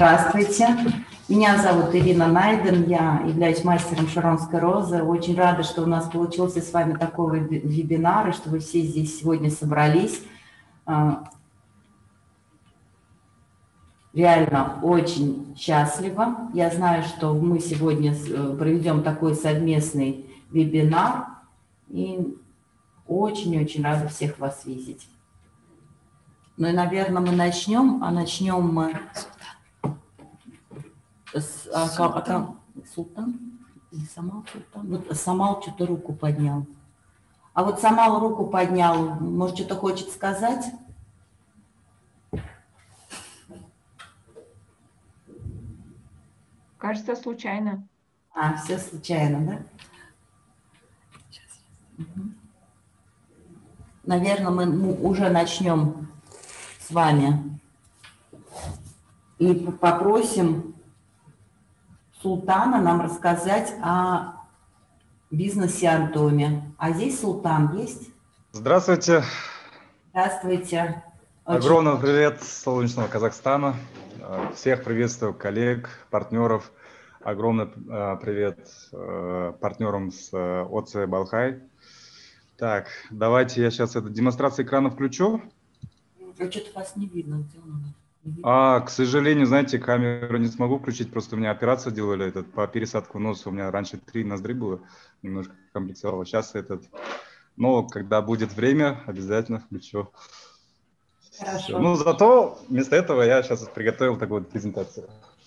Здравствуйте. Меня зовут Ирина Найден, я являюсь мастером Шаронской розы. Очень рада, что у нас получился с вами такой вебинар, и что вы все здесь сегодня собрались. Реально очень счастлива. Я знаю, что мы сегодня проведем такой совместный вебинар, и очень-очень рада всех вас видеть. Ну и, наверное, мы начнем, начнем мы с Султан? Не Самал Султан? Вот Самал что-то руку поднял. А вот Самал руку поднял, может, что-то хочет сказать? Кажется, случайно. Все случайно, да? Угу. Наверное, мы уже начнем с вами и попросим Султана нам рассказать о бизнесе Антоме. А здесь Султан есть? Здравствуйте. Здравствуйте. Огромный привет с солнечного Казахстана. Всех приветствую, коллег, партнеров. Огромный привет партнерам с ОЦ «Балхай». Так, давайте я сейчас демонстрацию экрана включу. Что-то вас не видно. Где он? К сожалению, знаете, камеру не смогу включить, просто у меня операцию делали по пересадку носа. У меня раньше 3 ноздри было, немножко комплексовало. Сейчас но когда будет время, обязательно включу. Хорошо. Ну, зато вместо этого я сейчас приготовил такую вот презентацию.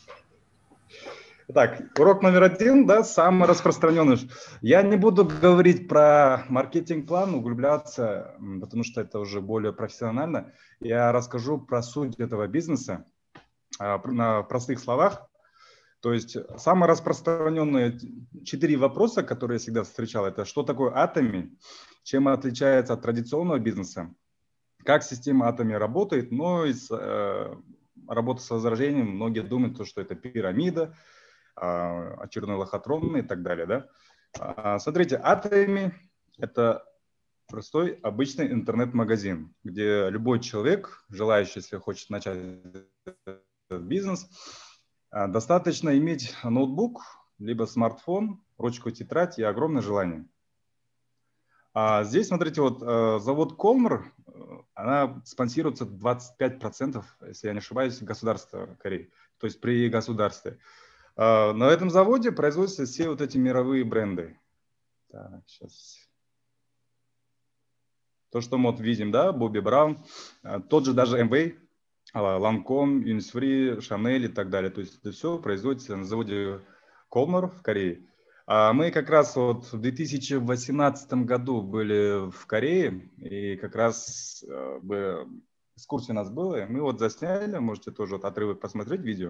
Итак, урок номер 1, да, самый распространенный. Я не буду говорить про маркетинг-план, углубляться, потому что это уже более профессионально. Я расскажу про суть этого бизнеса на простых словах. То есть самые распространенные 4 вопроса, которые я всегда встречал, это что такое Atomy, чем отличается от традиционного бизнеса, как система Atomy работает, но из работы с возражением многие думают, что это пирамида, очередной лохотрон и так далее. Да? Смотрите, Atomy – это простой обычный интернет-магазин, где любой человек, желающий, если хочет начать этот бизнес, достаточно иметь ноутбук, либо смартфон, ручку, тетрадь и огромное желание. Здесь, смотрите, вот завод Колмар, она спонсируется 25%, если я не ошибаюсь, государства Кореи, то есть при государстве. На этом заводе производятся все вот эти мировые бренды. Так, сейчас. То, что мы вот видим, да, Бобби Браун, тот же даже МВ, Lancome, Innisfree, Chanel и так далее. То есть это все производится на заводе Колмар в Корее. Мы как раз вот в 2018 году были в Корее, и как раз экскурсия у нас была, и мы вот засняли, можете тоже вот отрывок посмотреть видео.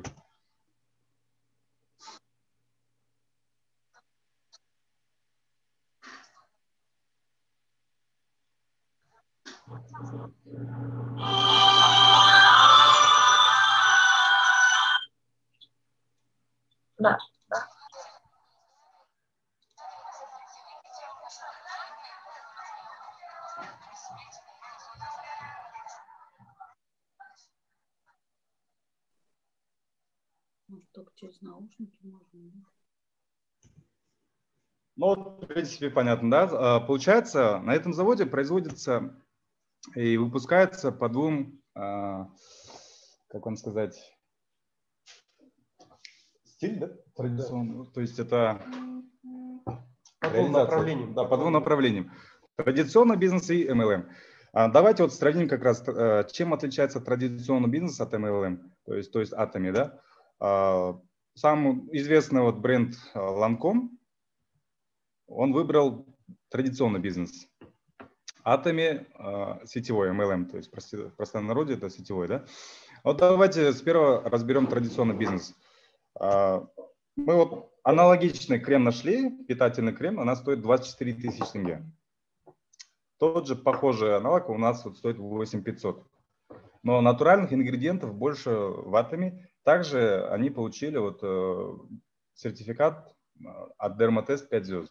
Да. Может, только через наушники можно. Ну, в принципе, понятно, да? Получается, на этом заводе производится и выпускается по 2, как вам сказать, стиль, да? Традиционный. Да. То есть это по 2 направлениям. Да, по 2 направлениям. Традиционный бизнес и MLM. Давайте вот сравним как раз, чем отличается традиционный бизнес от MLM, то есть Atomy, да? Самый известный вот бренд Lancome, он выбрал традиционный бизнес. Atomy сетевой, MLM, то есть в простонародье это сетевой, да? Вот давайте сперва разберем традиционный бизнес. Мы вот аналогичный крем нашли, питательный крем, она стоит 24 тысячи тенге. Тот же похожий аналог у нас вот стоит 8500. Но натуральных ингредиентов больше в Atomy. Также они получили вот сертификат от Dermatest 5 звезд.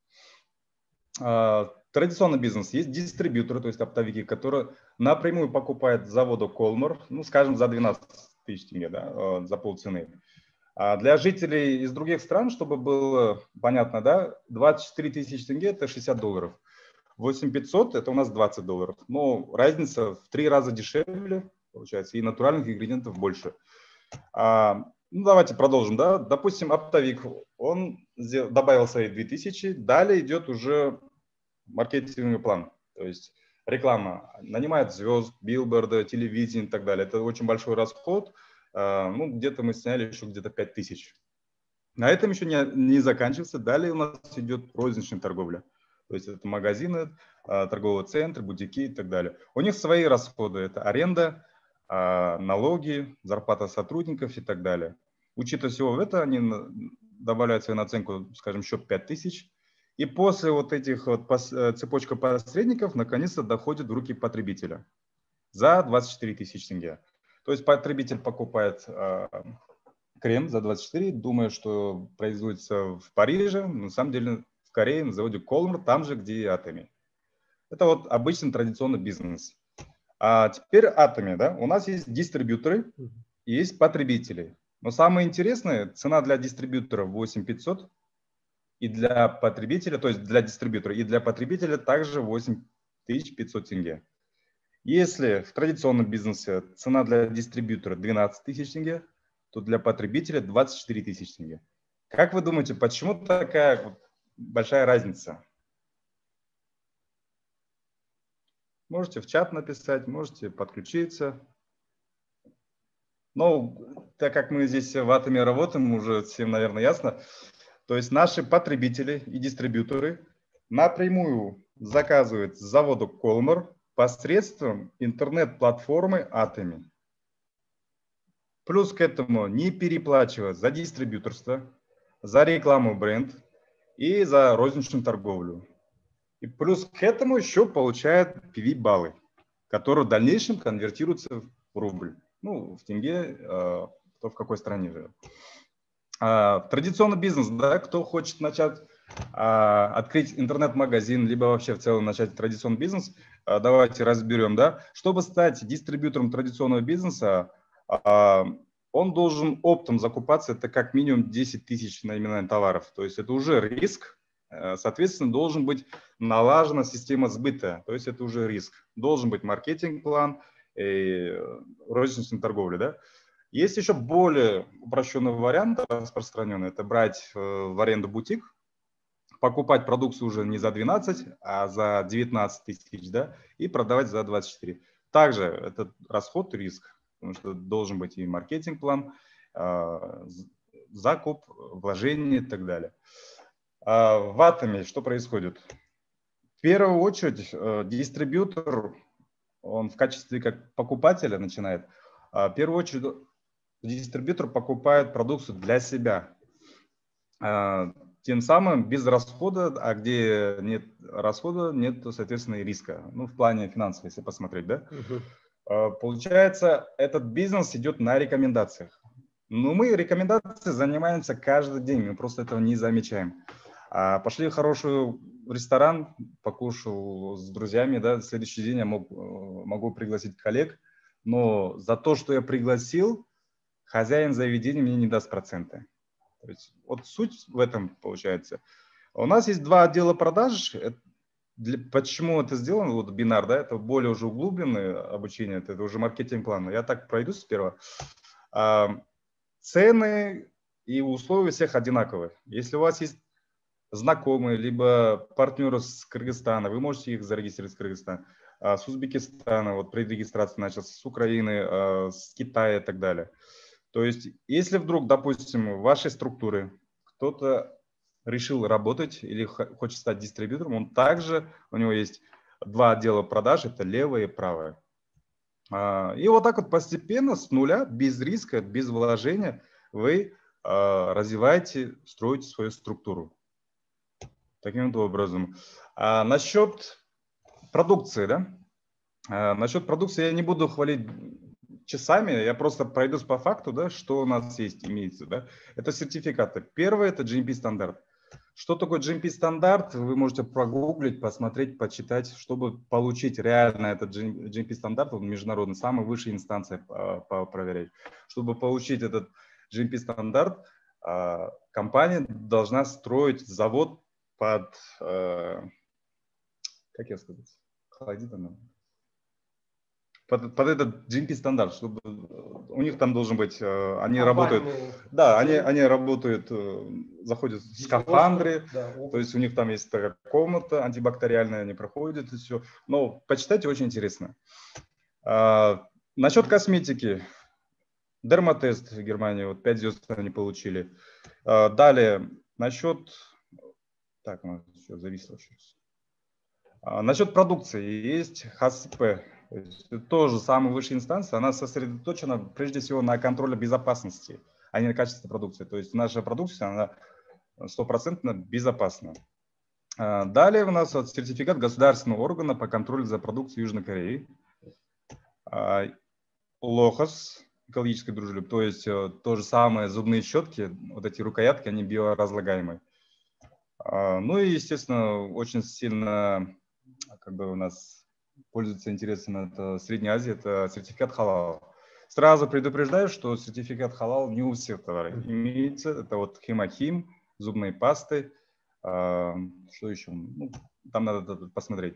Традиционный бизнес. Есть дистрибьюторы, то есть оптовики, которые напрямую покупают с завода Колмар, ну, скажем, за 12 тысяч тенге, да, за полцены. А для жителей из других стран, чтобы было понятно, да, 24 тысячи тенге – это $60. 8500 – это у нас $20. Но разница в 3 раза дешевле, получается, и натуральных ингредиентов больше. Ну, давайте продолжим, да. Допустим, оптовик, он добавил свои 2000, далее идет уже маркетинговый план, то есть реклама, нанимает звезд, билборды, телевидение и так далее. Это очень большой расход. Ну, где-то мы сняли еще где-то 5000. На этом еще не заканчивается. Далее у нас идет розничная торговля. То есть это магазины, торговые центры, бутики и так далее. У них свои расходы. Это аренда, налоги, зарплата сотрудников и так далее. Учитывая всего это, они добавляют свою наценку, скажем, еще 5000. И после вот этих вот цепочка посредников наконец-то доходит в руки потребителя за 24 тысячи тенге. То есть потребитель покупает крем за 24, думая, что производится в Париже, но на самом деле в Корее, на заводе Колмар, там же, где и Atomy. Это вот обычный традиционный бизнес. А теперь Atomy, да, у нас есть дистрибьюторы, есть потребители. Но самое интересное, цена для дистрибьютора 8500, и для потребителя, то есть для дистрибьютора, и для потребителя также 8500 тенге. Если в традиционном бизнесе цена для дистрибьютора 12 тысяч тенге, то для потребителя 24 тысячи тенге. Как вы думаете, почему такая большая разница? Можете в чат написать, можете подключиться. Ну, так как мы здесь в Atomy работаем, уже всем, наверное, ясно. То есть наши потребители и дистрибьюторы напрямую заказывают с завода Колмар посредством интернет-платформы Atomy. Плюс к этому не переплачивать за дистрибьюторство, за рекламу бренд и за розничную торговлю. И плюс к этому еще получают PV-баллы, которые в дальнейшем конвертируются в рубль. Ну, в тенге, кто в какой стране живет. Традиционный бизнес, да, кто хочет начать открыть интернет-магазин, либо вообще в целом начать традиционный бизнес, давайте разберем, да. Чтобы стать дистрибьютором традиционного бизнеса, он должен оптом закупаться, это как минимум 10 тысяч наименований товаров. То есть это уже риск, соответственно, должен быть налажена система сбыта, то есть это уже риск. Должен быть маркетинг-план и розничная торговля, да. Есть еще более упрощенный вариант, распространенный, это брать в аренду бутик, покупать продукцию уже не за 12, а за 19 тысяч, да, и продавать за 24. Также это расход, риск, потому что должен быть и маркетинг-план, закуп, вложение и так далее. В Atomy что происходит? В первую очередь дистрибьютор, он в качестве как покупателя начинает, в первую очередь дистрибьютор покупает продукцию для себя, тем самым без расхода, а где нет расхода, нет, соответственно, и риска. Ну, в плане финансов, если посмотреть, да. Получается, этот бизнес идет на рекомендациях. Но мы рекомендации занимаемся каждый день, мы просто этого не замечаем. Пошли в хороший ресторан, покушал с друзьями, да, в следующий день я могу пригласить коллег, но за то, что я пригласил, хозяин заведения мне не даст проценты. То есть, вот суть в этом получается. У нас есть два отдела продаж. Почему это сделано? Вот бинар, да, это более уже углубленное обучение, это уже маркетинг-план. Я так пройдусь сперва. Цены и условия всех одинаковые. Если у вас есть знакомые, либо партнеры с Кыргызстана, вы можете их зарегистрировать с Кыргызстана, с Узбекистана, вот предрегистрация началась, с Украины, с Китая и так далее. То есть, если вдруг, допустим, в вашей структуре кто-то решил работать или хочет стать дистрибьютором, он также, у него есть два отдела продаж, это левое и правое. И вот так вот постепенно, с нуля, без риска, без вложения, вы развиваете, строите свою структуру. Таким вот образом. Насчет продукции, да? Насчет продукции я не буду хвалить часами, я просто пройдусь по факту, да, что у нас есть, имеется, да. Это сертификаты. Первый – это GMP стандарт. Что такое GMP-стандарт? Вы можете прогуглить, посмотреть, почитать, чтобы получить реально этот GMP-стандарт, он международный, самая высшая инстанция проверять. Чтобы получить этот GMP-стандарт, компания должна строить завод под, как я сказал, под этот GMP-стандарт, чтобы у них там должен быть, они работают, да, они работают, заходят в скафандры, да, то есть у них там есть такая комната антибактериальная, они проходят и все. Но почитайте, очень интересно. Насчет косметики. Дермотест в Германии, вот 5 звезд они получили. Далее, насчет... Так, у нас все зависло сейчас. Насчет продукции. Есть ХСП. Это тоже самая высшая инстанция. Она сосредоточена прежде всего на контроле безопасности, а не на качестве продукции. То есть наша продукция, она 100% безопасна. Далее у нас вот сертификат государственного органа по контролю за продукцией Южной Кореи. ЛОХОС, экологическое дружелюбие, то есть то же самое зубные щетки, вот эти рукоятки, они биоразлагаемые. Ну и, естественно, очень сильно как бы у нас пользуется интересом это Средняя Азия, это сертификат халал. Сразу предупреждаю, что сертификат халал не у всех товаров имеется. Это вот хемохим, зубные пасты, что еще? Ну, там надо посмотреть.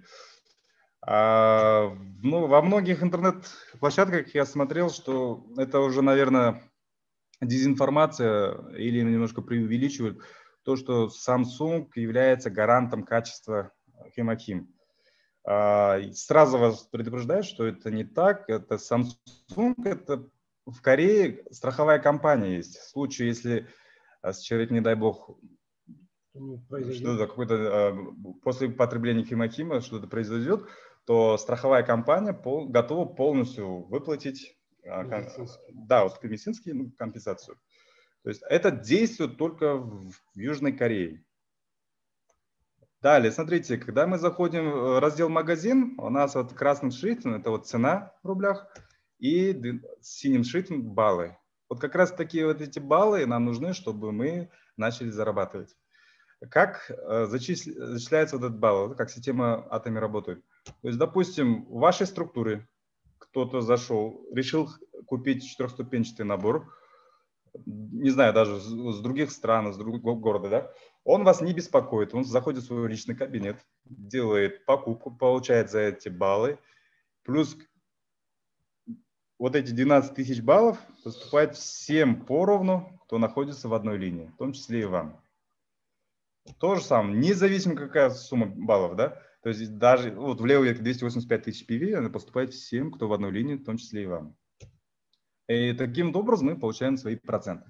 Ну, во многих интернет-площадках я смотрел, что это уже, наверное, дезинформация или немножко преувеличивают то, что Samsung является гарантом качества хемохим. Сразу вас предупреждаю, что это не так. Это Samsung, это в Корее страховая компания есть. В случае, если человек, не дай бог, что-то какое-то после потребления хемохима что-то произойдет, то страховая компания готова полностью выплатить да, вот медицинскую компенсацию. То есть это действует только в Южной Корее. Далее, смотрите, когда мы заходим в раздел «Магазин», у нас вот красным шрифтом это вот цена в рублях и синим шрифтом баллы. Вот как раз такие вот эти баллы нам нужны, чтобы мы начали зарабатывать. Как зачисляется вот этот балл, как система Atomy работает? То есть, допустим, в вашей структуре кто-то зашел, решил купить 4-ступенчатый набор, не знаю, даже с других стран, с другого города, да? Он вас не беспокоит, он заходит в свой личный кабинет, делает покупку, получает за эти баллы, плюс вот эти 12 тысяч баллов поступает всем поровну, кто находится в одной линии, в том числе и вам. То же самое, независимо какая сумма баллов, да? То есть даже вот в левой ветке 285 тысяч PV, она поступает всем, кто в одной линии, в том числе и вам. И таким образом мы получаем свои проценты.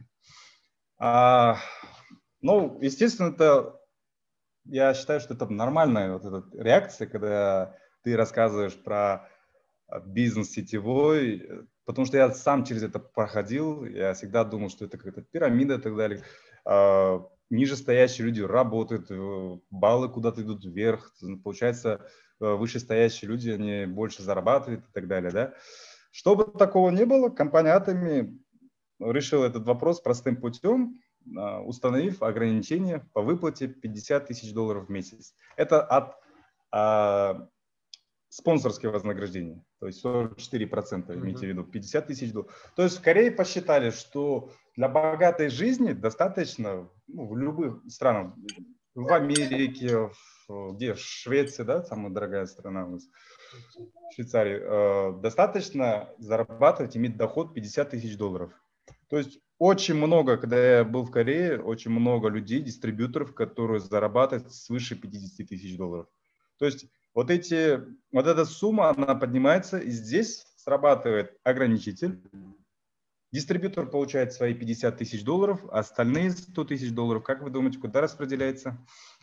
Ну, естественно, это, я считаю, что это нормальная вот эта реакция, когда ты рассказываешь про бизнес сетевой, потому что я сам через это проходил, я всегда думал, что это какая-то пирамида и так далее. Нижестоящие люди работают, баллы куда-то идут вверх, получается, вышестоящие люди, они больше зарабатывают и так далее, да. Чтобы такого не было, компания Atomy решила этот вопрос простым путем, установив ограничение по выплате $50 тысяч в месяц. Это от спонсорские вознаграждения, то есть 44%, имейте в виду, 50 тысяч долларов. То есть в Корее посчитали, что для богатой жизни достаточно, ну, в любых странах, в Америке, где в Швеции, да, самая дорогая страна у нас, в Швейцарии, достаточно зарабатывать, иметь доход 50 тысяч долларов. То есть очень много, когда я был в Корее, очень много людей, дистрибьюторов, которые зарабатывают свыше 50 тысяч долларов. То есть вот эта сумма, она поднимается, и здесь срабатывает ограничитель. Дистрибьютор получает свои 50 тысяч долларов, а остальные 100 тысяч долларов, как вы думаете, куда распределяется?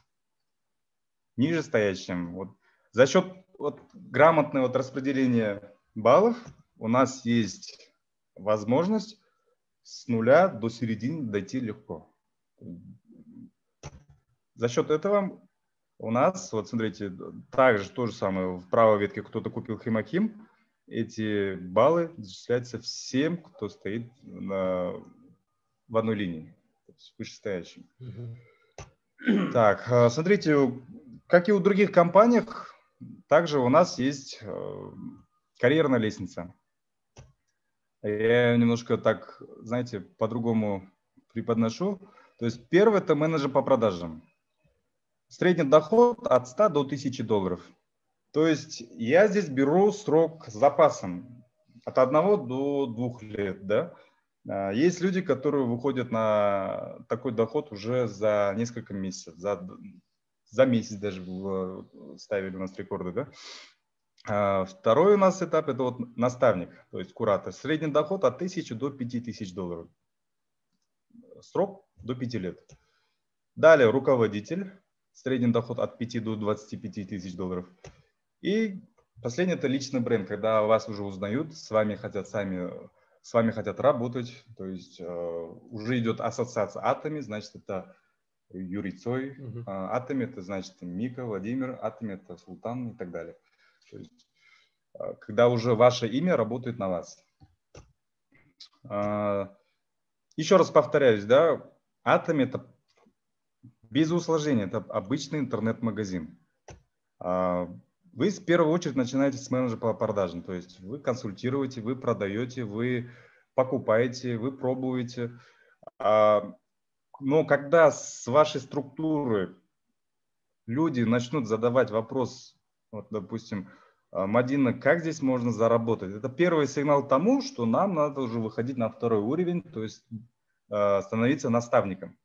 Нижестоящим. Вот. За счет грамотного распределения баллов у нас есть возможность с нуля до середины дойти легко. За счет этого у нас, вот смотрите, также то же самое, в правой ветке кто-то купил хемохим, эти баллы зачисляются всем, кто стоит в одной линии, вышестоящим. Так, смотрите, как и у других компаниях, также у нас есть карьерная лестница. Я немножко так, знаете, по-другому преподношу. То есть первый – это менеджер по продажам. Средний доход от 100 до 1000 долларов. То есть я здесь беру срок с запасом от 1 до 2 лет. Да? Есть люди, которые выходят на такой доход уже за несколько месяцев, за месяц даже ставили у нас рекорды. Да? Второй у нас этап – это вот наставник, то есть куратор. Средний доход от 1000 до 5000 долларов. Срок до 5 лет. Далее руководитель. Средний доход от 5 до 25 тысяч долларов. И последний – это личный бренд, когда вас уже узнают, с вами хотят работать. То есть уже идет ассоциация Atomy, значит, это Юрий Цой. Atomy – это значит Мика, Владимир. Atomy – это Султан и так далее. То есть, когда уже ваше имя работает на вас. Еще раз повторяюсь, да, Atomy – это без усложнения, это обычный интернет-магазин. Вы в первую очередь начинаете с менеджера по продажам, то есть вы консультируете, вы продаете, вы покупаете, вы пробуете. Но когда с вашей структуры люди начнут задавать вопрос, вот, допустим, Мадина, как здесь можно заработать? Это первый сигнал тому, что нам надо уже выходить на второй уровень, то есть становиться наставником.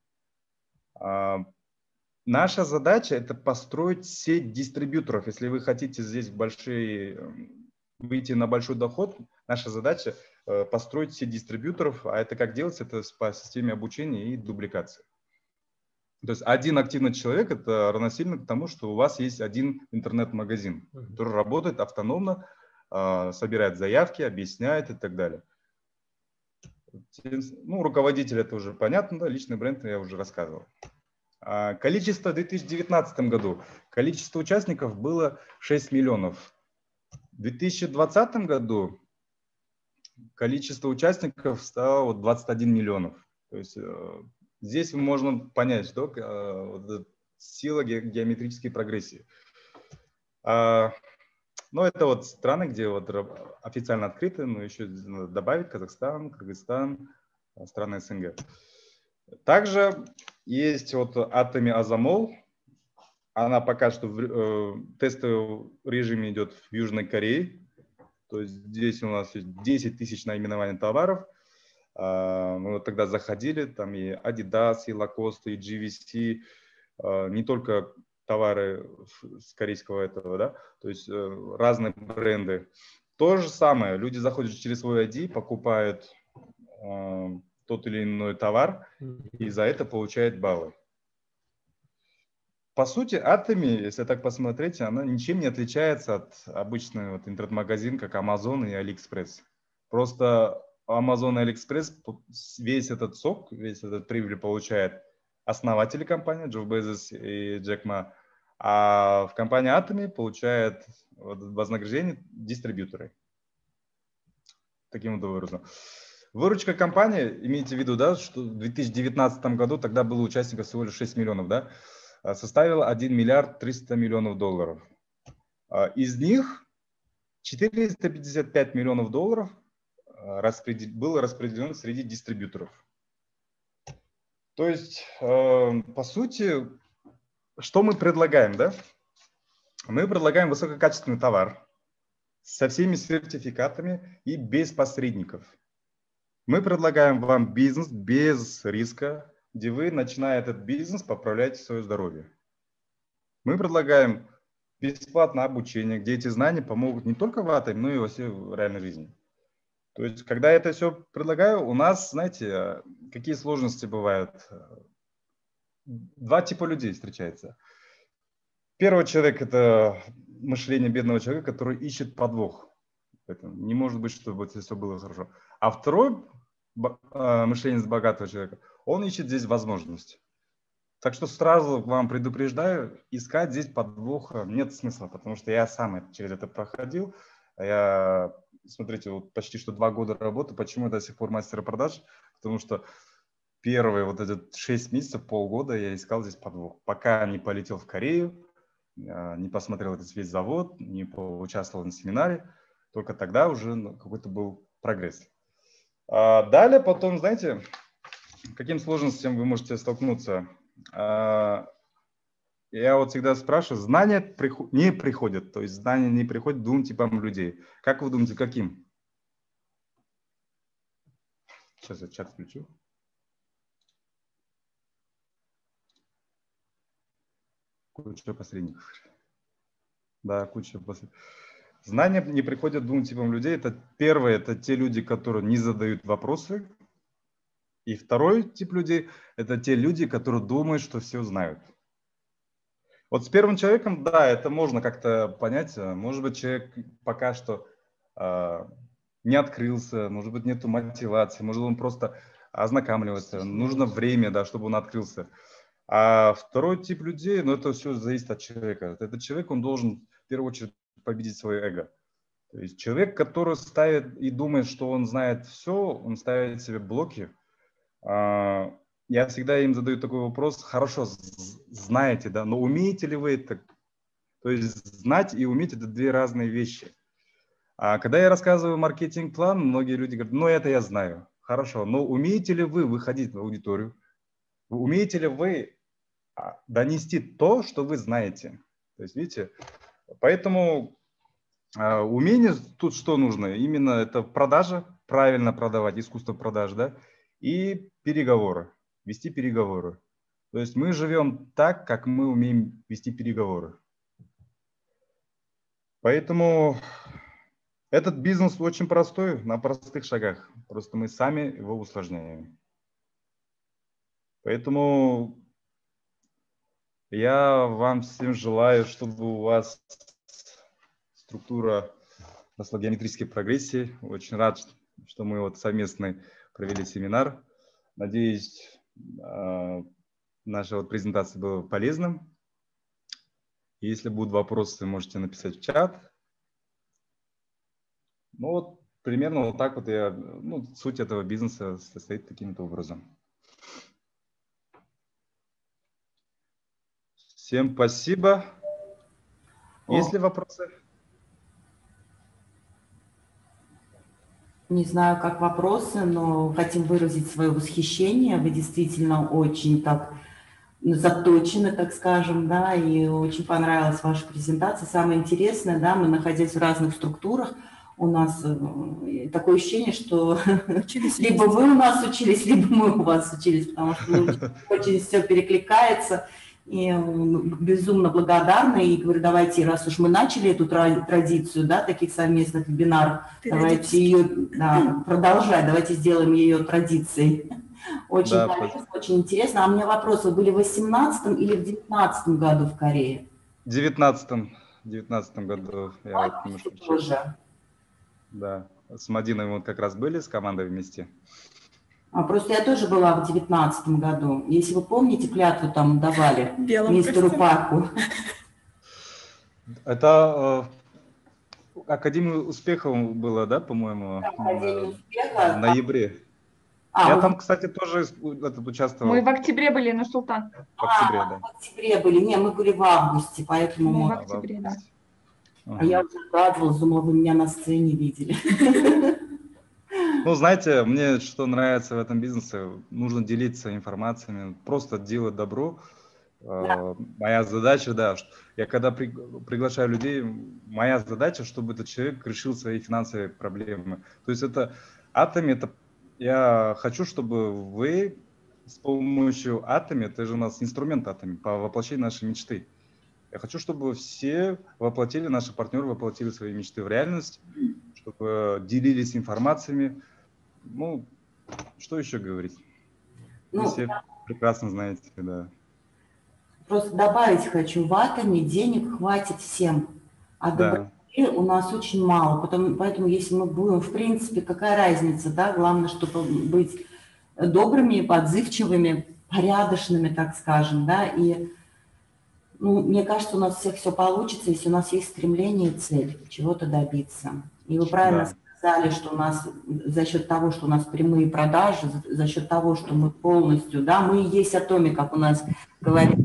Наша задача – это построить сеть дистрибьюторов. Если вы хотите здесь выйти на большой доход, наша задача – построить сеть дистрибьюторов. А это как делать? Это по системе обучения и дубликации. То есть один активный человек – это равносильно к тому, что у вас есть один интернет-магазин, который работает автономно, собирает заявки, объясняет и так далее. Ну, руководитель – это уже понятно, да? Личный бренд я уже рассказывал. Количество в 2019 году, количество участников было 6 миллионов. В 2020 году количество участников стало 21 миллионов. То есть здесь можно понять, что сила геометрической прогрессии. Но это вот страны, где вот официально открыты, но еще надо добавить Казахстан, Кыргызстан, страны СНГ. Также есть вот Atomy Azamol. Она пока что в тестовом режиме идет в Южной Корее. То есть здесь у нас есть 10 тысяч наименований товаров. Мы вот тогда заходили, там и Adidas, и Lacoste, и GVC, не только товары с корейского этого, да, то есть разные бренды. То же самое, люди заходят через свой ID, покупают тот или иной товар и за это получают баллы. По сути, Atomy, если так посмотреть, она ничем не отличается от обычного интернет-магазина, как Amazon и AliExpress. Просто Amazon и AliExpress весь этот сок, весь этот прибыль получает основатели компании Джефф Безос и Джек Ма, а в компании Atomy получают вознаграждение дистрибьюторы. Таким вот образом. Выручка компании, имейте в виду, да, что в 2019 году тогда было участников всего лишь 6 миллионов, да, составила 1 миллиард 300 миллионов долларов. Из них 455 миллионов долларов было распределено среди дистрибьюторов. То есть, по сути, что мы предлагаем, да? Мы предлагаем высококачественный товар со всеми сертификатами и без посредников. Мы предлагаем вам бизнес без риска, где вы, начиная этот бизнес, поправляете свое здоровье. Мы предлагаем бесплатное обучение, где эти знания помогут не только в Atomy, но и во всей реальной жизни. То есть, когда я это все предлагаю, у нас, знаете, какие сложности бывают? Два типа людей встречается. Первый человек – это мышление бедного человека, который ищет подвох. Это не может быть, чтобы все было хорошо. А второй мышление богатого человека, он ищет здесь возможность. Так что сразу вам предупреждаю, искать здесь подвоха нет смысла, потому что я сам через это проходил. Я, смотрите, вот почти что 2 года работы. Почему я до сих пор мастер продаж? Потому что первые вот эти 6 месяцев, полгода я искал здесь подвох. Пока не полетел в Корею, не посмотрел этот весь завод, не поучаствовал на семинаре, только тогда уже какой-то был прогресс. Далее потом, знаете, каким сложностям вы можете столкнуться? Я вот всегда спрашиваю, знания не приходят, то есть знания не приходят двум типам людей. Как вы думаете, каким? Сейчас я чат включу. Куча посредников. Да, куча посредников. Знания не приходят двум типам людей. Это первое, это те люди, которые не задают вопросы. И второй тип людей, это те люди, которые думают, что все знают. Вот с первым человеком, да, это можно как-то понять. Может быть, человек пока что не открылся, может быть, нету мотивации, может, он просто ознакомливается. Нужно время, да, чтобы он открылся. А второй тип людей, ну, это все зависит от человека. Этот человек, он должен в первую очередь победить свое эго. То есть человек, который ставит и думает, что он знает все, он ставит себе блоки. Я всегда им задаю такой вопрос: хорошо, знаете, да, но умеете ли вы это? То есть знать и уметь – это две разные вещи. А когда я рассказываю маркетинг-план, многие люди говорят: ну, это я знаю. Хорошо, но умеете ли вы выходить в аудиторию? Умеете ли вы донести то, что вы знаете? То есть, видите, поэтому умение тут что нужно? Именно это продажа, правильно продавать, искусство продаж, да, и переговоры, вести переговоры. То есть мы живем так, как мы умеем вести переговоры. Поэтому этот бизнес очень простой, на простых шагах. Просто мы сами его усложняем. Поэтому я вам всем желаю, чтобы у вас структура росла геометрической прогрессии. Очень рад, что мы вот совместно провели семинар. Надеюсь, наша вот презентация была полезным. Если будут вопросы, можете написать в чат. Ну вот примерно вот так вот суть этого бизнеса состоит таким-то образом. Всем спасибо. Есть ли вопросы? Не знаю, как вопросы, но хотим выразить свое восхищение. Вы действительно очень так заточены, так скажем, да, и очень понравилась ваша презентация. Самое интересное, да, мы, находясь в разных структурах, у нас такое ощущение, что либо вы у нас учились, либо мы у вас учились, потому что очень все перекликается. И безумно благодарна, и говорю, давайте, раз уж мы начали эту традицию, да, таких совместных вебинаров, давайте ее продолжать, давайте сделаем ее традицией. Очень полезно, очень интересно. А у меня вопрос, вы были в 2018 или в 2019 году в Корее? В 2019 году. Я тоже. Да, с Мадиной мы как раз были, с командой вместе. Просто я тоже была в 2019 году. Если вы помните, клятву там давали мистеру Парку. Это Академия успеха было, да, по-моему, в ноябре. Я там, кстати, тоже участвовал. Мы в октябре были, Нурсултан. В октябре, да. В октябре были. Не, мы были в августе, поэтому... Мы в октябре, да. А я уже радовалась, думала, вы меня на сцене видели. Ну, знаете, мне что нравится в этом бизнесе, нужно делиться информацией, просто делать добро. Да. Моя задача, да, я когда приглашаю людей, моя задача, чтобы этот человек решил свои финансовые проблемы. То есть это Atomy, это я хочу, чтобы вы с помощью Atomy, это же у нас инструмент Atomy по воплощению нашей мечты. Я хочу, чтобы все воплотили, наши партнеры воплотили свои мечты в реальность, чтобы делились информациями. Ну, что еще говорить? Вы все прекрасно знаете, да. Просто добавить хочу, в Atomy денег хватит всем, а доброты у нас очень мало. Поэтому если мы будем, в принципе, какая разница, да, главное, чтобы быть добрыми, отзывчивыми, порядочными, так скажем, да, и мне кажется, у нас всех все получится, если у нас есть стремление и цель чего-то добиться. И вы правильно сказали, что у нас за счет того, что у нас прямые продажи, за счет того, что мы полностью, да, мы и есть Atomic, как у нас говорят.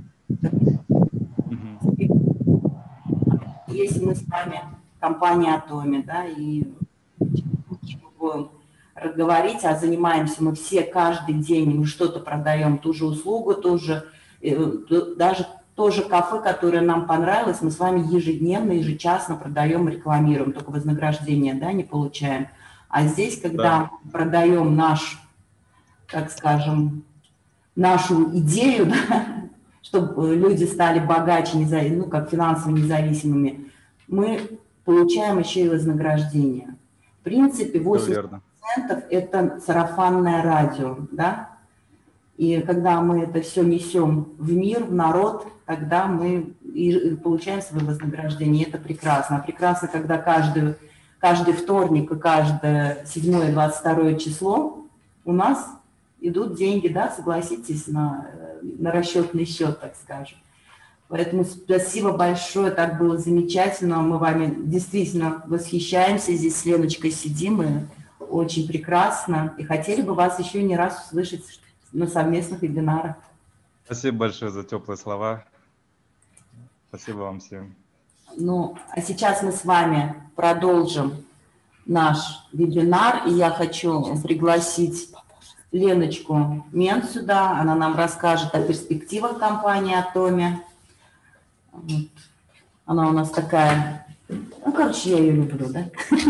Если мы с вами компания Atomic, да, и будем говорить, а занимаемся мы все каждый день, мы что-то продаем, ту же услугу, даже тоже кафе, которое нам понравилось, мы с вами ежедневно, ежечасно продаем, рекламируем, только вознаграждение, да, не получаем. А здесь, когда мы продаем так скажем, нашу идею, да, чтобы люди стали богаче, ну, как финансово независимыми, мы получаем еще и вознаграждение. В принципе, 80% это сарафанное радио, да, и когда мы это все несем в мир, в народ, тогда мы и получаем свое вознаграждение. Это прекрасно. Прекрасно, когда каждый вторник и каждое 7 и 22 число у нас идут деньги, да, согласитесь, на расчетный счет, так скажем. Поэтому спасибо большое, так было замечательно. Мы вами действительно восхищаемся. Здесь с Леночкой сидим, и очень прекрасно. И хотели бы вас еще не раз услышать на совместных вебинарах. Спасибо большое за теплые слова. Спасибо вам всем. Ну, а сейчас мы с вами продолжим наш вебинар. И я хочу пригласить Леночку Мент сюда. Она нам расскажет о перспективах компании Atomic. Вот. Она у нас такая... Ну, короче, я ее люблю, да?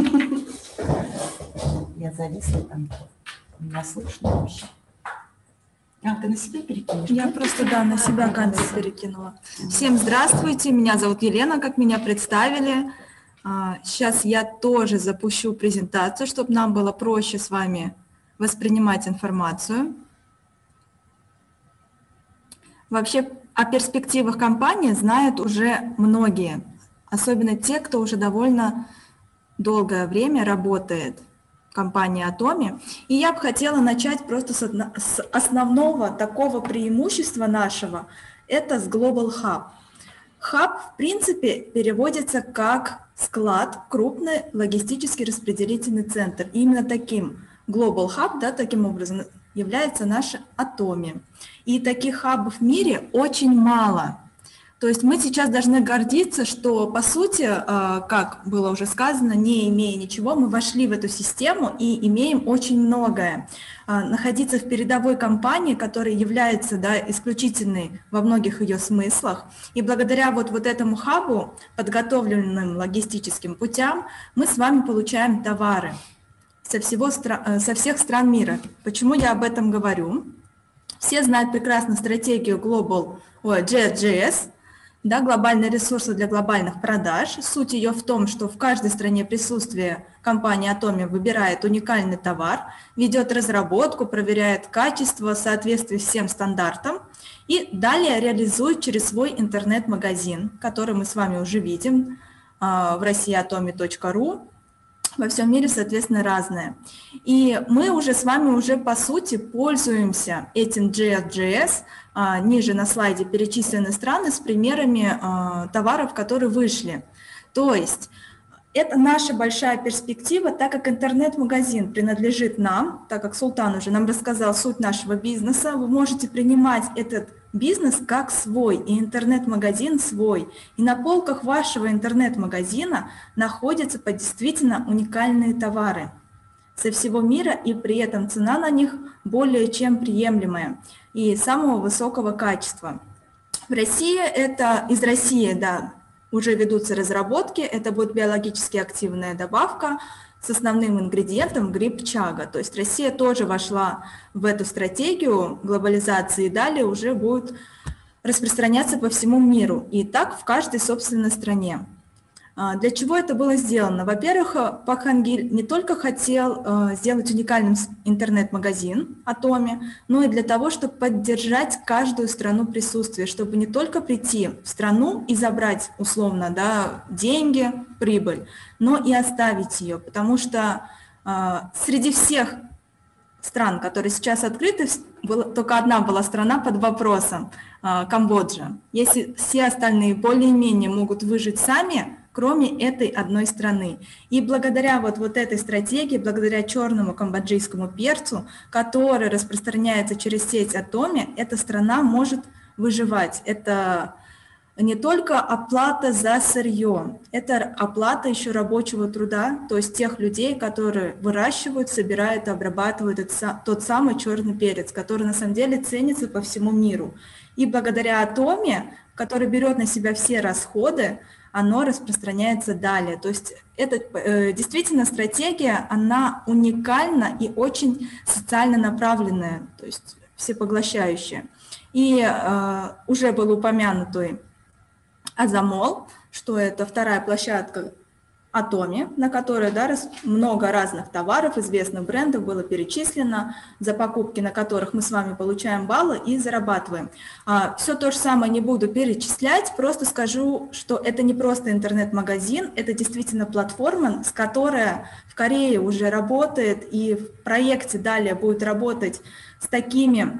Я зависла там. Меня слышно вообще? А, ты на себя перекинешь? Я просто, да, на себя камеру перекинула. Всем здравствуйте, меня зовут Елена, как меня представили. Сейчас я тоже запущу презентацию, чтобы нам было проще с вами воспринимать информацию. Вообще о перспективах компании знают уже многие, особенно те, кто уже довольно долгое время работает в компании Atomic. И я бы хотела начать просто с основного такого преимущества нашего, это с Global Hub. Hub, в принципе, переводится как склад, крупный логистический распределительный центр. И именно таким Global Hub, да, таким образом является наша Atomic. И таких хабов в мире очень мало. То есть мы сейчас должны гордиться, что, по сути, как было уже сказано, не имея ничего, мы вошли в эту систему и имеем очень многое. Находиться в передовой компании, которая является, да, исключительной во многих ее смыслах. И благодаря вот этому хабу, подготовленным логистическим путям, мы с вами получаем товары со всех стран мира. Почему я об этом говорю? Все знают прекрасно стратегию GSGS, да, глобальные ресурсы для глобальных продаж. Суть ее в том, что в каждой стране присутствие компании Atomic выбирает уникальный товар, ведет разработку, проверяет качество, соответствие всем стандартам и далее реализует через свой интернет-магазин, который мы с вами уже видим в России atomic.ru. Во всем мире, соответственно, разное. И мы уже с вами по сути пользуемся этим GSGS. Ниже на слайде перечислены страны с примерами товаров, которые вышли. То есть это наша большая перспектива, так как интернет-магазин принадлежит нам, так как Султан уже нам рассказал суть нашего бизнеса, вы можете принимать этот бизнес как свой, и интернет-магазин свой. И на полках вашего интернет-магазина находятся действительно уникальные товары со всего мира, и при этом цена на них более чем приемлемая и самого высокого качества. Из России, да, уже ведутся разработки, это будет биологически активная добавка с основным ингредиентом гриб-чага. То есть Россия тоже вошла в эту стратегию глобализации и далее уже будет распространяться по всему миру. И так в каждой собственной стране. Для чего это было сделано? Во-первых, Пак Хан Ги не только хотел сделать уникальным интернет-магазин Atomic, но и для того, чтобы поддержать каждую страну присутствия, чтобы не только прийти в страну и забрать условно, да, деньги, прибыль, но и оставить ее, потому что среди всех стран, которые сейчас открыты, только одна была страна под вопросом – Камбоджа. Если все остальные более-менее могут выжить сами, кроме этой одной страны. И благодаря вот этой стратегии, благодаря черному камбоджийскому перцу, который распространяется через сеть Atomy, эта страна может выживать. Это не только оплата за сырье, это оплата еще рабочего труда, то есть тех людей, которые выращивают, собирают, обрабатывают тот самый черный перец, который на самом деле ценится по всему миру. И благодаря Atomy, который берет на себя все расходы, оно распространяется далее. То есть это действительно стратегия, она уникальна и очень социально направленная, то есть всепоглощающая. И уже был упомянутый Азамол, что это вторая площадка Atomy, на которой много разных товаров, известных брендов было перечислено, за покупки на которых мы с вами получаем баллы и зарабатываем. Все то же самое не буду перечислять, просто скажу, что это не просто интернет-магазин, это действительно платформа, с которой в Корее уже работает и в проекте далее будет работать с такими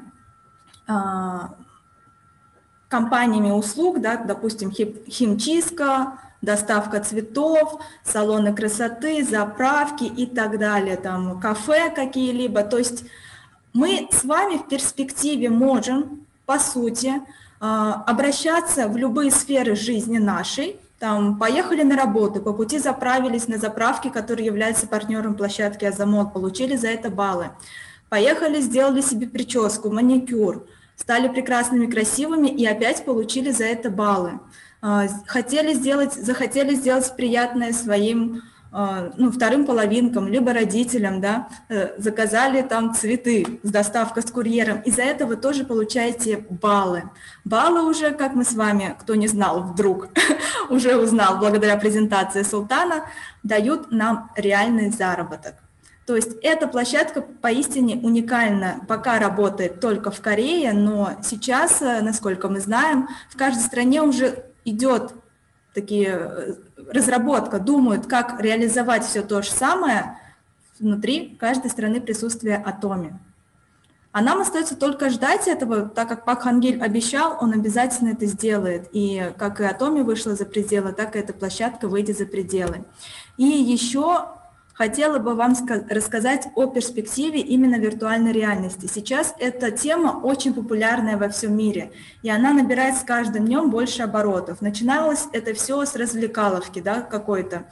компаниями услуг, допустим, химчистка, доставка цветов, салоны красоты, заправки и так далее, там кафе какие-либо. То есть мы с вами в перспективе можем, по сути, обращаться в любые сферы жизни нашей. Там, поехали на работу, по пути заправились на заправке, которая является партнером площадки Азамол, получили за это баллы. Поехали, сделали себе прическу, маникюр, стали прекрасными, красивыми и опять получили за это баллы. Захотели сделать приятное своим вторым половинкам, либо родителям, заказали там цветы с доставкой с курьером, и за это вы тоже получаете баллы. Баллы уже, как мы с вами, кто не знал, вдруг уже узнал благодаря презентации Султана, дают нам реальный заработок. То есть эта площадка поистине уникальна, пока работает только в Корее, но сейчас, насколько мы знаем, в каждой стране уже идет разработка, думают, как реализовать все то же самое внутри каждой страны присутствия Atomy. А нам остается только ждать этого, так как Пак Хан Гиль обещал, он обязательно это сделает. И как и Atomy вышла за пределы, так и эта площадка выйдет за пределы. И еще хотела бы вам рассказать о перспективе именно виртуальной реальности. Сейчас эта тема очень популярная во всем мире, и она набирает с каждым днем больше оборотов. Начиналось это все с развлекаловки, какой-то,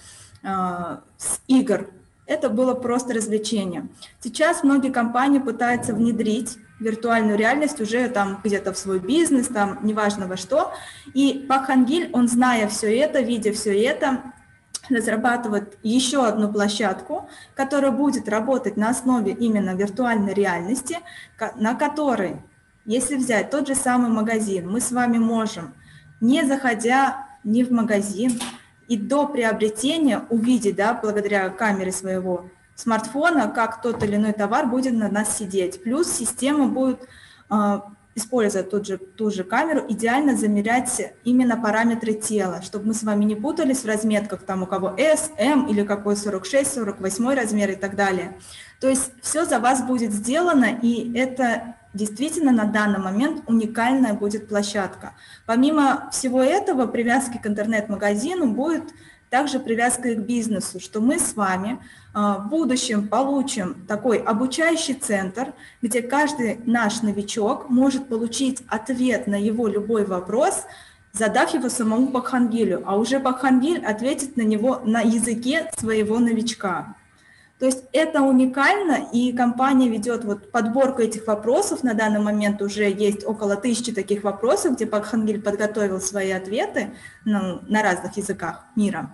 с игр. Это было просто развлечение. Сейчас многие компании пытаются внедрить виртуальную реальность уже там где-то в свой бизнес, там неважно во что. И Пак Хан Гиль, он, зная все это, видя все это, разрабатывает еще одну площадку, которая будет работать на основе именно виртуальной реальности, на которой, если взять тот же самый магазин, мы с вами можем, не заходя ни в магазин, и до приобретения увидеть, благодаря камере своего смартфона, как тот или иной товар будет на нас сидеть. Плюс система будет, используя ту же камеру, идеально замерять именно параметры тела, чтобы мы с вами не путались в разметках, там у кого S, M или какой 46, 48 размер и так далее. То есть все за вас будет сделано, и это действительно на данный момент уникальная будет площадка. Помимо всего этого, привязки к интернет-магазину будет также привязка и к бизнесу, что мы с вами в будущем получим такой обучающий центр, где каждый наш новичок может получить ответ на его любой вопрос, задав его самому Пак Хан Гилю, а уже Пак Хан Гиль ответит на него на языке своего новичка. То есть это уникально, и компания ведет подборку этих вопросов. На данный момент уже есть около 1000 таких вопросов, где Пак Хан Гиль подготовил свои ответы на разных языках мира.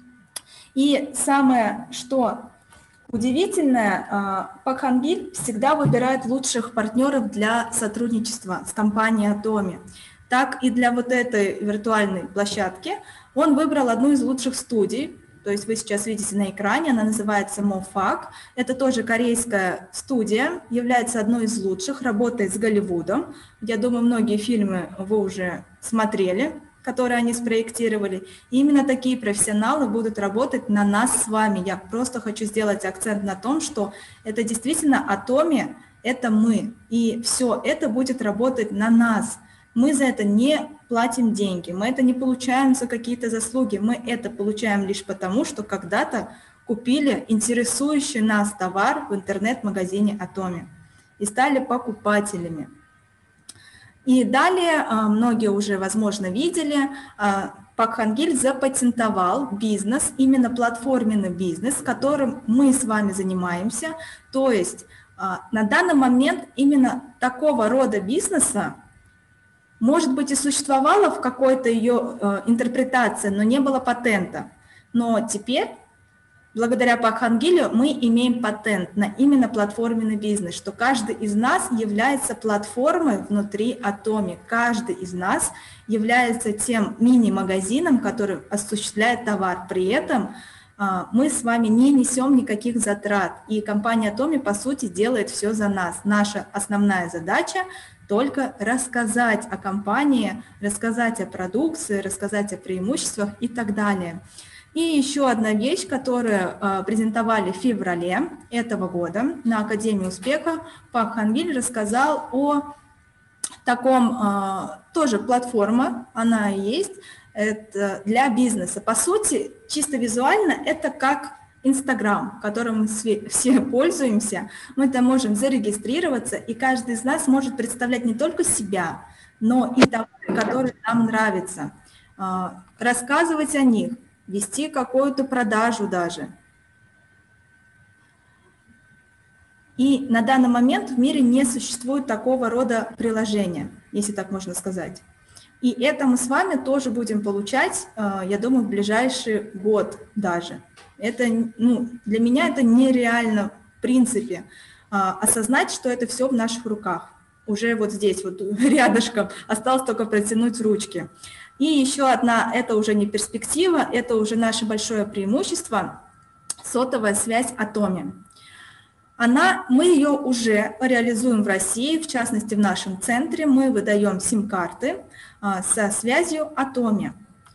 И самое, что удивительное, Пак Хан Гиль всегда выбирает лучших партнеров для сотрудничества с компанией Atomy. Так и для этой виртуальной площадки он выбрал одну из лучших студий. То есть вы сейчас видите на экране, она называется Mofak. Это тоже корейская студия, является одной из лучших, работает с Голливудом. Я думаю, многие фильмы вы уже смотрели, которые они спроектировали. И именно такие профессионалы будут работать на нас с вами. Я просто хочу сделать акцент на том, что это действительно Atomy, это мы. И все это будет работать на нас. Мы за это не платим деньги, мы это не получаем за какие-то заслуги, мы это получаем лишь потому, что когда-то купили интересующий нас товар в интернет-магазине Atomy и стали покупателями. И далее, многие уже, возможно, видели, Пак Хан Гиль запатентовал бизнес, именно платформенный бизнес, которым мы с вами занимаемся. То есть на данный момент именно такого рода бизнеса, может быть, и существовала в какой-то ее интерпретации, но не было патента. Но теперь, благодаря Пак Хан Гилю, мы имеем патент на именно платформенный бизнес, что каждый из нас является платформой внутри Atomy. Каждый из нас является тем мини-магазином, который осуществляет товар. При этом мы с вами не несем никаких затрат. И компания Atomy, по сути, делает все за нас. Наша основная задача – только рассказать о компании, рассказать о продукции, рассказать о преимуществах и так далее. И еще одна вещь, которую презентовали в феврале этого года на Академии успеха, Пак Хан Гиль рассказал о таком, тоже платформа, она и есть, это для бизнеса. По сути, чисто визуально это как Инстаграм, которым мы все пользуемся. Мы там можем зарегистрироваться, и каждый из нас может представлять не только себя, но и товары, которые нам нравятся, рассказывать о них, вести какую-то продажу даже. И на данный момент в мире не существует такого рода приложения, если так можно сказать. И это мы с вами тоже будем получать, я думаю, в ближайший год даже. Это, для меня это нереально в принципе осознать, что это все в наших руках. Уже вот здесь, вот рядышком, осталось только протянуть ручки. И еще одна, это уже не перспектива, это уже наше большое преимущество – сотовая связь Atomy. Мы ее уже реализуем в России, в частности в нашем центре. Мы выдаем сим-карты со связью Atomy.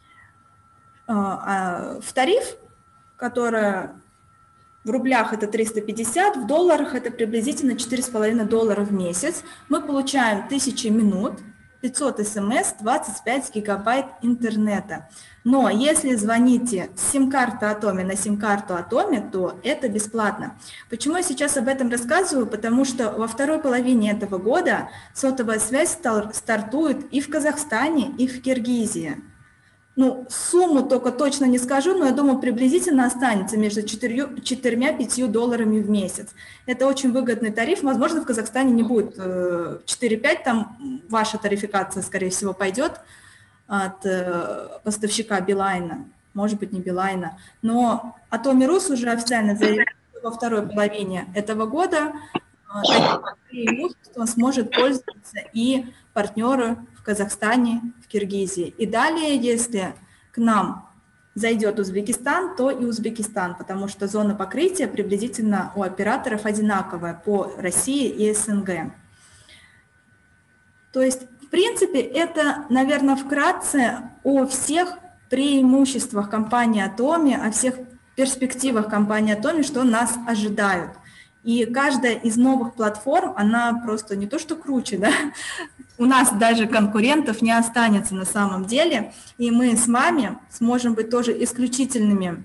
В тариф, который в рублях это 350, в долларах это приблизительно $4,5 в месяц, мы получаем 1000 минут, 500 смс, 25 гигабайт интернета. Но если звоните с сим-карты Atomy на сим-карту Atomy, то это бесплатно. Почему я сейчас об этом рассказываю? Потому что во второй половине этого года сотовая связь стартует и в Казахстане, и в Киргизии. Сумму только точно не скажу, но я думаю, приблизительно останется между 4-5 долларами в месяц. Это очень выгодный тариф. Возможно, в Казахстане не будет 4-5, там ваша тарификация, скорее всего, пойдет от поставщика Билайна, может быть, не Билайна. Но Atomy Rus уже официально заявил, что во второй половине этого года таким преимуществом сможет пользоваться и партнеры в Казахстане, в Киргизии. И далее, если к нам зайдет Узбекистан, то и Узбекистан, потому что зона покрытия приблизительно у операторов одинаковая по России и СНГ. То есть, в принципе, это, наверное, вкратце о всех преимуществах компании Atomy, о всех перспективах компании Atomy, что нас ожидают. И каждая из новых платформ, она просто не то что круче, да? У нас даже конкурентов не останется на самом деле, и мы с вами сможем быть тоже исключительными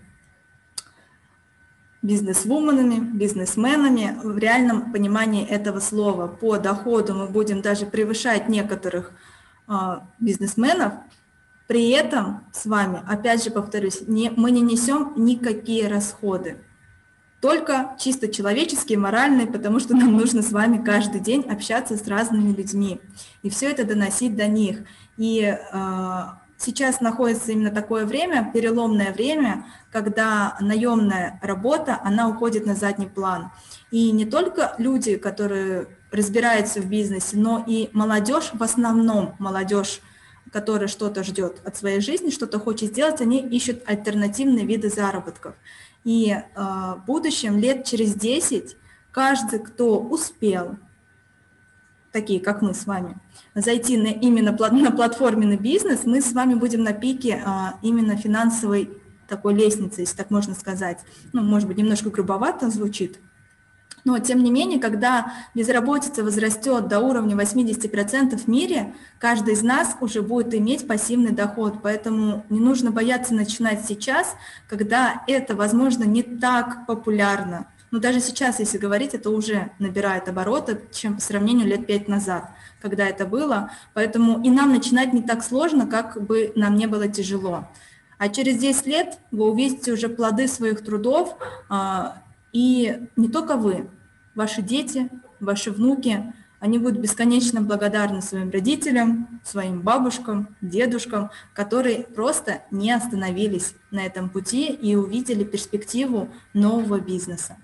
бизнесвуменами, бизнесменами в реальном понимании этого слова. По доходу мы будем даже превышать некоторых бизнесменов, при этом с вами, опять же повторюсь, мы не несем никакие расходы. Только чисто человеческие, моральные, потому что нам нужно с вами каждый день общаться с разными людьми и все это доносить до них. И сейчас находится именно такое время, переломное время, когда наемная работа, она уходит на задний план. И не только люди, которые разбираются в бизнесе, но и молодежь, в основном молодежь, которая что-то ждет от своей жизни, что-то хочет сделать, они ищут альтернативные виды заработков. И в будущем, лет через 10, каждый, кто успел, такие как мы с вами, зайти именно на платформенный бизнес, мы с вами будем на пике именно финансовой такой лестницы, если так можно сказать. Может быть, немножко грубовато звучит. Но, тем не менее, когда безработица возрастет до уровня 80% в мире, каждый из нас уже будет иметь пассивный доход. Поэтому не нужно бояться начинать сейчас, когда это, возможно, не так популярно. Но даже сейчас, если говорить, это уже набирает обороты, чем по сравнению лет 5 назад, когда это было. Поэтому и нам начинать не так сложно, как бы нам не было тяжело. А через 10 лет вы увидите уже плоды своих трудов, и не только вы, ваши дети, ваши внуки, они будут бесконечно благодарны своим родителям, своим бабушкам, дедушкам, которые просто не остановились на этом пути и увидели перспективу нового бизнеса.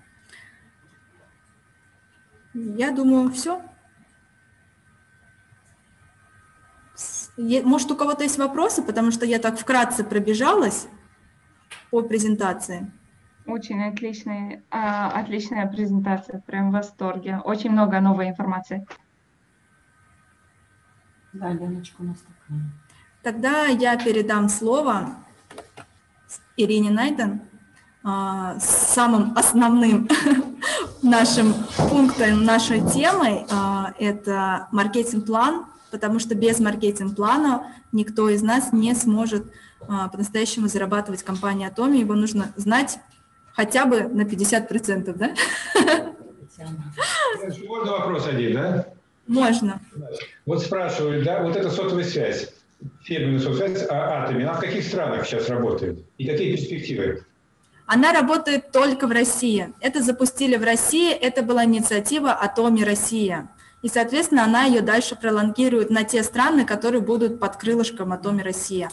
Я думаю, все. Может, у кого-то есть вопросы, потому что я так вкратце пробежалась по презентации. Очень отличная презентация, прям в восторге. Очень много новой информации. Да, Леночка у нас такая. Тогда я передам слово Ирине Найден с самым основным нашим пунктом нашей темы. Это маркетинг-план, потому что без маркетинг-плана никто из нас не сможет по-настоящему зарабатывать в компании Atomy. Его нужно знать хотя бы на 50%, да? Можно вопрос один, да? Можно. Вот спрашивают, да, вот эта сотовая связь, фирменная сотовая связь Atomy, она в каких странах сейчас работает? И какие перспективы? Она работает только в России. Это запустили в России, это была инициатива Atomy Россия. И, соответственно, она ее дальше пролонгирует на те страны, которые будут под крылышком Atomy Россия.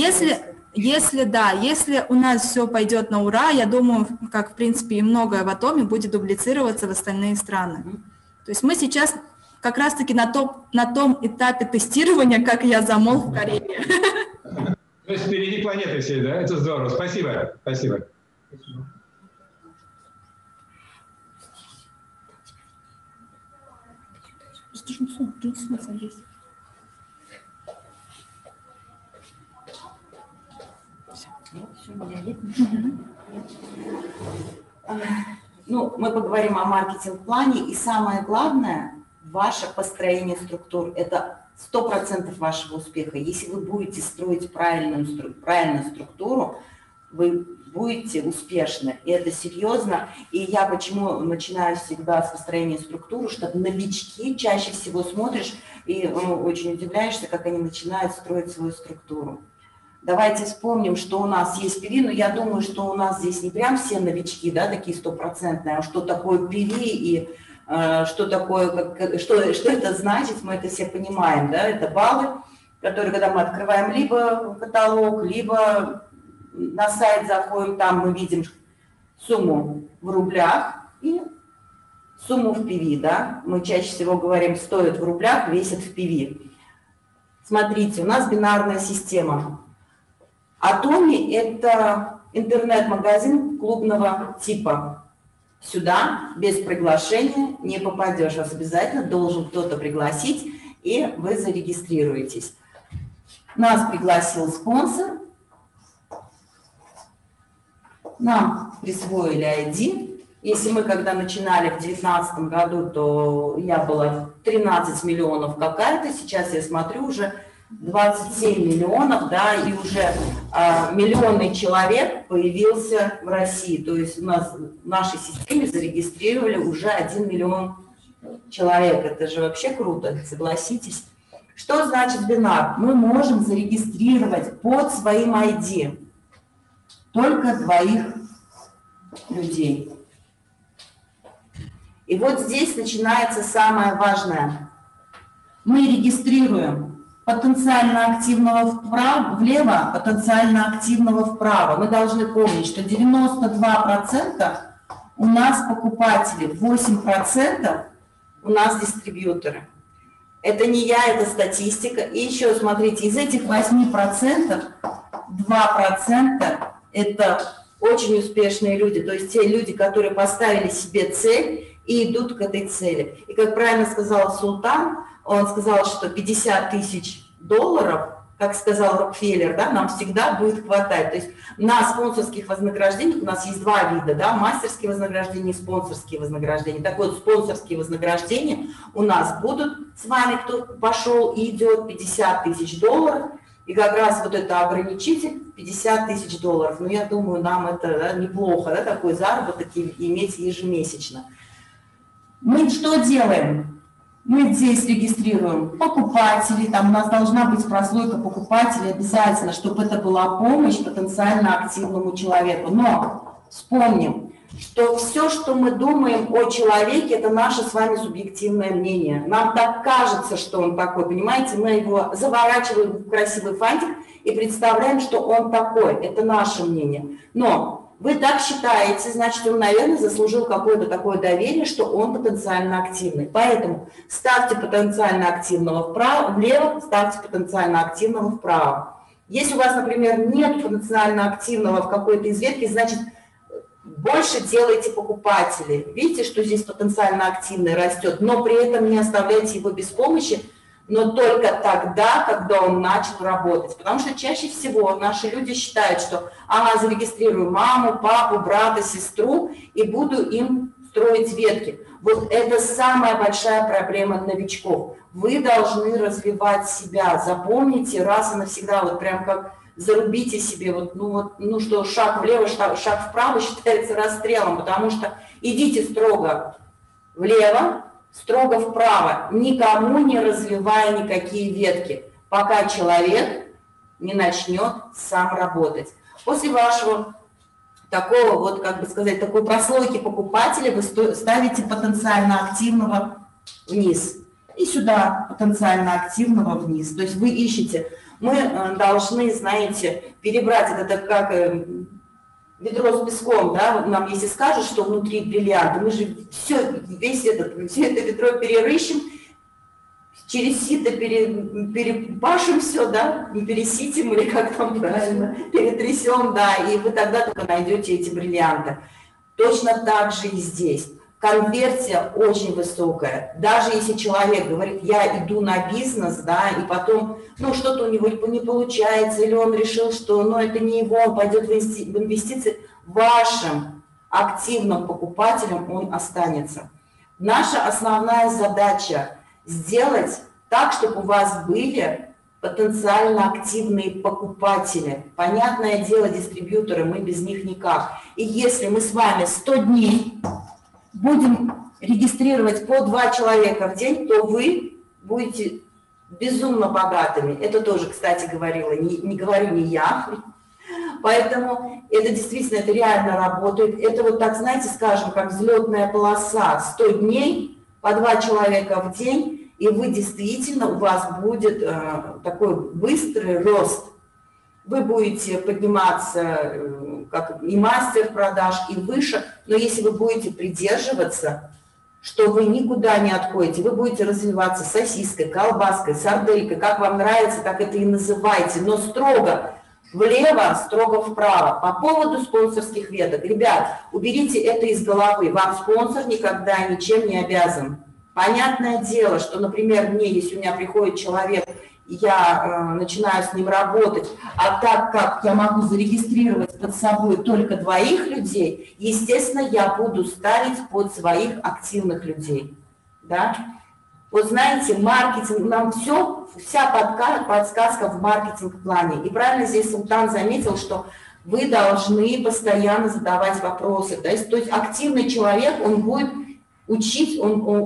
Если у нас все пойдет на ура, я думаю, как, в принципе, и многое в Atomy будет дублицироваться в остальные страны. То есть мы сейчас как раз-таки на том этапе тестирования, как я замол в Корее. То есть впереди планеты все, да? Это здорово. Спасибо. Спасибо. Ну, мы поговорим о маркетинг-плане, и самое главное, ваше построение структур – это 100% вашего успеха. Если вы будете строить правильную структуру, вы будете успешны, и это серьезно. И я почему начинаю всегда с построения структуры, что новички чаще всего смотришь и очень удивляешься, как они начинают строить свою структуру. Давайте вспомним, что у нас есть PV, но я думаю, что у нас здесь не прям все новички, да, такие 100%, а что такое PV и что такое, что это значит, мы это все понимаем, да, это баллы, которые, когда мы открываем либо каталог, либо на сайт заходим, там мы видим сумму в рублях и сумму в PV, да, мы чаще всего говорим, стоит в рублях, весит в PV. Смотрите, у нас бинарная система. Atomy – это интернет-магазин клубного типа. Сюда без приглашения не попадешь. Вас обязательно должен кто-то пригласить, и вы зарегистрируетесь. Нас пригласил спонсор. Нам присвоили ID. Если мы когда начинали в 2019 году, то я была 13 миллионов какая-то. Сейчас я смотрю уже 27 миллионов, да, и уже миллионный человек появился в России. То есть у нас в нашей системе зарегистрировали уже 1 миллион человек. Это же вообще круто, согласитесь. Что значит бинар? Мы можем зарегистрировать под своим ID только двоих людей. И вот здесь начинается самое важное. Мы регистрируем потенциально активного влево, потенциально активного вправо. Мы должны помнить, что 92% у нас покупатели, 8% у нас дистрибьюторы. Это не я, это статистика. И еще, смотрите, из этих 8% 2% это очень успешные люди. То есть те люди, которые поставили себе цель и идут к этой цели. И как правильно сказал Султан, он сказал, что $50 тысяч как сказал Рокфеллер, да, нам всегда будет хватать. То есть на спонсорских вознаграждениях у нас есть два вида, да, мастерские вознаграждения и спонсорские вознаграждения. Так вот, спонсорские вознаграждения у нас будут с вами, кто пошел и идет, $50 тысяч. И как раз вот это ограничитель $50 тысяч. Ну, я думаю, нам это неплохо, да, такой заработок иметь ежемесячно. Мы что делаем? Мы здесь регистрируем покупателей, там у нас должна быть прослойка покупателей обязательно, чтобы это была помощь потенциально активному человеку. Но вспомним, что все, что мы думаем о человеке, это наше с вами субъективное мнение. Нам так кажется, что он такой, понимаете, мы его заворачиваем в красивый фантик и представляем, что он такой. Это наше мнение. Но вы так считаете, значит, он, наверное, заслужил какое-то такое доверие, что он потенциально активный. Поэтому ставьте потенциально активного влево, ставьте потенциально активного вправо. Если у вас, например, нет потенциально активного в какой-то из ветки, значит, больше делайте покупателей. Видите, что здесь потенциально активный растет, но при этом не оставляйте его без помощи, но только тогда, когда он начал работать. Потому что чаще всего наши люди считают, что ага, зарегистрирую маму, папу, брата, сестру и буду им строить ветки. Вот это самая большая проблема новичков. Вы должны развивать себя. Запомните раз и навсегда, вот прям как зарубите себе, ну что, шаг влево, шаг вправо считается расстрелом, потому что идите строго влево, строго вправо, никому не развивая никакие ветки, пока человек не начнет сам работать. После вашего такого, вот как бы сказать, такой прослойки покупателя вы ставите потенциально активного вниз и сюда потенциально активного вниз. То есть вы ищете. Мы должны, знаете, перебрать это как ведро с песком, да, нам если скажут, что внутри бриллианты, мы же все это ведро перерыщем, через сито перепашем все, да, переситим или как там правильно, перетрясем, да, и вы тогда только найдете эти бриллианты. Точно так же и здесь. Конверсия очень высокая. Даже если человек говорит, я иду на бизнес, да, и потом, ну, что-то у него не получается, или он решил, что, ну, это не его, он пойдет в инвестиции, вашим активным покупателем он останется. Наша основная задача сделать так, чтобы у вас были потенциально активные покупатели. Понятное дело, дистрибьюторы, мы без них никак. И если мы с вами 100 дней будем регистрировать по 2 человека в день, то вы будете безумно богатыми. Это тоже, кстати, говорила, не говорю не я. Поэтому это действительно, это реально работает. Это вот так, знаете, скажем, как взлетная полоса. 100 дней по 2 человека в день, и вы действительно, у вас будет такой быстрый рост. Вы будете подниматься как и мастер продаж, и выше, но если вы будете придерживаться, что вы никуда не отходите, вы будете развиваться сосиской, колбаской, сарделькой, как вам нравится, так это и называйте, но строго влево, строго вправо. По поводу спонсорских веток, ребят, уберите это из головы, вам спонсор никогда ничем не обязан. Понятное дело, что, например, мне, если у меня приходит человек, я начинаю с ним работать, а так как я могу зарегистрировать под собой только 2 людей, естественно, я буду ставить под своих активных людей. Да? Вот знаете, маркетинг, нам вся подсказка в маркетинг-плане. И правильно здесь Султан заметил, что вы должны постоянно задавать вопросы. То есть активный человек, он будет учиться,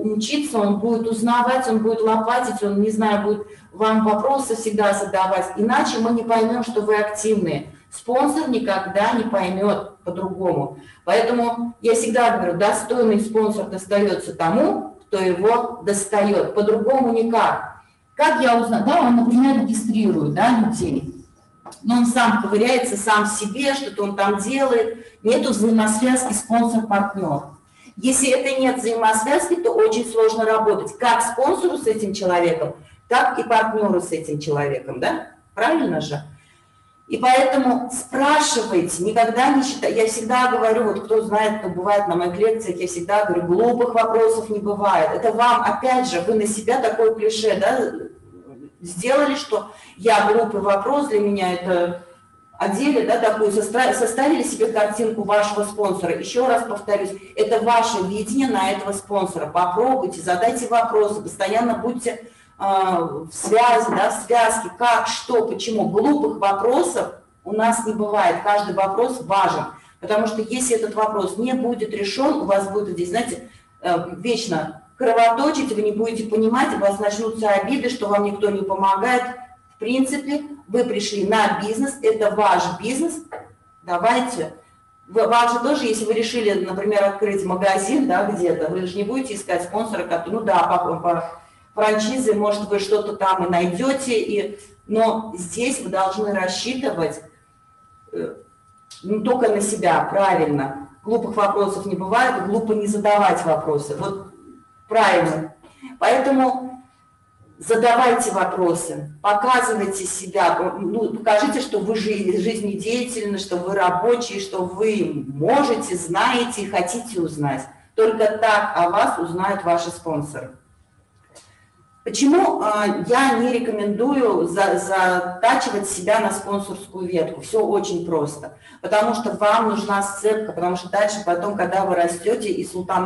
он будет узнавать, он будет лопатить, он, не знаю, будет вам вопросы всегда задавать. Иначе мы не поймем, что вы активные. Спонсор никогда не поймет по-другому. Поэтому я всегда говорю, достойный спонсор достается тому, кто его достает. По-другому никак. Как я узнаю? Да, он, например, регистрирует, да, людей. Но он сам ковыряется, сам в себе, что-то он там делает. Нету взаимосвязки спонсор-партнер. Если это нет взаимосвязки, то очень сложно работать. Как спонсору с этим человеком, так и партнеру с этим человеком, да? Правильно же? И поэтому спрашивайте, никогда не считайте. Я всегда говорю, вот кто знает, кто бывает на моих лекциях, я всегда говорю, глупых вопросов не бывает. Это вам, опять же, вы на себя такое клише, да, сделали, что я глупый вопрос, для меня это одели, да, такую, составили себе картинку вашего спонсора. Еще раз повторюсь, это ваше видение на этого спонсора. Попробуйте, задайте вопросы, постоянно будьте в связи, да, в связке, как, что, почему. Глупых вопросов у нас не бывает, каждый вопрос важен, потому что если этот вопрос не будет решен, у вас будет здесь, знаете, вечно кровоточить, вы не будете понимать, у вас начнутся обиды, что вам никто не помогает. В принципе, вы пришли на бизнес, это ваш бизнес, давайте. Вам же тоже, если вы решили, например, открыть магазин, да, где-то, вы же не будете искать спонсора, который, ну да, по франшизе, может, вы что-то там и найдете, но здесь вы должны рассчитывать только на себя, правильно. Глупых вопросов не бывает, глупо не задавать вопросы. Вот правильно. Поэтому задавайте вопросы, показывайте себя, ну, покажите, что вы жизнедеятельны, что вы рабочие, что вы можете, знаете и хотите узнать. Только так о вас узнают ваши спонсоры. Почему я не рекомендую затачивать себя на спонсорскую ветку? Все очень просто. Потому что вам нужна сцепка, потому что дальше потом, когда вы растете, и Султан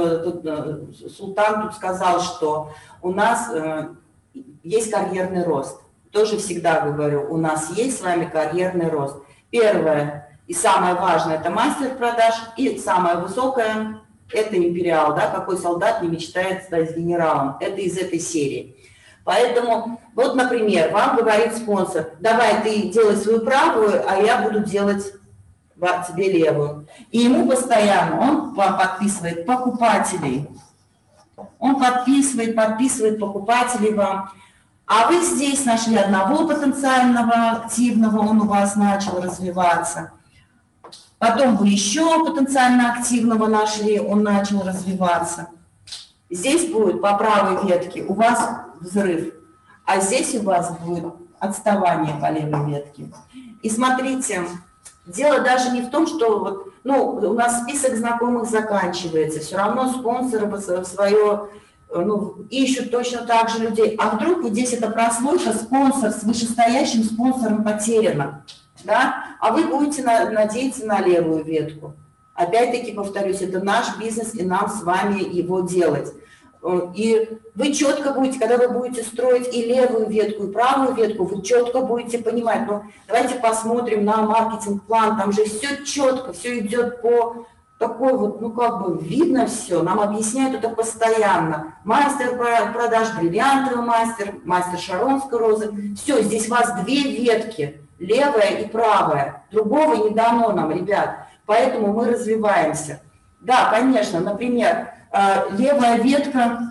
тут сказал, что у нас есть карьерный рост. Тоже всегда говорю, у нас есть с вами карьерный рост. Первое и самое важное – это мастер продаж, и самое высокое – это империал, да, какой солдат не мечтает стать генералом. Это из этой серии. Поэтому, вот, например, вам говорит спонсор, давай ты делай свою правую, а я буду делать тебе левую. И ему постоянно, он подписывает покупателей. Он подписывает покупателей вам. А вы здесь нашли одного потенциального активного, он у вас начал развиваться. Потом вы еще потенциально активного нашли, он начал развиваться. Здесь будет по правой ветке у вас взрыв, а здесь у вас будет отставание по левой ветке. И смотрите, дело даже не в том, что вот, ну, у нас список знакомых заканчивается, все равно спонсоры свое, ну, ищут точно так же людей. А вдруг вот здесь эта прослойка, спонсор с вышестоящим спонсором потеряна. Да? А вы будете надеяться на левую ветку. Опять-таки, повторюсь, это наш бизнес, и нам с вами его делать. И вы четко будете, когда вы будете строить и левую ветку, и правую ветку, вы четко будете понимать. Ну, давайте посмотрим на маркетинг-план, там же все четко, все идет по такой вот, ну как бы видно все, нам объясняют это постоянно. Мастер продаж, бриллиантовый мастер, мастер шаронской розы. Все, здесь у вас две ветки. Левая и правая. Другого не дано нам, ребят. Поэтому мы развиваемся. Да, конечно, например, левая ветка,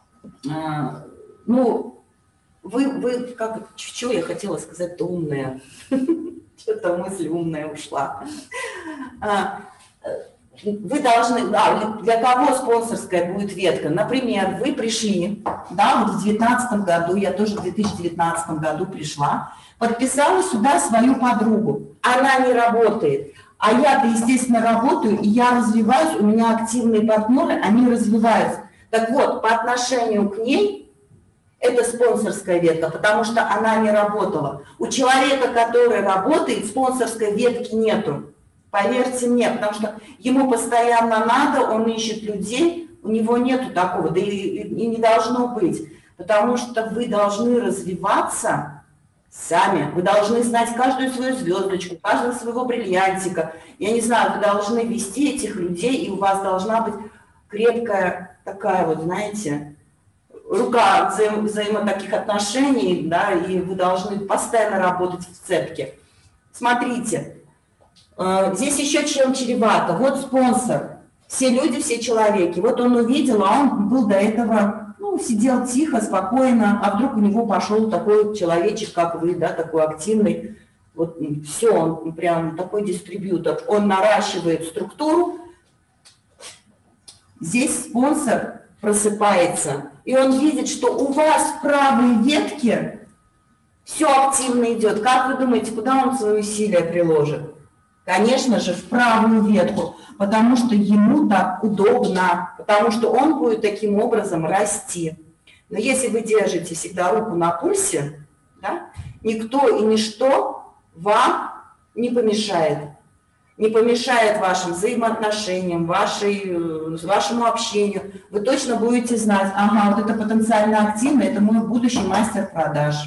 ну, вы как, что я хотела сказать-то умная? Что-то мысль умная ушла. Вы должны, да, для кого спонсорская будет ветка? Например, вы пришли, да, вот в 2019 году, я тоже в 2019 году пришла, подписала сюда свою подругу. Она не работает. А я-то, естественно, работаю, и я развиваюсь, у меня активные партнеры, они развиваются. Так вот, по отношению к ней, это спонсорская ветка, потому что она не работала. У человека, который работает, спонсорской ветки нету. Поверьте мне, потому что ему постоянно надо, он ищет людей, у него нету такого, да и не должно быть. Потому что вы должны развиваться сами, вы должны знать каждую свою звездочку, каждого своего бриллиантика. Я не знаю, вы должны вести этих людей, и у вас должна быть крепкая такая вот, знаете, рука таких отношений, да, и вы должны постоянно работать в цепке. Смотрите, здесь еще чем чревато. Вот спонсор, все люди, все человеки. Вот он увидел, а он был до этого, ну, сидел тихо, спокойно, а вдруг у него пошел такой человечек, как вы, да, такой активный. Вот все, он прям такой дистрибьютор. Он наращивает структуру. Здесь спонсор просыпается, и он видит, что у вас в правой ветке все активно идет. Как вы думаете, куда он свои усилия приложит? Конечно же, в правую ветку, потому что ему так удобно, потому что он будет таким образом расти. Но если вы держите всегда руку на пульсе, да, никто и ничто вам не помешает. Не помешает вашим взаимоотношениям, вашему общению. Вы точно будете знать, ага, вот это потенциально активный, это мой будущий мастер продаж.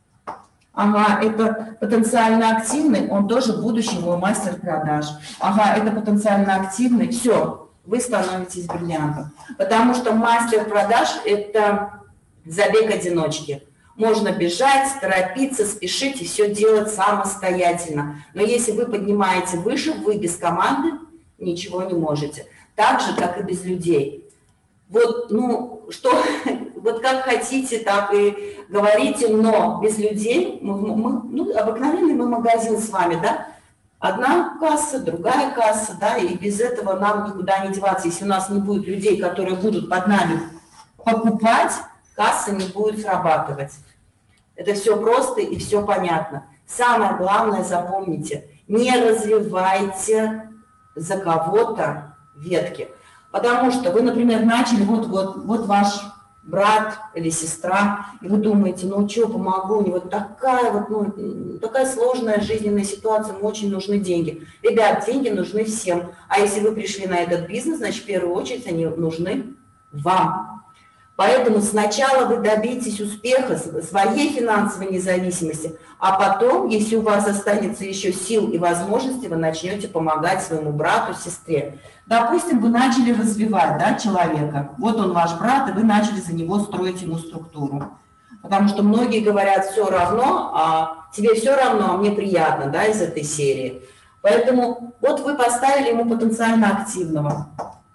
Ага, это потенциально активный, он тоже будущий мой мастер продаж. Ага, это потенциально активный, все, вы становитесь бриллиантом. Потому что мастер продаж – это забег одиночки. Можно бежать, торопиться, спешить и все делать самостоятельно. Но если вы поднимаете выше, вы без команды ничего не можете. Так же, как и без людей. Вот, ну, что, вот как хотите, так и говорите, но без людей, ну, обыкновенный мы магазин с вами, да, одна касса, другая касса, да, и без этого нам никуда не деваться. Если у нас не будет людей, которые будут под нами покупать, касса не будет срабатывать. Это все просто и все понятно. Самое главное, запомните, не развивайте за кого-то ветки. Потому что вы, например, начали, вот ваш брат или сестра, и вы думаете, ну что, помогу, не вот такая вот, ну, такая сложная жизненная ситуация, ему очень нужны деньги. Ребят, деньги нужны всем. А если вы пришли на этот бизнес, значит, в первую очередь они нужны вам. Поэтому сначала вы добейтесь успеха, своей финансовой независимости, а потом, если у вас останется еще сил и возможности, вы начнете помогать своему брату, сестре. Допустим, вы начали развивать, да, человека. Вот он ваш брат, и вы начали за него строить ему структуру. Потому что многие говорят, все равно, а тебе все равно, а мне приятно, да, из этой серии. Поэтому вот вы поставили ему потенциально активного.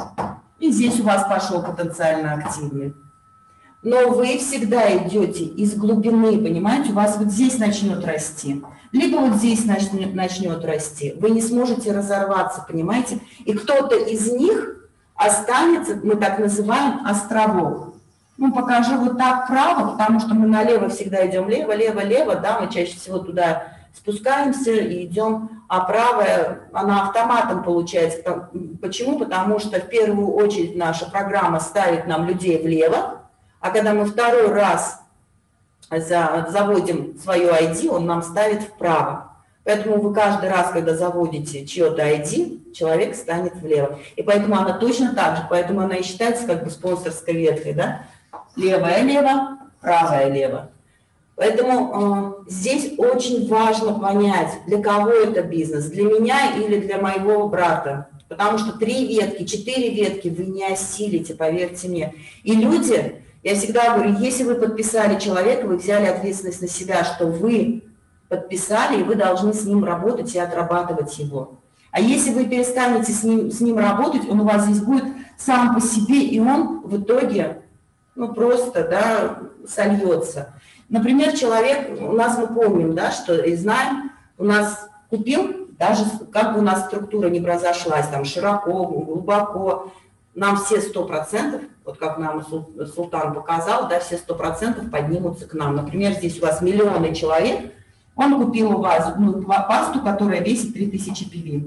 И здесь у вас пошел потенциально активный. Но вы всегда идете из глубины, понимаете, у вас вот здесь начнет расти, либо вот здесь начнет расти. Вы не сможете разорваться, понимаете? И кто-то из них останется, мы так называем, островок. Ну, покажу вот так право, потому что мы налево всегда идем лево, лево, лево, да, мы чаще всего туда спускаемся и идем, а правая, она автоматом получается. Почему? Потому что в первую очередь наша программа ставит нам людей влево, а когда мы второй раз заводим свое ID, он нам ставит вправо. Поэтому вы каждый раз, когда заводите чье-то ID, человек станет влево. И поэтому она точно так же, поэтому она и считается как бы спонсорской веткой, да? Левая лево, правая лево. Поэтому здесь очень важно понять, для кого это бизнес, для меня или для моего брата. Потому что 3 ветки, 4 ветки вы не осилите, поверьте мне. И люди... Я всегда говорю, если вы подписали человека, вы взяли ответственность на себя, что вы подписали, и вы должны с ним работать и отрабатывать его. А если вы перестанете с ним работать, он у вас здесь будет сам по себе, и он в итоге, ну, просто, да, сольется. Например, человек, у нас мы помним, да, что и знаем, у нас купил, даже как бы у нас структура не разошлась, там, широко, глубоко, нам все 100%, вот как нам Султан показал, да, все 100% поднимутся к нам. Например, здесь у вас миллионный человек, он купил у вас пасту, которая весит 3000 PV.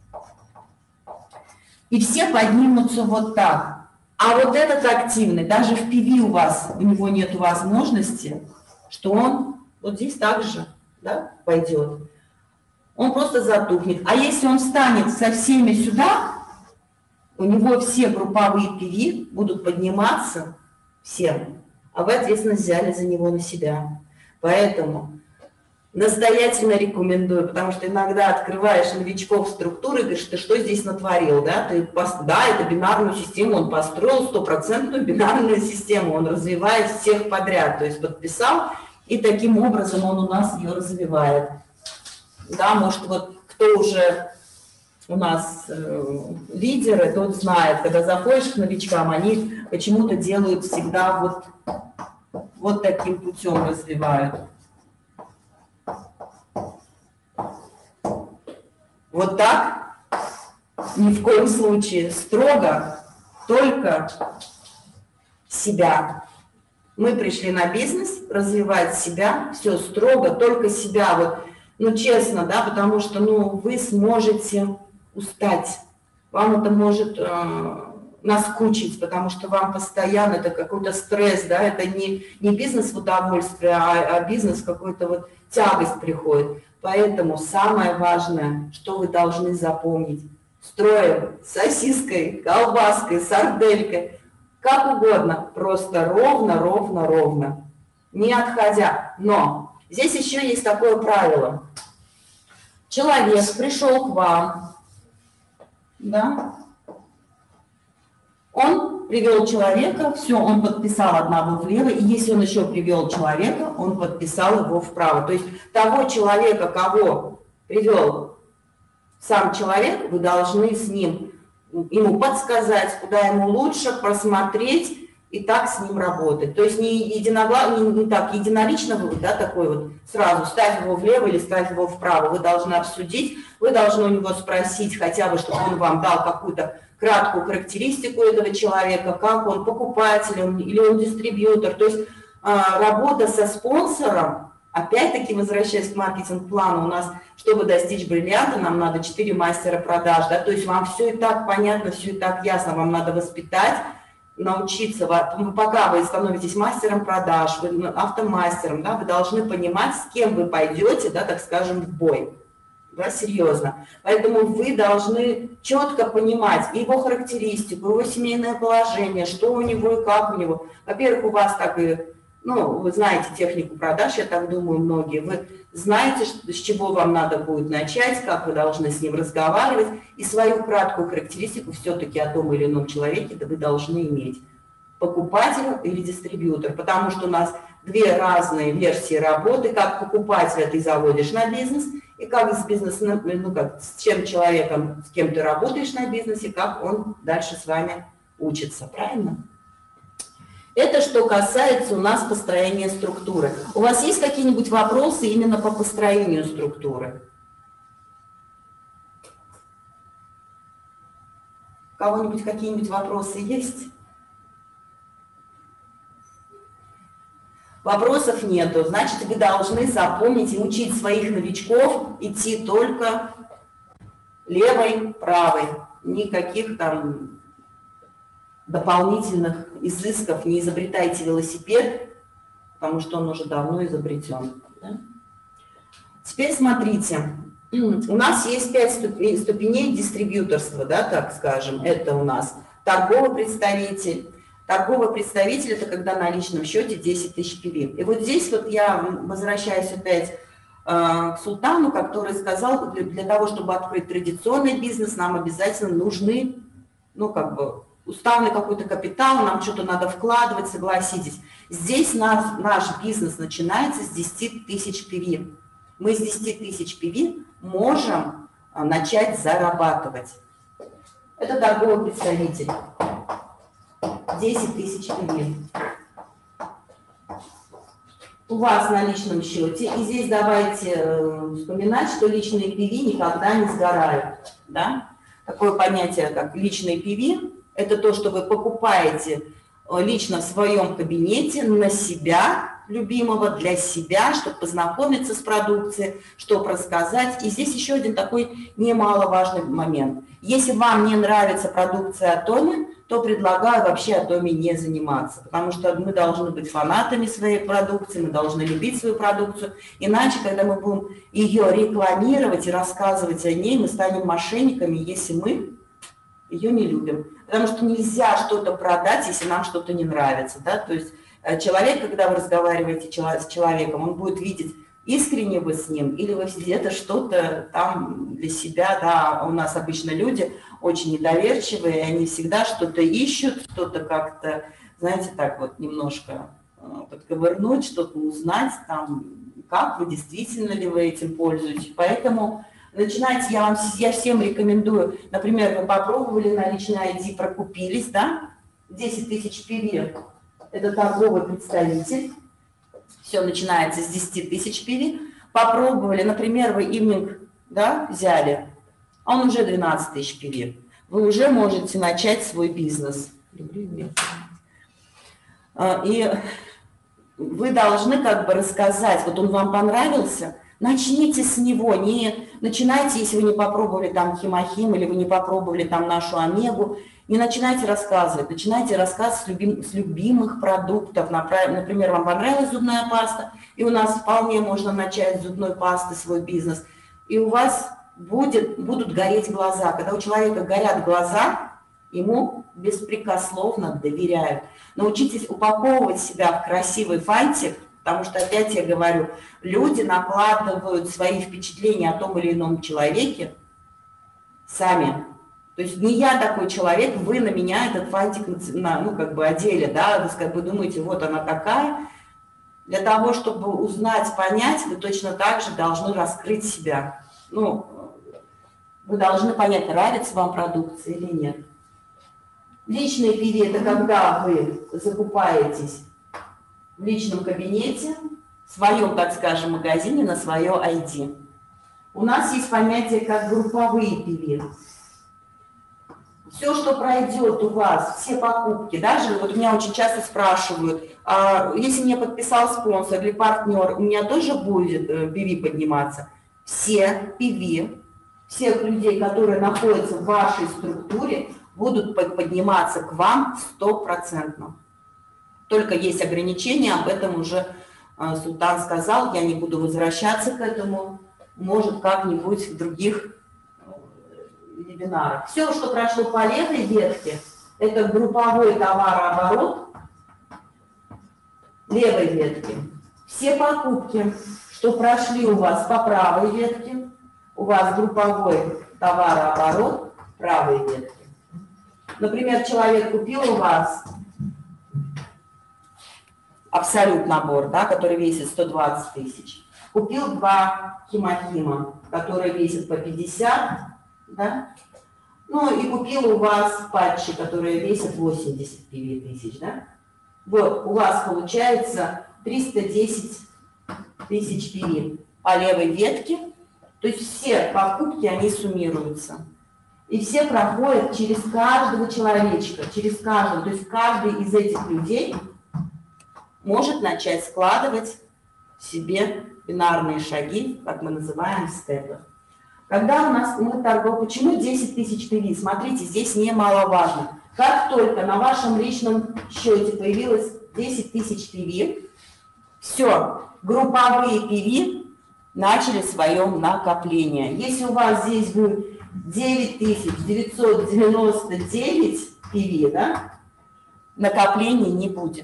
И все поднимутся вот так. А вот этот активный, даже в PV у него нет возможности, что он вот здесь также, да, пойдет. Он просто затухнет. А если он встанет со всеми сюда, у него все групповые PV будут подниматься всем, а вы ответственность взяли за него на себя. Поэтому настоятельно рекомендую, потому что иногда открываешь новичков структуры и говоришь, ты что здесь натворил, да? Да, это бинарную систему, он построил 100% бинарную систему, он развивает всех подряд, то есть подписал, и таким образом он у нас ее развивает. Да, может, вот кто уже... У нас лидеры, тот знает, когда заходишь к новичкам, они почему-то делают всегда вот таким путем развивают. Вот так? Ни в коем случае. Строго только себя. Мы пришли на бизнес, развивать себя, все строго, только себя. Вот, ну, честно, да, потому что, ну, вы сможете устать. Вам это может наскучить, потому что вам постоянно это какой-то стресс, да, это не бизнес в удовольствие, а бизнес какой-то вот тягость приходит. Поэтому самое важное, что вы должны запомнить, строим сосиской, колбаской, сарделькой, как угодно, просто ровно, ровно, ровно, не отходя. Но здесь еще есть такое правило. Человек пришел к вам, да, он привел человека, все, он подписал одного влево, и если он еще привел человека, он подписал его вправо. То есть того человека, кого привел сам человек, вы должны с ним, ему подсказать, куда ему лучше, просмотреть и так с ним работать. То есть не единолично вы, да, такой вот сразу ставь его влево или ставь его вправо. Вы должны обсудить, вы должны у него спросить хотя бы, чтобы он вам дал какую-то краткую характеристику этого человека, как он покупатель или он дистрибьютор. То есть работа со спонсором, опять-таки возвращаясь к маркетинг-плану, у нас, чтобы достичь бриллианта, нам надо 4 мастера продаж, да, то есть вам все и так понятно, все и так ясно, вам надо воспитать, научиться, пока вы становитесь мастером продаж, вы автомастером, да, вы должны понимать, с кем вы пойдете, да, так скажем, в бой. Да, серьезно. Поэтому вы должны четко понимать его характеристику, его семейное положение, что у него и как у него. Во-первых, у вас так и, вы знаете технику продаж, я так думаю, многие. Вы знаете, с чего вам надо будет начать, как вы должны с ним разговаривать, и свою краткую характеристику все-таки о том или ином человеке вы должны иметь. Покупатель или дистрибьютор, потому что у нас 2 разные версии работы, как покупателя ты заводишь на бизнес, и как с бизнесом, с чем человеком, с кем ты работаешь на бизнесе, как он дальше с вами учится, правильно? Это что касается у нас построения структуры. У вас есть какие-нибудь вопросы именно по построению структуры? У кого-нибудь какие-нибудь вопросы есть? Вопросов нету, значит, вы должны запомнить и учить своих новичков идти только левой, правой. Никаких там дополнительных изысков, не изобретайте велосипед, потому что он уже давно изобретен. Да? Теперь смотрите, у нас есть 5 ступеней дистрибьюторства, да, так скажем. Это у нас торговый представитель. Торговый представитель – это когда на личном счете 10 тысяч PV. И вот здесь вот я возвращаюсь опять к Султану, который сказал, для того, чтобы открыть традиционный бизнес, нам обязательно нужны, уставный какой-то капитал, нам что-то надо вкладывать, согласитесь. Здесь наш бизнес начинается с 10 тысяч PV. Мы с 10 тысяч PV можем начать зарабатывать. Это торговый представитель. 10 тысяч PV. У вас на личном счете. И здесь давайте вспоминать, что личные PV никогда не сгорают. Да? Такое понятие, как личные PV, это то, что вы покупаете лично в своем кабинете на себя, любимого, для себя, чтобы познакомиться с продукцией, чтобы рассказать. И здесь еще один такой немаловажный момент. Если вам не нравится продукция Атоми, то предлагаю вообще Атоми не заниматься, потому что мы должны быть фанатами своей продукции, мы должны любить свою продукцию, иначе, когда мы будем ее рекламировать и рассказывать о ней, мы станем мошенниками, если мы ее не любим. Потому что нельзя что-то продать, если нам что-то не нравится. Да? То есть человек, когда вы разговариваете с человеком, он будет видеть, искренне вы с ним, или вы где-то что-то там для себя, да, у нас обычно люди очень недоверчивые, они всегда что-то ищут, что-то как-то, знаете, так вот немножко подковырнуть, что-то узнать, там, как вы, действительно ли вы этим пользуетесь. Поэтому начинайте, я всем рекомендую, например, вы попробовали на личный ID, прокупились, да, 10 тысяч PV, это торговый представитель. Все начинается с 10 тысяч PV. Попробовали, например, вы evening, да, взяли, а он уже 12 тысяч PV. Вы уже можете начать свой бизнес. И вы должны как бы рассказать, вот он вам понравился, Начните с него, не начинайте, если вы не попробовали там Химохим или вы не попробовали там нашу Омегу, не начинайте рассказывать, начинайте рассказ с любимых продуктов. Например, вам понравилась зубная паста, и у нас вполне можно начать с зубной пасты свой бизнес. И у вас будут гореть глаза. Когда у человека горят глаза, ему беспрекословно доверяют. Научитесь упаковывать себя в красивый фантик, потому что, опять я говорю, люди накладывают свои впечатления о том или ином человеке сами. То есть не я такой человек, вы на меня этот фантик одели, да, вы думаете, вот она такая. Для того, чтобы узнать, понять, вы точно так же должны раскрыть себя. Ну, вы должны понять, нравится вам продукция или нет. Личный PV – это когда вы закупаетесь в личном кабинете, в своем, так скажем, магазине на свое ID. У нас есть понятие как групповые PV. Все, что пройдет у вас, все покупки, даже вот меня очень часто спрашивают, если мне подписал спонсор или партнер, у меня тоже будет PV подниматься. Все PV, всех людей, которые находятся в вашей структуре, будут подниматься к вам 100%. Только есть ограничения, об этом уже Султан сказал, я не буду возвращаться к этому, может как-нибудь в других вебинарах. Все, что прошло по левой ветке, это групповой товарооборот левой ветки. Все покупки, что прошли у вас по правой ветке, у вас групповой товарооборот правой ветки. Например, человек купил у вас абсолют набор, да, который весит 120 тысяч. Купил 2 Химохима, которые весят по 50, да? Ну и купил у вас патчи, которые весят 80 тысяч, да? Вот, у вас получается 310 тысяч PV по левой ветке. То есть все покупки, они суммируются. И все проходят через каждого человечка, через каждого. То есть каждый из этих людей может начать складывать себе бинарные шаги, как мы называем, степы. Когда у нас мы торгуем, почему 10 тысяч PV? Смотрите, здесь немаловажно. Как только на вашем личном счете появилось 10 тысяч PV, все, групповые PV начали свое накопление. Если у вас здесь будет 9999 PV, да, накоплений не будет.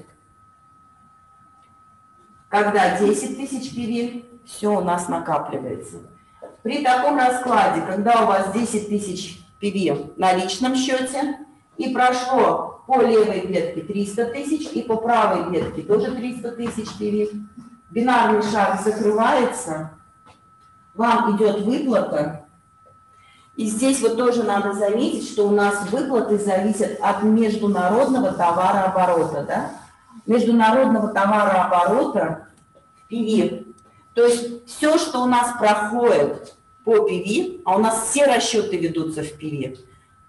Когда 10 тысяч PV, все у нас накапливается. При таком раскладе, когда у вас 10 тысяч PV на личном счете и прошло по левой ветке 300 тысяч и по правой ветке тоже 300 тысяч PV, бинарный шаг закрывается, вам идет выплата. И здесь вот тоже надо заметить, что у нас выплаты зависят от международного товарооборота, да? Международного товарооборота PV. То есть все, что у нас проходит по PV, а у нас все расчеты ведутся в PV,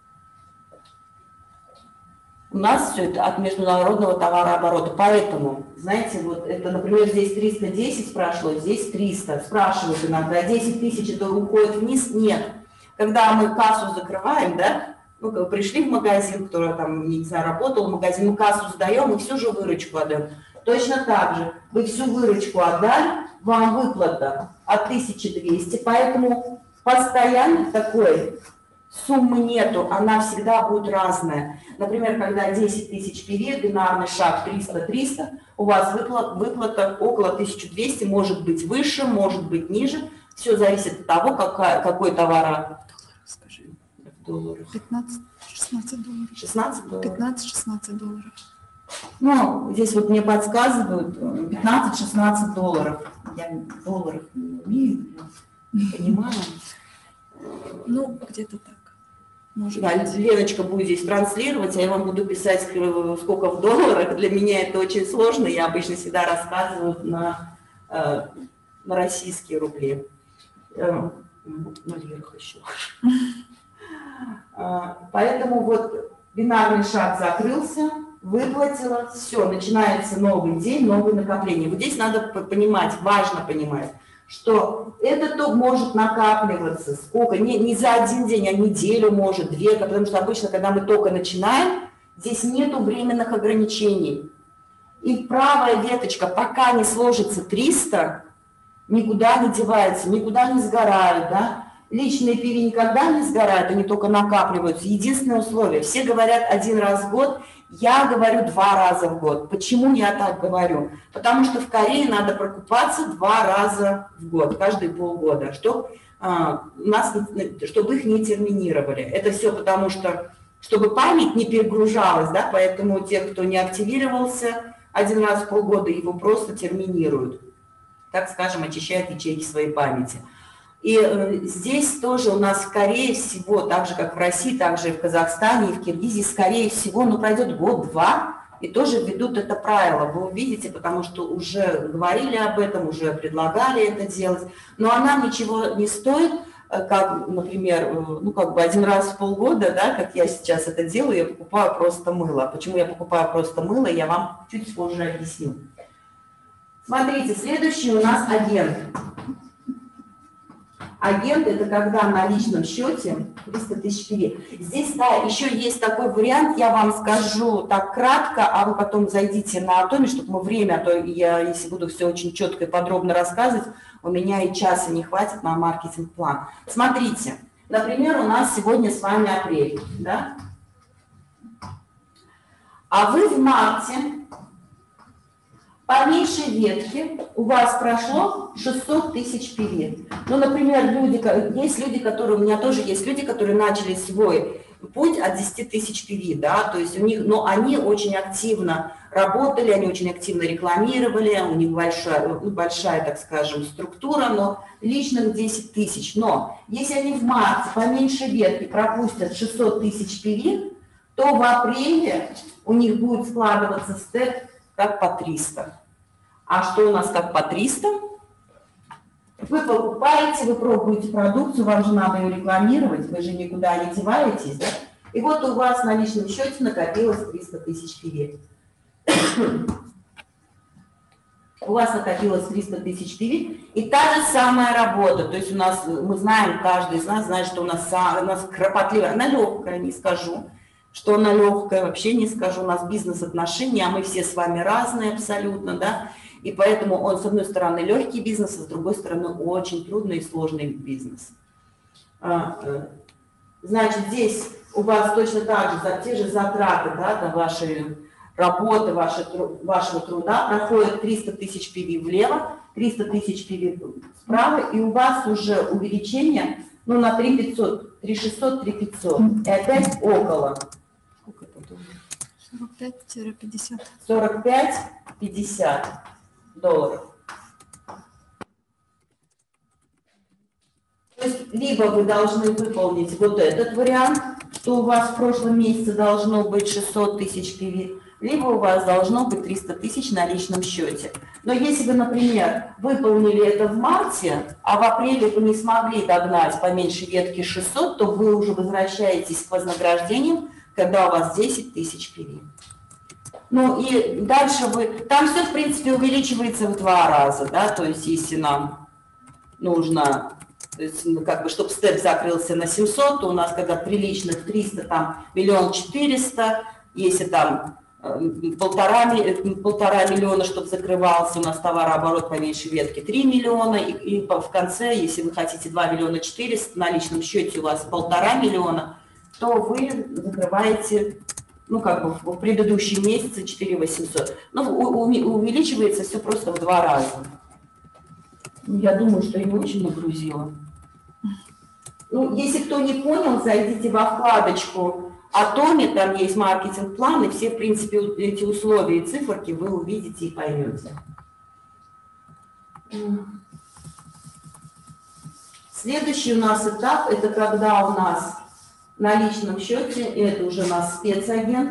у нас все это от международного товарооборота. Поэтому, знаете, вот это, например, здесь 310 прошло, здесь 300. Спрашивают иногда, 10 тысяч это уходит вниз? Нет. Когда мы кассу закрываем, да, ну, как пришли в магазин, который там, не знаю, работал в магазине, мы кассу сдаем и всю же выручку отдаем. Точно так же, вы всю выручку отдали, вам выплата от 1200, поэтому постоянно такой суммы нету, она всегда будет разная. Например, когда 10 тысяч PV, бинарный шаг 300-300, у вас выплата около 1200, может быть выше, может быть ниже. Все зависит от того, какой товар. Скажи, в долларах. 15-16 долларов. 16 долларов? 15-16 долларов. Ну, здесь вот мне подсказывают 15-16 долларов. Я долларов не умею, понимаю. Ну, где-то так. Может да, быть. Леночка будет здесь транслировать, а я вам буду писать, сколько в долларах. Для меня это очень сложно. Я обычно всегда рассказываю на российские рубли. Наверх еще. Поэтому вот бинарный шаг закрылся, выплатила, все, начинается новый день, новые накопления. Вот здесь надо понимать, важно понимать, что это то может накапливаться, сколько, не за один день, а неделю, может, 2, потому что обычно, когда мы только начинаем, здесь нету временных ограничений. И правая веточка, пока не сложится 300, никуда не девается, никуда не сгорают, да? Личные PV никогда не сгорают, они только накапливаются. Единственное условие, все говорят 1 раз в год, я говорю 2 раза в год. Почему я так говорю? Потому что в Корее надо прокупаться 2 раза в год, каждые полгода, чтобы их не терминировали. Это все потому что, чтобы память не перегружалась, да, поэтому те, кто не активировался 1 раз в полгода, его просто терминируют. Так скажем, очищают ячейки своей памяти. И здесь тоже у нас, скорее всего, так же, как в России, так же и в Казахстане, и в Киргизии, скорее всего, пройдет год-два, и тоже введут это правило. Вы увидите, потому что уже говорили об этом, уже предлагали это делать, но она ничего не стоит, как, например, 1 раз в полгода, да, как я сейчас это делаю, я покупаю просто мыло. Почему я покупаю просто мыло, я вам чуть позже объясню. Смотрите, следующий у нас агент. Агент – это когда на личном счете 300 тысяч PV. Здесь, да, еще есть такой вариант, я вам скажу так кратко, а вы потом зайдите на Atomy, чтобы мы время, а то я, если буду все очень четко и подробно рассказывать, у меня и часа не хватит на маркетинг-план. Смотрите, например, у нас сегодня с вами апрель, да? А вы в марте по меньшей ветке у вас прошло 600 тысяч PV. Ну, например, есть люди, которые, у меня тоже есть люди, которые начали свой путь от 10 тысяч PV, да, то есть у них, но они очень активно работали, они очень активно рекламировали, у них большая, так скажем, структура, но личных 10 тысяч. Но если они в марте по меньшей ветке пропустят 600 тысяч PV, то в апреле у них будет складываться степ как по 300. А что у нас как по 300? Вы покупаете, вы пробуете продукцию, вам же надо ее рекламировать, вы же никуда не деваетесь, да? И вот у вас на личном счете накопилось 300 тысяч PV. У вас накопилось 300 тысяч PV, и та же самая работа, то есть у нас, мы знаем, каждый из нас знает, что у нас кропотливая, она легкая, не скажу, что она легкая, вообще не скажу, у нас бизнес-отношения, а мы все с вами разные абсолютно, да, и поэтому он, с одной стороны, легкий бизнес, а с другой стороны, очень трудный и сложный бизнес. Значит, здесь у вас точно так же, те же затраты, да, на ваши работы, вашего труда проходят 300 тысяч PV влево, 300 тысяч PV справа, и у вас уже увеличение, ну, на 3500, 3600, 3500, и опять около. 45-50. 45-50 долларов. То есть либо вы должны выполнить вот этот вариант, что у вас в прошлом месяце должно быть 600 тысяч PV, либо у вас должно быть 300 тысяч на личном счете. Но если вы, например, выполнили это в марте, а в апреле вы не смогли догнать по меньшей ветке 600, то вы уже возвращаетесь к вознаграждениям, когда у вас 10 тысяч PV. Ну и дальше там все, в принципе, увеличивается в 2 раза, да, то есть если нам нужно, то есть, как бы, чтобы степ закрылся на 700, то у нас, когда приличных 300, там 1 400 000, если там 1,5 миллиона, чтобы закрывался, у нас товарооборот по меньшей ветке 3 миллиона, и в конце, если вы хотите 2 400 000, на личном счете у вас 1,5 миллиона, то вы закрываете, ну, как бы в предыдущие месяцы 4 800. Ну, увеличивается все просто в 2 раза. Я думаю, что я не очень нагрузила. Ну, если кто не понял, зайдите во вкладочку Atomy, там есть маркетинг-план, и все, в принципе, эти условия и циферки вы увидите и поймете. Следующий у нас этап, это когда у нас на личном счете, это уже у нас спецагент,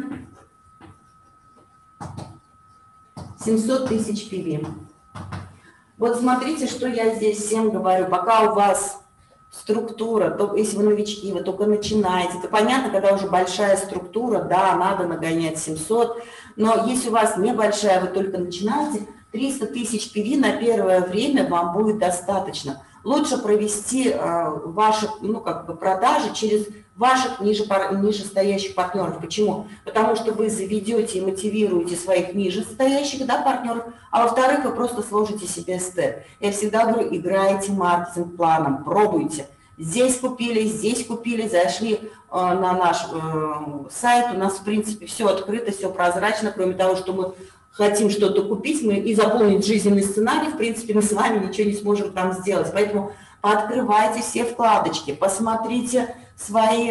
700 тысяч PV. Вот смотрите, что я здесь всем говорю. Пока у вас структура, то если вы новички, вы только начинаете, то понятно, когда уже большая структура, да, надо нагонять 700, но если у вас небольшая, вы только начинаете, 300 тысяч PV на первое время вам будет достаточно. Лучше провести ваши продажи через ваших нижестоящих партнеров. Почему? Потому что вы заведете и мотивируете своих нижестоящих партнеров, а во-вторых, вы просто сложите себе степ. Я всегда говорю, играйте маркетинг-планом, пробуйте. Здесь купили, зашли на наш сайт, у нас, в принципе, все открыто, все прозрачно, кроме того, что мы хотим что-то купить и заполнить жизненный сценарий, в принципе, мы с вами ничего не сможем там сделать. Поэтому открывайте все вкладочки, посмотрите свои,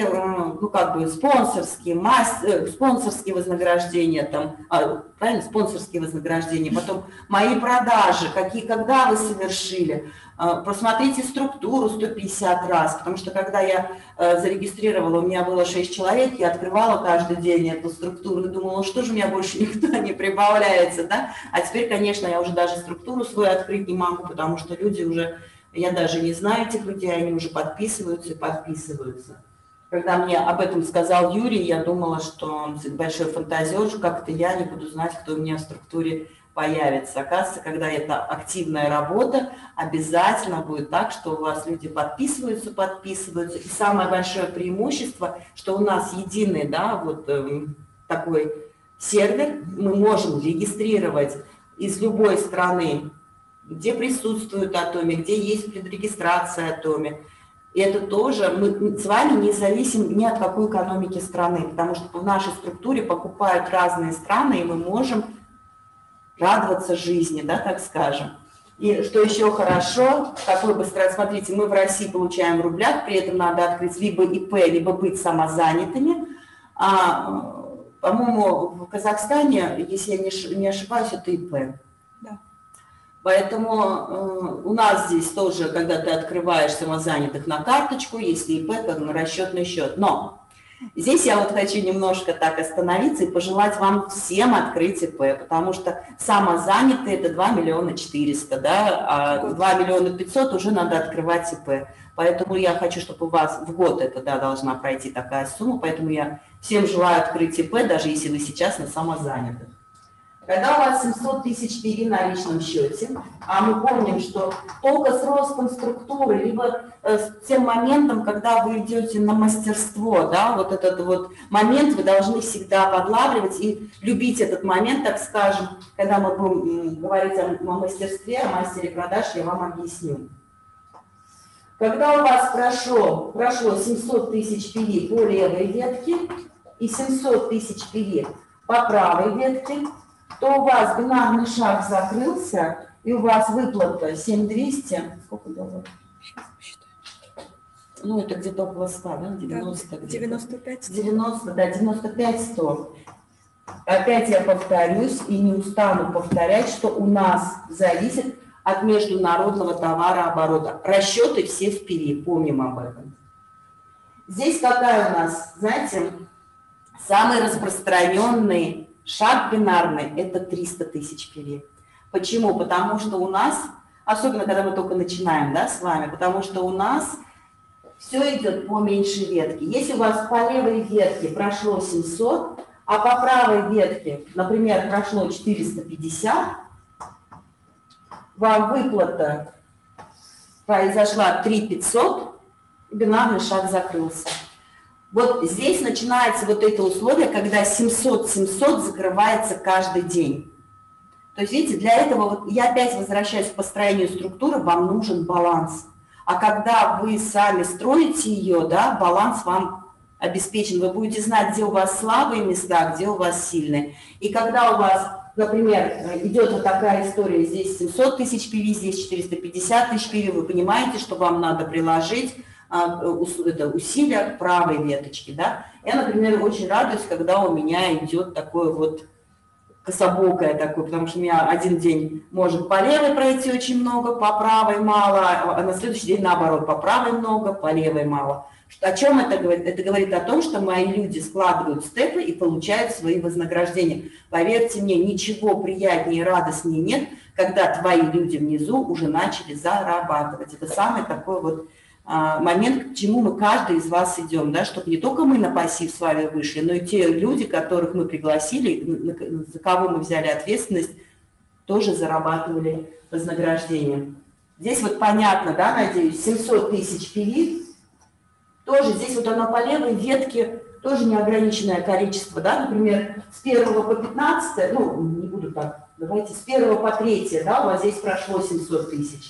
спонсорские вознаграждения, спонсорские вознаграждения, потом мои продажи, когда вы совершили, просмотрите структуру 150 раз, потому что когда я зарегистрировала, у меня было 6 человек, я открывала каждый день эту структуру и думала, что же у меня больше никто не прибавляется, да? А теперь, конечно, я уже даже структуру свою открыть не могу, потому что люди уже, я даже не знаю этих людей, они уже подписываются и подписываются. Когда мне об этом сказал Юрий, я думала, что он большой фантазер, как-то я не буду знать, кто у меня в структуре появится. Оказывается, когда это активная работа, обязательно будет так, что у вас люди подписываются. И самое большое преимущество, что у нас единый, такой сервер, мы можем регистрировать из любой страны, где присутствует Atomy, где есть предрегистрация Atomy. И это тоже, мы с вами не зависим ни от какой экономики страны, потому что в нашей структуре покупают разные страны, и мы можем радоваться жизни, так скажем. И что еще хорошо, какой бы стране, смотрите, мы в России получаем в рублях, при этом надо открыть либо ИП, либо быть самозанятыми. По-моему, в Казахстане, если я не ошибаюсь, это ИП. Да. Поэтому у нас здесь тоже, когда ты открываешь самозанятых на карточку, если ИП, то на расчетный счет. Но здесь я хочу немножко так остановиться и пожелать вам всем открыть ИП, потому что самозанятые это 2 400 000, а 2 500 000 уже надо открывать ИП. Поэтому я хочу, чтобы у вас в год это должна пройти такая сумма, поэтому я всем желаю открыть ИП, даже если вы сейчас на самозанятых. Когда у вас 700 тысяч PV на личном счете, а мы помним, что только с ростом структуры, либо с тем моментом, когда вы идете на мастерство, вот этот момент вы должны всегда подлавливать и любить этот момент, так скажем, когда мы будем говорить о мастерстве, о мастере продаж, я вам объясню. Когда у вас прошло 700 тысяч PV по левой ветке и 700 тысяч PV по правой ветке, то у вас бинарный шаг закрылся, и у вас выплата 7200. Сколько долларов? Это где-то около 100, 90 где-то. 95. 95-100. Опять я повторюсь и не устану повторять, что у нас зависит от международного товарооборота. Расчеты все в PV, помним об этом. Здесь какая у нас, знаете, самый распространенный шаг бинарный – это 300 тысяч PV. Почему? Потому что у нас, особенно когда мы только начинаем с вами, потому что у нас все идет по меньшей ветке. Если у вас по левой ветке прошло 700, а по правой ветке, например, прошло 450, вам выплата произошла 3500, бинарный шаг закрылся. Вот здесь начинается это условие, когда 700-700 закрывается каждый день. То есть, видите, для этого, я опять возвращаюсь к построению структуры, вам нужен баланс. А когда вы сами строите ее, баланс вам обеспечен. Вы будете знать, где у вас слабые места, где у вас сильные. И когда у вас, например, идет такая история, здесь 700 тысяч PV, здесь 450 тысяч PV, вы понимаете, что вам надо приложить усилия к правой веточке, Я, например, очень радуюсь, когда у меня идет такое кособокое такое, потому что у меня один день может по левой пройти очень много, по правой мало, а на следующий день наоборот, по правой много, по левой мало. О чем это говорит? Это говорит о том, что мои люди складывают степы и получают свои вознаграждения. Поверьте мне, ничего приятнее и радостнее нет, когда твои люди внизу уже начали зарабатывать. Это самый такой момент, к чему мы каждый из вас идем, чтобы не только мы на пассив с вами вышли, но и те люди, которых мы пригласили, за кого мы взяли ответственность, тоже зарабатывали вознаграждение. Здесь вот понятно, да, надеюсь, 700 тысяч PV. Тоже здесь вот оно по левой ветке, тоже неограниченное количество, да, например, с 1 по 15, ну, не буду так, давайте с 1 по 3, да, у вас здесь прошло 700 тысяч.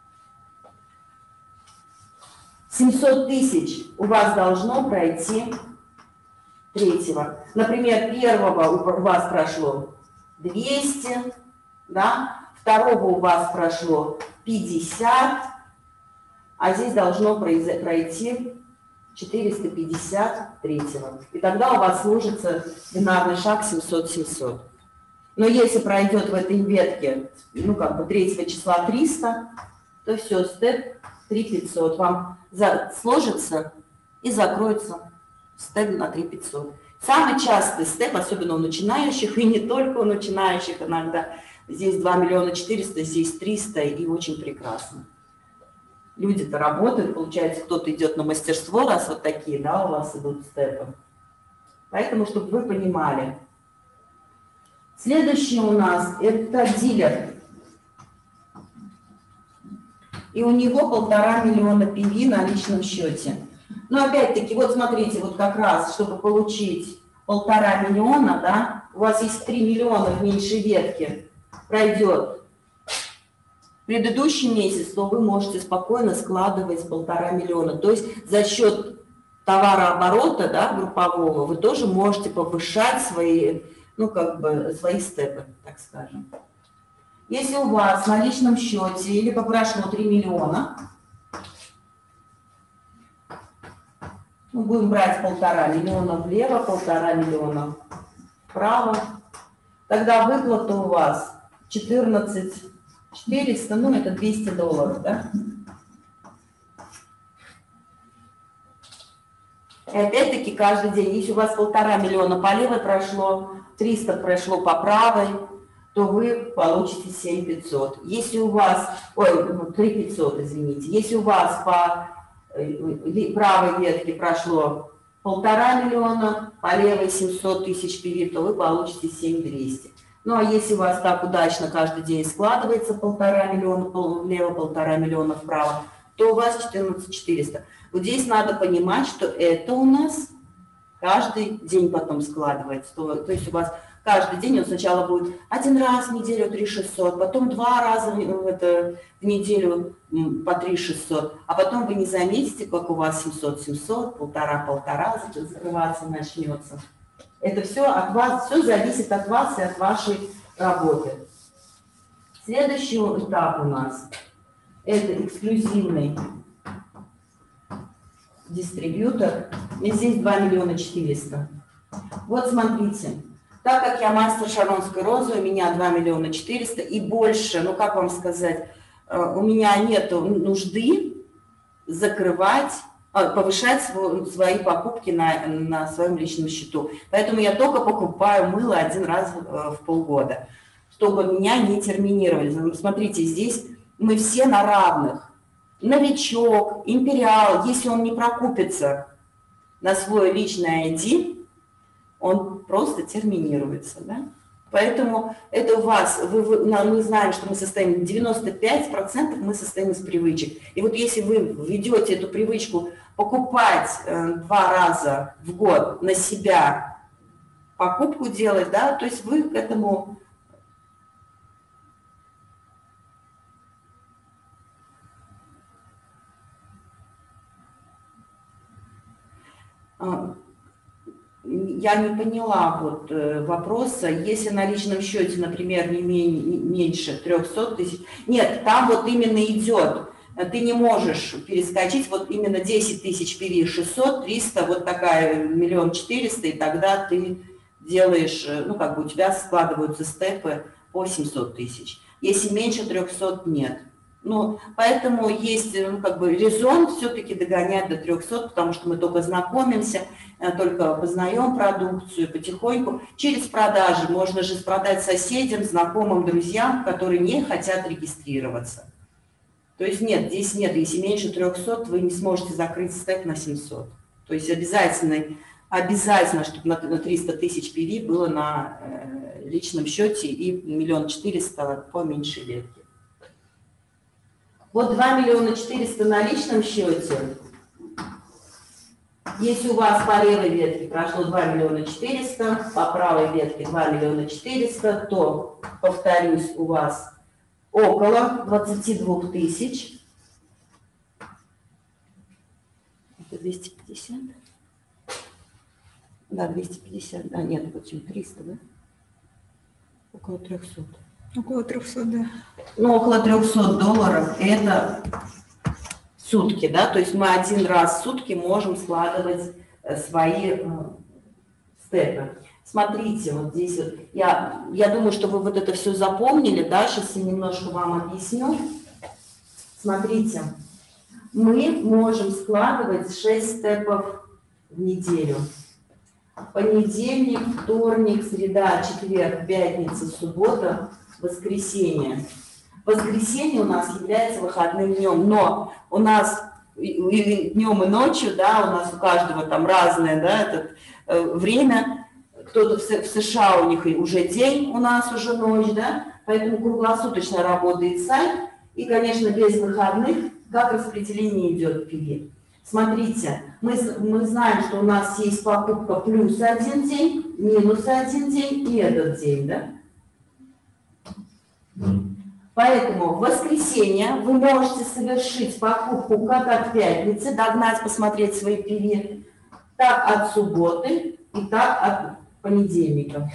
700 тысяч у вас должно пройти 3-го. Например, 1-го у вас прошло 200, да, 2-го у вас прошло 50, а здесь должно пройти 453-го. И тогда у вас сложится бинарный шаг 700-700. Но если пройдет в этой ветке, ну как бы 3 числа 300, то все, степ 3500 вам сложится и закроется степ на 3500. Самый частый степ, особенно у начинающих, и не только у начинающих иногда, здесь 2 400 000, здесь 300, и очень прекрасно. Люди-то работают, получается, кто-то идет на мастерство, раз вот такие, да, у вас идут степы. Поэтому, чтобы вы понимали. Следующий у нас это дилер. И у него 1,5 миллиона PV на личном счете. Но опять-таки, вот смотрите, вот как раз, чтобы получить 1,5 миллиона, да, у вас есть 3 миллиона в меньшей ветке, пройдет предыдущий месяц, то вы можете спокойно складывать 1,5 миллиона. То есть за счет товарооборота, да, группового, вы тоже можете повышать свои, ну, как бы, свои степы, так скажем. Если у вас на личном счете или прошло 3 миллиона, мы будем брать 1,5 миллиона влево, 1,5 миллиона вправо, тогда выплата у вас 14 400, ну это $200, да? И опять-таки каждый день, если у вас 1,5 миллиона по левой прошло, 300 прошло по правой, то вы получите 7500. Если у вас, ой, 3500, извините, если у вас по правой ветке прошло 1,5 миллиона, по левой 700 тысяч PV, то вы получите 7200. Ну, а если у вас так удачно каждый день складывается 1,5 миллиона влево, 1,5 миллиона вправо, то у вас 14400. Вот здесь надо понимать, что это у нас каждый день потом складывается. То есть у вас каждый день он сначала будет 1 раз в неделю 3600, потом 2 раза в неделю по 3600, а потом вы не заметите, как у вас 700-700, 1,5 закрываться начнется. Это все от вас, все зависит от вас и от вашей работы. Следующий этап у нас – это эксклюзивный дистрибьютор. И здесь 2 400 000. Вот смотрите, так как я мастер Шаронской розы, у меня 2 400 000 и больше, ну как вам сказать, у меня нет нужды закрывать, повышать свои покупки на своем личном счету. Поэтому я только покупаю мыло 1 раз в полгода, чтобы меня не терминировали. Смотрите, здесь мы все на равных. Новичок, империал, если он не прокупится на свой личный ID, он просто терминируется. Да? Поэтому это у вас, мы знаем, что мы состоим 95%, мы состоим из привычек. И вот если вы введете эту привычку покупать 2 раза в год на себя, покупку делать, да, то есть вы к этому... Я не поняла вот вопроса. Если на личном счете, например, не меньше 300 тысяч, нет, там вот именно идет. Ты не можешь перескочить, вот именно 10 тысяч PV, 600, 300, вот такая 1 400 000, и тогда ты делаешь, ну как бы у тебя складываются степы по 700 тысяч. Если меньше 300, нет. Ну, поэтому есть, ну, как бы резон все-таки догонять до 300, потому что мы только знакомимся, только познаем продукцию потихоньку. Через продажи можно же продать соседям, знакомым, друзьям, которые не хотят регистрироваться. То есть нет, здесь нет, если меньше 300, вы не сможете закрыть степ на 700. То есть обязательный Обязательно, чтобы на 300 тысяч PV было на личном счете и 1 400 000 по меньшей ветке. Вот 2 400 000 на личном счете. Если у вас по левой ветке прошло 2 400 000, по правой ветке 2 400 000, то, повторюсь, у вас около 22 тысяч. Это 250? Да, 250. А, нет, почему 300, да? Около 300. Около 300, да. Ну, около $300 это сутки, да? То есть мы один раз в сутки можем складывать свои степы. Смотрите, вот здесь вот, я думаю, что вы вот это все запомнили, да? Сейчас я немножко вам объясню. Смотрите, мы можем складывать 6 степов в неделю. Понедельник, вторник, среда, четверг, пятница, суббота, воскресенье. Воскресенье у нас является выходным днем, но у нас и днем, и ночью, да, у нас у каждого там разное, да, время. Кто-то в США у них уже день, у нас уже ночь, да, поэтому круглосуточно работает сайт. И, конечно, без выходных, как распределение идет в PV. Смотрите, мы знаем, что у нас есть покупка плюс 1 день, минус 1 день и этот день, да? Поэтому в воскресенье вы можете совершить покупку как от пятницы, догнать, посмотреть свои PV, так от субботы и так от понедельника.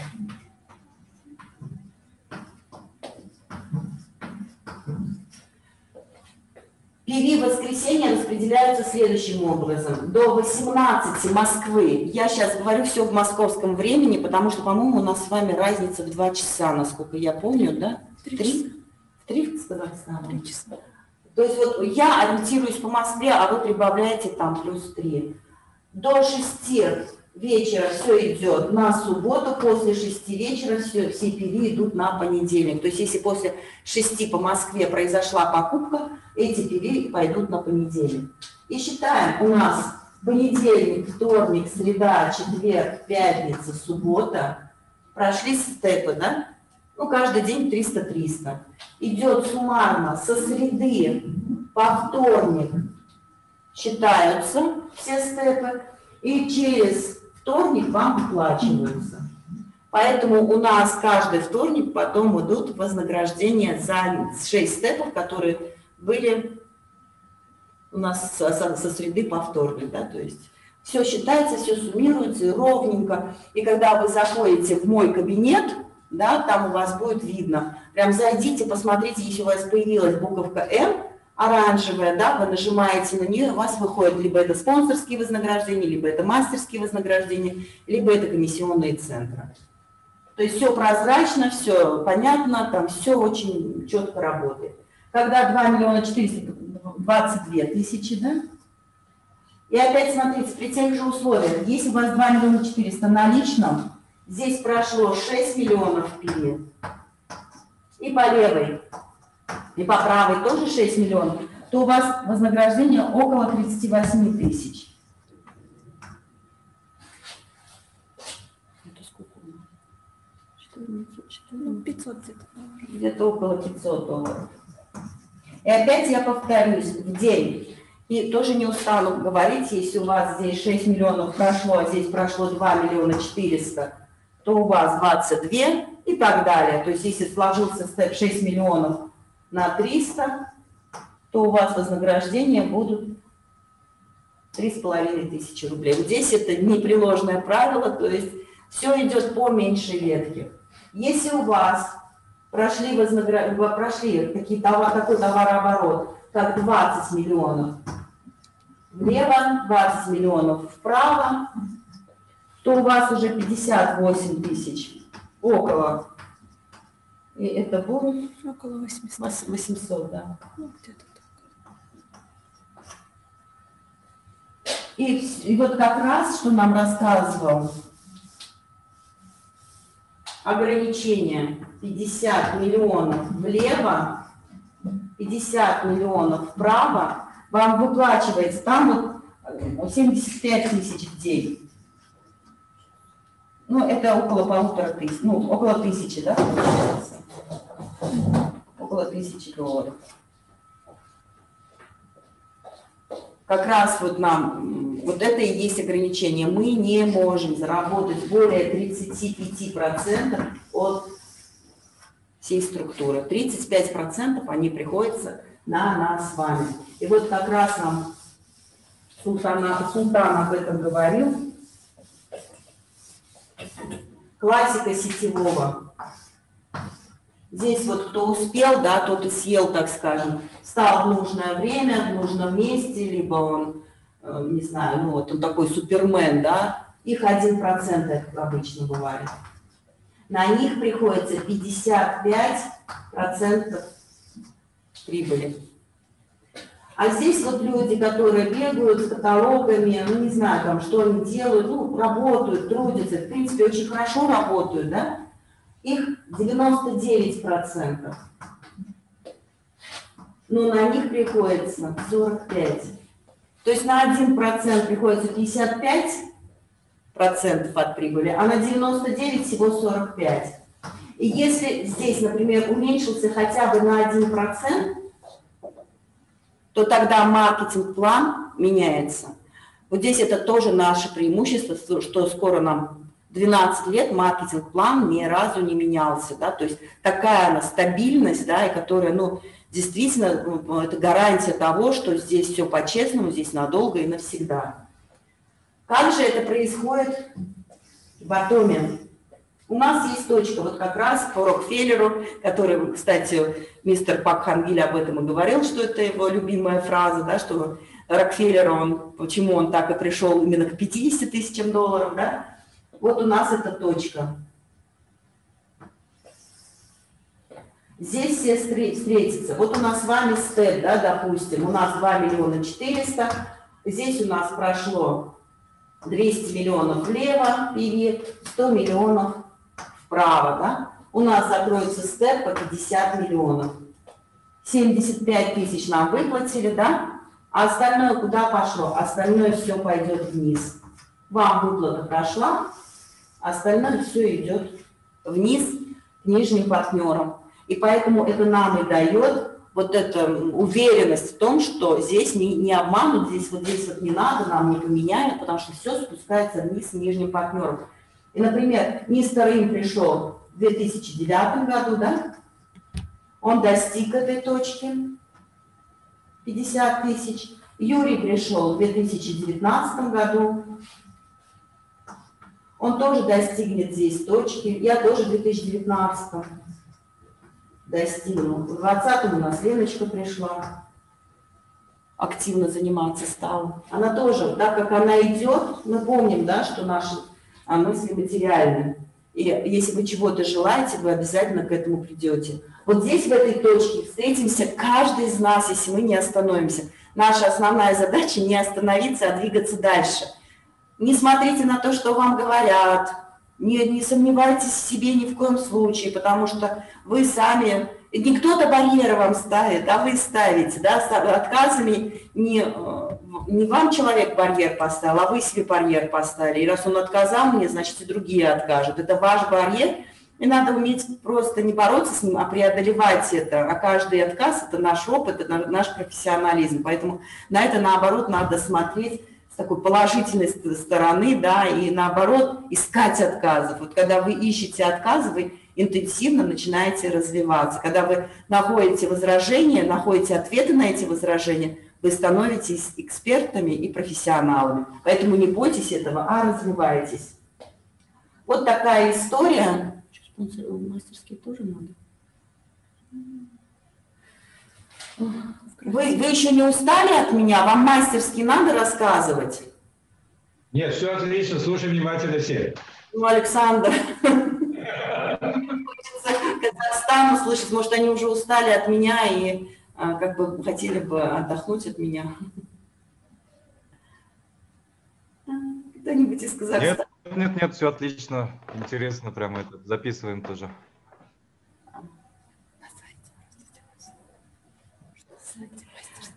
PV воскресенья распределяются следующим образом. До 18 Москвы, я сейчас говорю все в московском времени, потому что, по-моему, у нас с вами разница в 2 часа, насколько я помню, да? 3? 3 сказать надо? 3 часа. То есть вот я ориентируюсь по Москве, а вы прибавляете там плюс 3. До 6 вечера все идет на субботу, после 6 вечера все PV идут на понедельник. То есть если после 6 по Москве произошла покупка, эти PV пойдут на понедельник. И считаем, у нас понедельник, вторник, среда, четверг, пятница, суббота. Прошли степы, да? Ну, каждый день 300-300. Идет суммарно со среды по вторник считаются все степы, и через вторник вам выплачиваются. Поэтому у нас каждый вторник потом идут вознаграждения за 6 степов, которые были у нас со среды по вторник. Да? То есть все считается, все суммируется и ровненько. И когда вы заходите в мой кабинет, да, там у вас будет видно. Прям зайдите, посмотрите, если у вас появилась буковка «М», оранжевая, да, вы нажимаете на нее, у вас выходит либо это спонсорские вознаграждения, либо это мастерские вознаграждения, либо это комиссионные центры. То есть все прозрачно, все понятно, там все очень четко работает. Когда 2 422 000, да? И опять смотрите, при тех же условиях, если у вас 2 400 000 на личном, здесь прошло 6 миллионов PV, и по левой, и по правой тоже 6 миллионов, то у вас вознаграждение около 38 000. Это сколько у нас? Ну, 500 где-то около $500. И опять я повторюсь, в день. И тоже не устану говорить, если у вас здесь 6 миллионов прошло, а здесь прошло 2 400 000, то у вас 22 и так далее. То есть если сложился степ 6 миллионов на 300, то у вас вознаграждения будут 3500 рублей. Здесь это непреложное правило, то есть все идет по меньшей ветке. Если у вас прошли такой товарооборот, как 20 миллионов влево, 20 миллионов вправо, то у вас уже 58 000 около. И это будет около 800. 800, да. Ну, где-то так. И вот как раз, что нам рассказывал, ограничение 50 миллионов влево, 50 миллионов вправо, вам выплачивается там вот 75 000 в день. Ну, это около 1500, ну, около 1000, да, получается? Около $1000. Как раз вот нам, вот это и есть ограничение. Мы не можем заработать более 35% от всей структуры. 35% они приходятся на нас с вами. И вот как раз нам Султан об этом говорил. Классика сетевого. Здесь вот кто успел, да, тот и съел, так скажем, встал в нужное время, в нужном месте, либо он, не знаю, ну вот он такой супермен, да, их 1% обычно бывает. На них приходится 55% прибыли. А здесь вот люди, которые бегают с каталогами, ну не знаю, там, что они делают, ну, работают, трудятся, в принципе, очень хорошо работают, да, их 99%. Но на них приходится 45%. То есть на 1% приходится 55% от прибыли, а на 99% всего 45%. И если здесь, например, уменьшился хотя бы на 1%, то тогда маркетинг-план меняется. Вот здесь это тоже наше преимущество, что скоро нам 12 лет маркетинг-план ни разу не менялся, да, то есть такая она стабильность, да, и которая, ну, действительно, это гарантия того, что здесь все по-честному, здесь надолго и навсегда. Как же это происходит в Атоме? У нас есть точка, вот как раз по Рокфеллеру, который, кстати, мистер Пак Хангиль об этом и говорил, что это его любимая фраза, да, что Рокфеллер, почему он так и пришел именно к 50 тысячам долларов, да? Вот у нас эта точка. Здесь все встретятся. Вот у нас с вами степ, да, допустим, у нас 2 400 000, здесь у нас прошло 200 миллионов влево, PV, 100 миллионов вправо, да? У нас закроется степ по 50 миллионов. 75 тысяч нам выплатили, да? А остальное куда пошло? Остальное все пойдет вниз. Вам выплата прошла, остальное все идет вниз к нижним партнерам. И поэтому это нам и дает вот эту уверенность в том, что здесь не обманут, здесь вот не надо, нам не поменяют, потому что все спускается вниз к нижним партнерам. И, например, мистер Им пришел в 2009 году, да? Он достиг этой точки, 50 тысяч. Юрий пришел в 2019 году. Он тоже достигнет здесь точки. Я тоже в 2019 достигну. В 2020 у нас Леночка пришла. Активно заниматься стала. Она тоже, так как она идет, мы помним, да, что наши мысли материальны. И если вы чего-то желаете, вы обязательно к этому придете. Вот здесь, в этой точке, встретимся каждый из нас, если мы не остановимся. Наша основная задача не остановиться, а двигаться дальше. Не смотрите на то, что вам говорят, не сомневайтесь в себе ни в коем случае, потому что вы сами, не кто-то барьеры вам ставит, а вы ставите, да, отказами не вам человек барьер поставил, а вы себе барьер поставили. И раз он отказал мне, значит и другие откажут. Это ваш барьер, и надо уметь просто не бороться с ним, а преодолевать это. А каждый отказ – это наш опыт, это наш профессионализм. Поэтому на это, наоборот, надо смотреть с такой положительной стороны, да, и наоборот искать отказов. Вот когда вы ищете отказы, вы интенсивно начинаете развиваться. Когда вы находите возражения, находите ответы на эти возражения, вы становитесь экспертами и профессионалами. Поэтому не бойтесь этого, а развивайтесь. Вот такая история. Мастерские тоже надо. Вы еще не устали от меня? Вам мастерски надо рассказывать? Нет, все отлично, слушай внимательно все. Ну, Александр, хочется Казахстан услышать, может, они уже устали от меня и как бы хотели бы отдохнуть от меня. Кто-нибудь из Казахстана? Нет, все отлично, интересно, прямо это записываем тоже.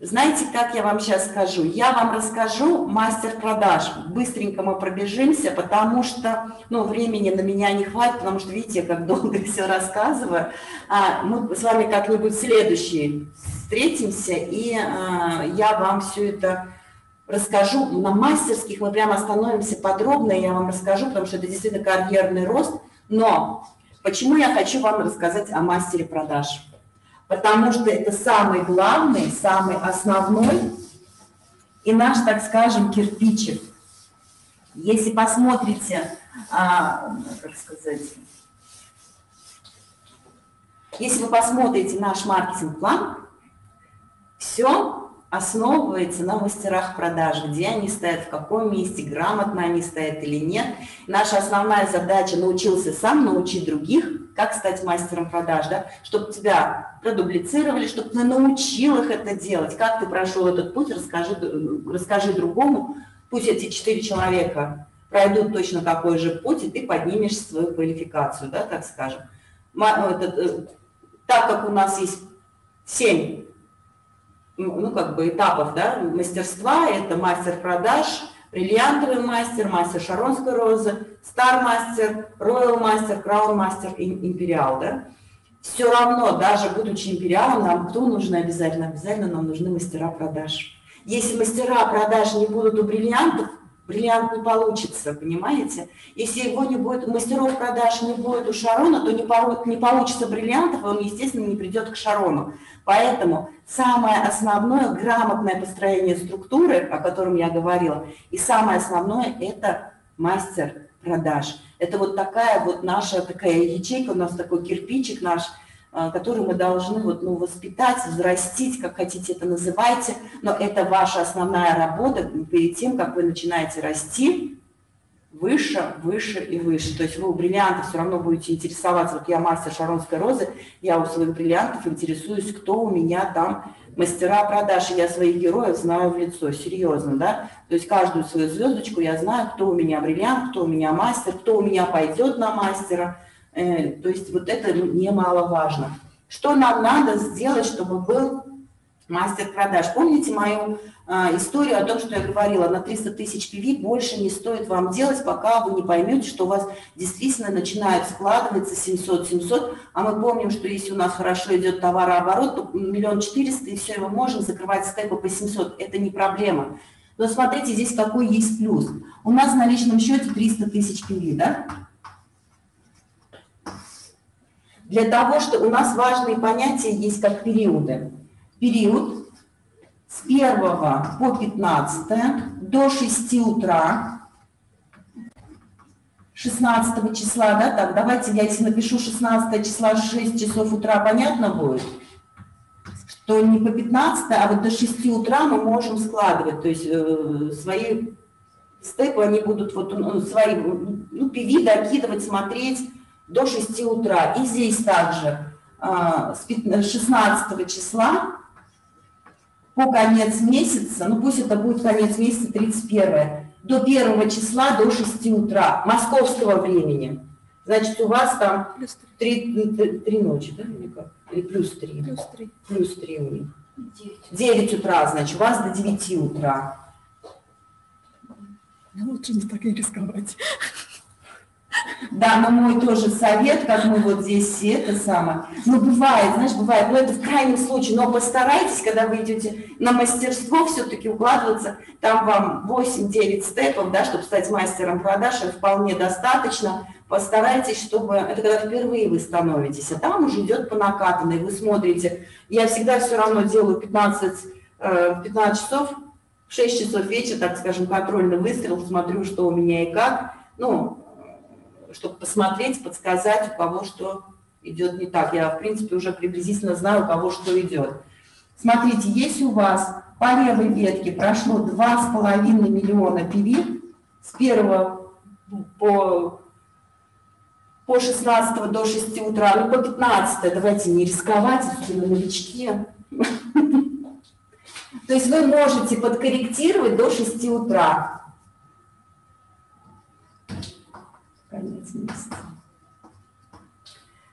Знаете, как я вам сейчас скажу? Я вам расскажу мастер продаж. Быстренько мы пробежимся, потому что времени на меня не хватит, потому что видите, как долго все рассказываю. Мы с вами как-нибудь следующий встретимся, и я вам все это расскажу. На мастерских мы прямо остановимся подробно, я вам расскажу, потому что это действительно карьерный рост. Но почему я хочу вам рассказать о мастере продаж? Потому что это самый главный, самый основной и наш, так скажем, кирпичик. Если посмотрите, если вы посмотрите наш маркетинг-план, все основывается на мастерах продаж, где они стоят, в каком месте, грамотно они стоят или нет. Наша основная задача — научился сам, научить других, как стать мастером продаж, да? Чтобы тебя продублицировали, чтобы ты научил их это делать. Как ты прошел этот путь, расскажи другому. Пусть эти 4 человека пройдут точно такой же путь, и ты поднимешь свою квалификацию, да, так скажем. Так как у нас есть 7 этапов, да, мастерства, это мастер продаж, бриллиантовый мастер, мастер Шаронской розы, стар-мастер, роял мастер, краун-мастер и империал, да. Все равно, даже будучи империалом, нам кто нужен обязательно? Обязательно нам нужны мастера продаж. Если мастера продаж не будут у бриллиантов, бриллиант не получится, понимаете? Если его не будет, мастеров продаж не будет у Шарона, то не получится бриллиантов, и он, естественно, не придет к Шарону. Поэтому самое основное — грамотное построение структуры, о котором я говорила, и самое основное — это мастер продаж. Это вот такая вот наша ячейка, у нас такой кирпичик наш, который мы должны воспитать, взрастить, как хотите это называйте, но это ваша основная работа перед тем, как вы начинаете расти выше, выше и выше. То есть вы у бриллиантов все равно будете интересоваться. Вот я мастер Шаронской розы, я у своих бриллиантов интересуюсь, кто у меня там мастера продаж, и я своих героев знаю в лицо, серьезно, да. То есть каждую свою звездочку я знаю, кто у меня бриллиант, кто у меня мастер, кто у меня пойдет на мастера. То есть вот это немаловажно. Что нам надо сделать, чтобы был мастер продаж? Помните мою историю о том, что я говорила, на 300 тысяч PV больше не стоит вам делать, пока вы не поймете, что у вас действительно начинает складываться 700, а мы помним, что если у нас хорошо идет товарооборот, то 1 400 000, и все, мы можем закрывать степы по 700, это не проблема. Но смотрите, здесь какой есть плюс. У нас в наличном счете 300 тысяч PV, да? Для того, что у нас важные понятия есть как периоды. Период с 1 по 15 до 6 утра, 16 числа, да, так, давайте я если напишу 16 числа 6 часов утра, понятно будет? Что не по 15, а вот до 6 утра мы можем складывать, то есть свои степы, они будут свои, PV докидывать, смотреть до 6 утра. И здесь также с 16 числа по конец месяца, пусть это будет конец месяца 31, до 1 числа до 6 утра московского времени. Значит, у вас там 3 ночи, да, или как? Или плюс 3? Плюс 3. Плюс 3 у них. 9 утра, значит, у вас до 9 утра. Лучше не так и рисковать. Да, но мой тоже совет, как мы вот здесь все это самое. Бывает, знаешь, бывает, но это в крайнем случае, но постарайтесь, когда вы идете на мастерство, все-таки укладываться, там вам 8-9 степов, да, чтобы стать мастером продаж, это вполне достаточно. Постарайтесь, чтобы, это когда впервые вы становитесь, а там уже идет по накатанной, вы смотрите. Я всегда все равно делаю 15 часов, в 6 часов вечера, так скажем, контрольный выстрел, смотрю, что у меня и как, чтобы посмотреть, подсказать, у кого что идет не так. Я, в принципе, уже приблизительно знаю, у кого что идет. Смотрите, если у вас по левой ветке прошло 2,5 миллиона PV с 1 по 16 до 6 утра, по 15, давайте не рисковать, на новичке. То есть вы можете подкорректировать до 6 утра. Конец месяца.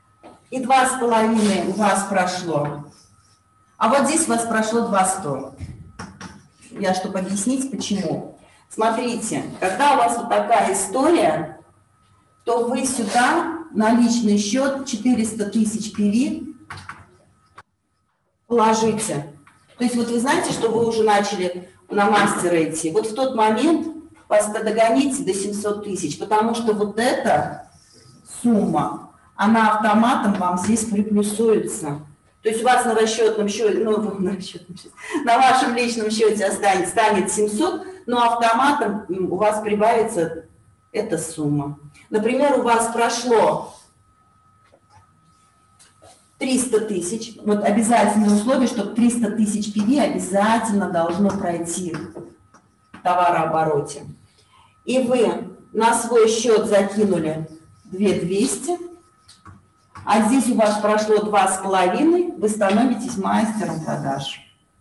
И 2,5 у вас прошло. А вот здесь у вас прошло 2,100. я чтобы объяснить, почему. Смотрите, когда у вас вот такая история, то вы сюда на личный счет 400 тысяч PV положите. То есть вот вы знаете, что вы уже начали на мастера идти. Вот в тот момент вас догоните до 700 тысяч, потому что вот эта сумма, она автоматом вам здесь приплюсуется. То есть у вас на расчетном счете, на вашем личном счете станет 700, но автоматом у вас прибавится эта сумма. Например, у вас прошло 300 тысяч, вот обязательное условие, что 300 тысяч PV обязательно должно пройти в товарообороте. И вы на свой счет закинули 2200, а здесь у вас прошло 2,5, вы становитесь мастером продаж.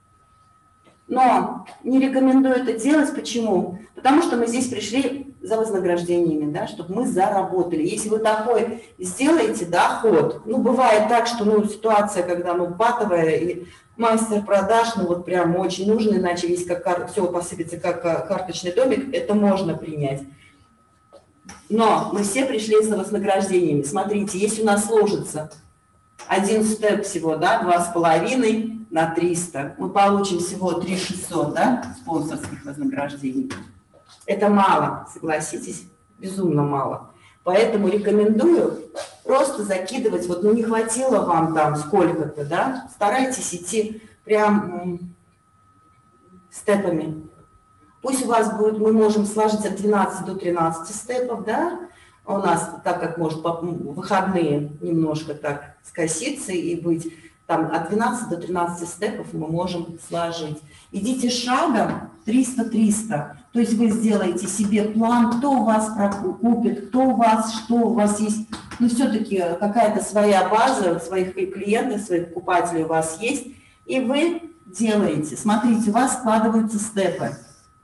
Но не рекомендую это делать. Почему? Потому что мы здесь пришли за вознаграждениями, да, чтобы мы заработали. Если вы такой сделаете доход, ну, бывает так, что, ну, ситуация, когда, ну, патовая, и мастер продаж, ну, вот прям очень нужен, иначе весь все посыпется, как карточный домик, это можно принять. Но мы все пришли за вознаграждениями. Смотрите, если у нас сложится один степ всего, да, 2,5 на 300, мы получим всего 3600, да, спонсорских вознаграждений. Это мало, согласитесь, безумно мало. Поэтому рекомендую просто закидывать, вот, ну, не хватило вам там сколько-то, да, старайтесь идти прям степами. Пусть у вас будет, мы можем сложить от 12 до 13 степов, да, у нас, так как может выходные немножко так скоситься и быть, там от 12 до 13 степов мы можем сложить. Идите шагом 300-300, то есть вы сделаете себе план, кто у вас купит, кто у вас, что у вас есть, но все-таки какая-то своя база, своих клиентов, своих покупателей у вас есть, и вы делаете, смотрите, у вас складываются степы.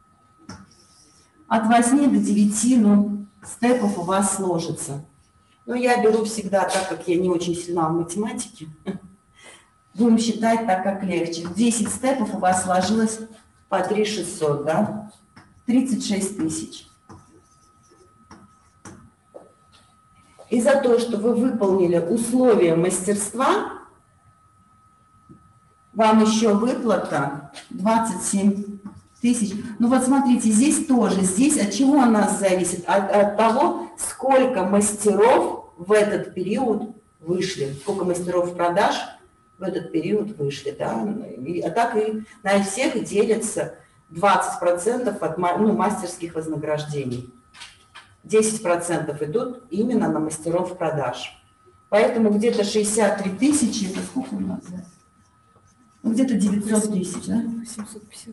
От 8 до 9, ну, степов у вас сложится. Но я беру всегда, так как я не очень сильна в математике, будем считать так, как легче. 10 степов у вас сложилось по 3600, да? 36 тысяч. И за то, что вы выполнили условия мастерства, вам еще выплата 27 тысяч. Ну вот смотрите, здесь тоже, здесь от чего у нас зависит? От того, сколько мастеров в этот период вышли, сколько мастеров продаж в этот период вышли, да? А так и на всех делятся 20% от, ну, мастерских вознаграждений. 10% идут именно на мастеров продаж. Поэтому где-то 63 тысячи, это сколько у нас? Да? Ну, где-то 900 тысяч, да? 750.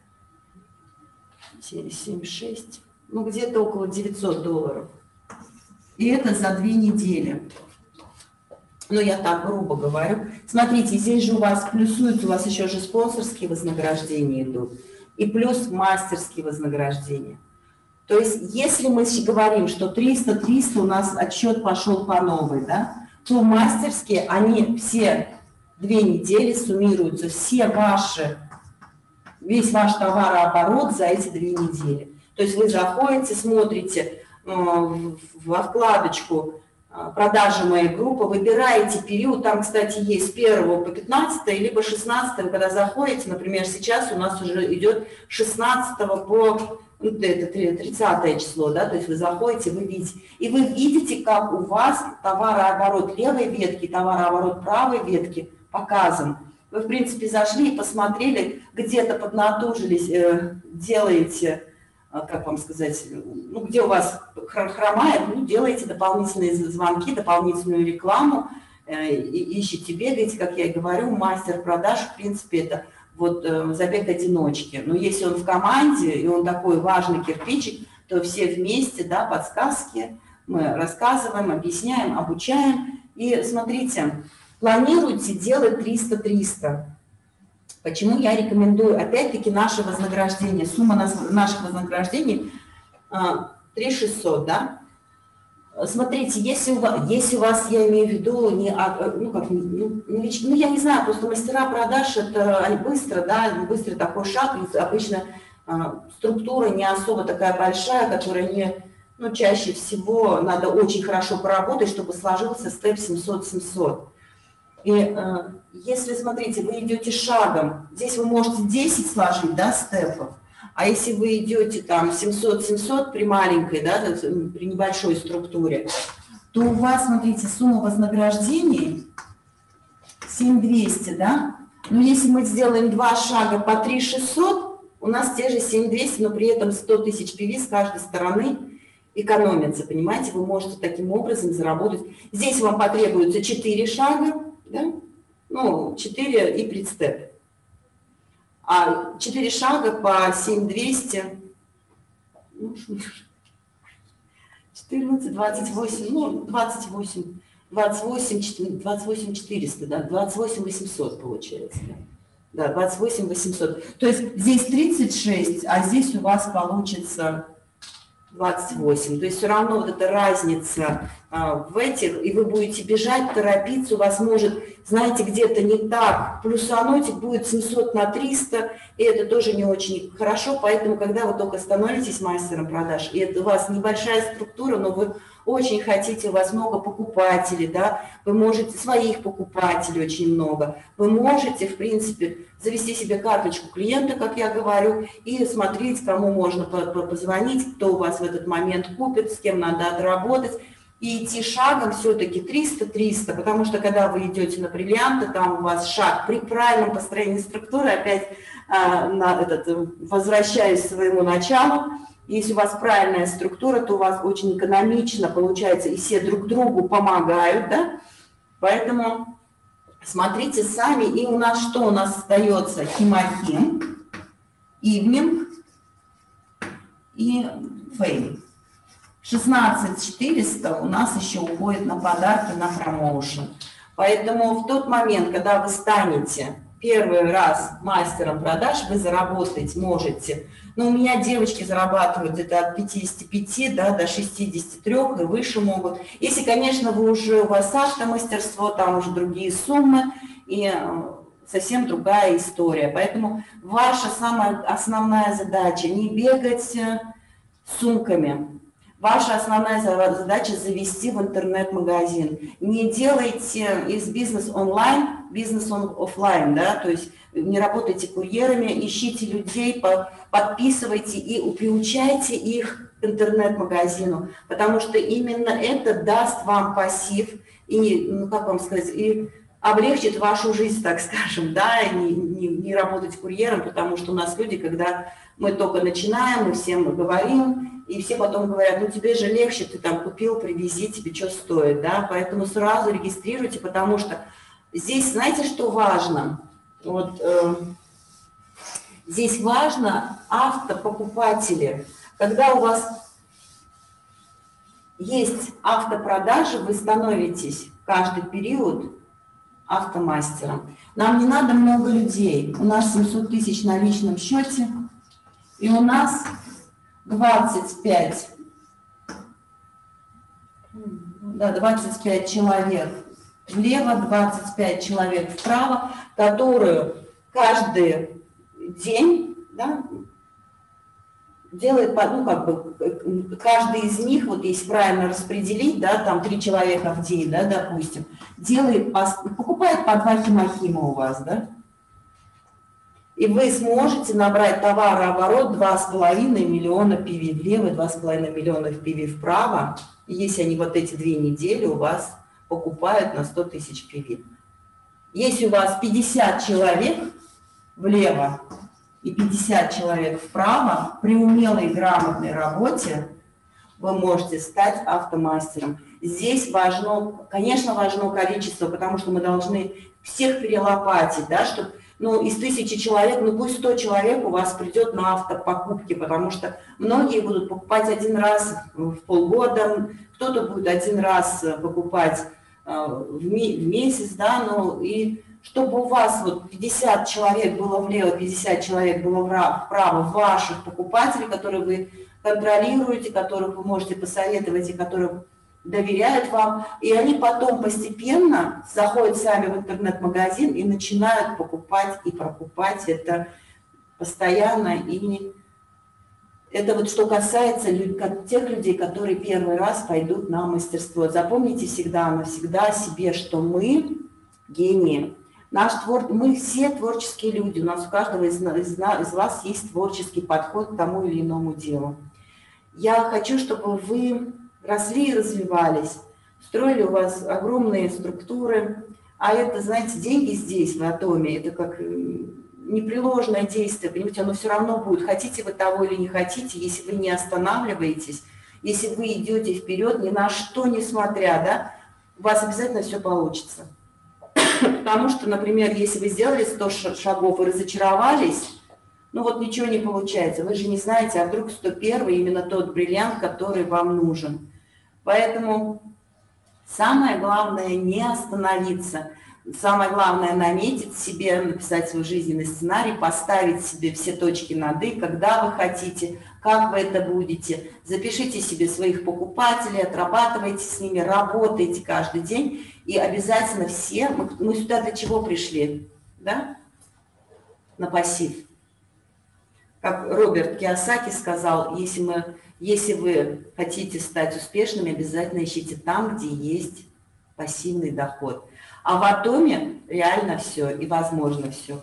7,6, ну где-то около $900. И это за 2 недели. Ну, я так грубо говорю. Смотрите, здесь же у вас плюсуется, у вас еще же спонсорские вознаграждения идут. И плюс мастерские вознаграждения. То есть, если мы говорим, что 300-300 у нас отсчет пошел по новой, да, то мастерские, они все 2 недели суммируются, все ваши, весь ваш товарооборот за эти 2 недели. То есть вы заходите, смотрите во вкладочку «Продажи моей группы», выбираете период, там, кстати, есть с 1 по 15, либо 16, когда заходите, например, сейчас у нас уже идет 16 по 30 число, да, то есть вы заходите, вы видите, и вы видите, как у вас товарооборот левой ветки, товарооборот правой ветки показан. Вы, в принципе, зашли и посмотрели, где-то поднатужились, делаете, как вам сказать, ну, где у вас хромает, ну, делаете дополнительные звонки, дополнительную рекламу, ищите, бегаете, как я и говорю, мастер продаж, в принципе, это вот забег одиночки. Но если он в команде, и он такой важный кирпичик, то все вместе, да, подсказки, мы рассказываем, объясняем, обучаем. И смотрите, планируйте делать 300-300. Почему я рекомендую? Опять-таки наше вознаграждение, сумма наших вознаграждений 3600, да? Смотрите, если у вас, я имею в виду, я не знаю, просто мастера продаж, это быстро, да, быстрый такой шаг, обычно структура не особо такая большая, которая чаще всего надо очень хорошо поработать, чтобы сложился степ 700-700. И если, смотрите, вы идете шагом, здесь вы можете 10 сложить, да, степов, а если вы идете там 700-700 при маленькой, да, при небольшой структуре, то у вас, смотрите, сумма вознаграждений 7200, да? Но если мы сделаем 2 шага по 3600, у нас те же 7200, но при этом 100 тысяч PV с каждой стороны экономится, понимаете? Вы можете таким образом заработать. Здесь вам потребуется 4 шага, да? 4 и предстеп. А 4 шага по 7200, 14, 28, 28 400, да, 28 800 получается. Да, 28 800. То есть здесь 36, а здесь у вас получится 28. То есть все равно вот эта разница в этих, и вы будете бежать, торопиться, у вас может, знаете, где-то не так, плюсануть будет 700 на 300, и это тоже не очень хорошо, поэтому, когда вы только становитесь мастером продаж, и это у вас небольшая структура, но вы очень хотите, у вас много покупателей, да, вы можете, своих покупателей очень много, вы можете, в принципе, завести себе карточку клиента, как я говорю, и смотреть, кому можно позвонить, кто у вас в этот момент купит, с кем надо отработать, и идти шагом все-таки 300-300, потому что когда вы идете на бриллианты, там у вас шаг при правильном построении структуры, опять возвращаясь к своему началу, если у вас правильная структура, то у вас очень экономично получается, и все друг другу помогают, да? Поэтому смотрите сами, и у нас что? У нас остается Химахим, Ивнинг и Фейм. 16 400 у нас еще уходит на подарки, на промоушен. Поэтому в тот момент, когда вы станете первый раз мастером продаж, вы заработать можете. У меня девочки зарабатывают где-то от 55, да, до 63 и выше могут. Если, конечно, у вас автомастерство, там уже другие суммы и совсем другая история. Поэтому ваша самая основная задача не бегать с сумками. Ваша основная задача завести в интернет-магазин. Не делайте из бизнеса онлайн, бизнес офлайн, да, то есть не работайте курьерами, ищите людей, подписывайте и приучайте их к интернет-магазину, потому что именно это даст вам пассив и, как вам сказать, и облегчит вашу жизнь, так скажем, да, не работать курьером, потому что у нас люди, когда мы только начинаем, мы всем говорим, и все потом говорят, тебе же легче, ты там купил, привези, тебе что стоит, да, поэтому сразу регистрируйте, потому что здесь, знаете, что важно? Вот здесь важно автопокупатели. Когда у вас есть автопродажи, вы становитесь каждый период автомастером. Нам не надо много людей. У нас 700 тысяч на личном счете, и у нас 25 человек влево, 25 человек вправо, которые каждый день, да, делает, каждый из них, вот если правильно распределить, да, там 3 человека в день, да, допустим, покупает по 2 химахима у вас, да, и вы сможете набрать товарооборот 2,5 миллиона PV влево, 2,5 миллиона PV вправо, если они вот эти 2 недели у вас покупают на 100 тысяч PV. Если у вас 50 человек влево и 50 человек вправо, при умелой и грамотной работе вы можете стать автомастером. Здесь важно, конечно, важно количество, потому что мы должны всех перелопатить, да, чтобы из 1000 человек, пусть 100 человек у вас придет на автопокупки, потому что многие будут покупать один раз в полгода, кто-то будет один раз покупать в месяц, да, и чтобы у вас вот 50 человек было влево, 50 человек было вправо, ваших покупателей, которые вы контролируете, которых вы можете посоветовать и которых доверяют вам, и они потом постепенно заходят сами в интернет-магазин и начинают покупать и прокупать это постоянно. И это вот что касается тех людей, которые первый раз пойдут на мастерство. Запомните всегда, навсегда себе, что мы гении. Мы все творческие люди, у нас у каждого из вас есть творческий подход к тому или иному делу. Я хочу, чтобы вы росли и развивались, строили у вас огромные структуры, а это, знаете, деньги здесь, в Атоме, это как непреложное действие, понимаете, оно все равно будет, хотите вы того или не хотите, если вы не останавливаетесь, если вы идете вперед, ни на что не смотря, да, у вас обязательно все получится. Потому что, например, если вы сделали 100 шагов и разочаровались, ну вот ничего не получается. Вы же не знаете, а вдруг 101 именно тот бриллиант, который вам нужен. Поэтому самое главное не остановиться. Самое главное наметить себе, написать свой жизненный сценарий, поставить себе все точки над «и», когда вы хотите, как вы это будете. Запишите себе своих покупателей, отрабатывайте с ними, работайте каждый день. И обязательно все, мы сюда для чего пришли? Да? На пассив. Как Роберт Кийосаки сказал, если вы хотите стать успешными, обязательно ищите там, где есть пассивный доход. А в Атоме реально все и возможно все.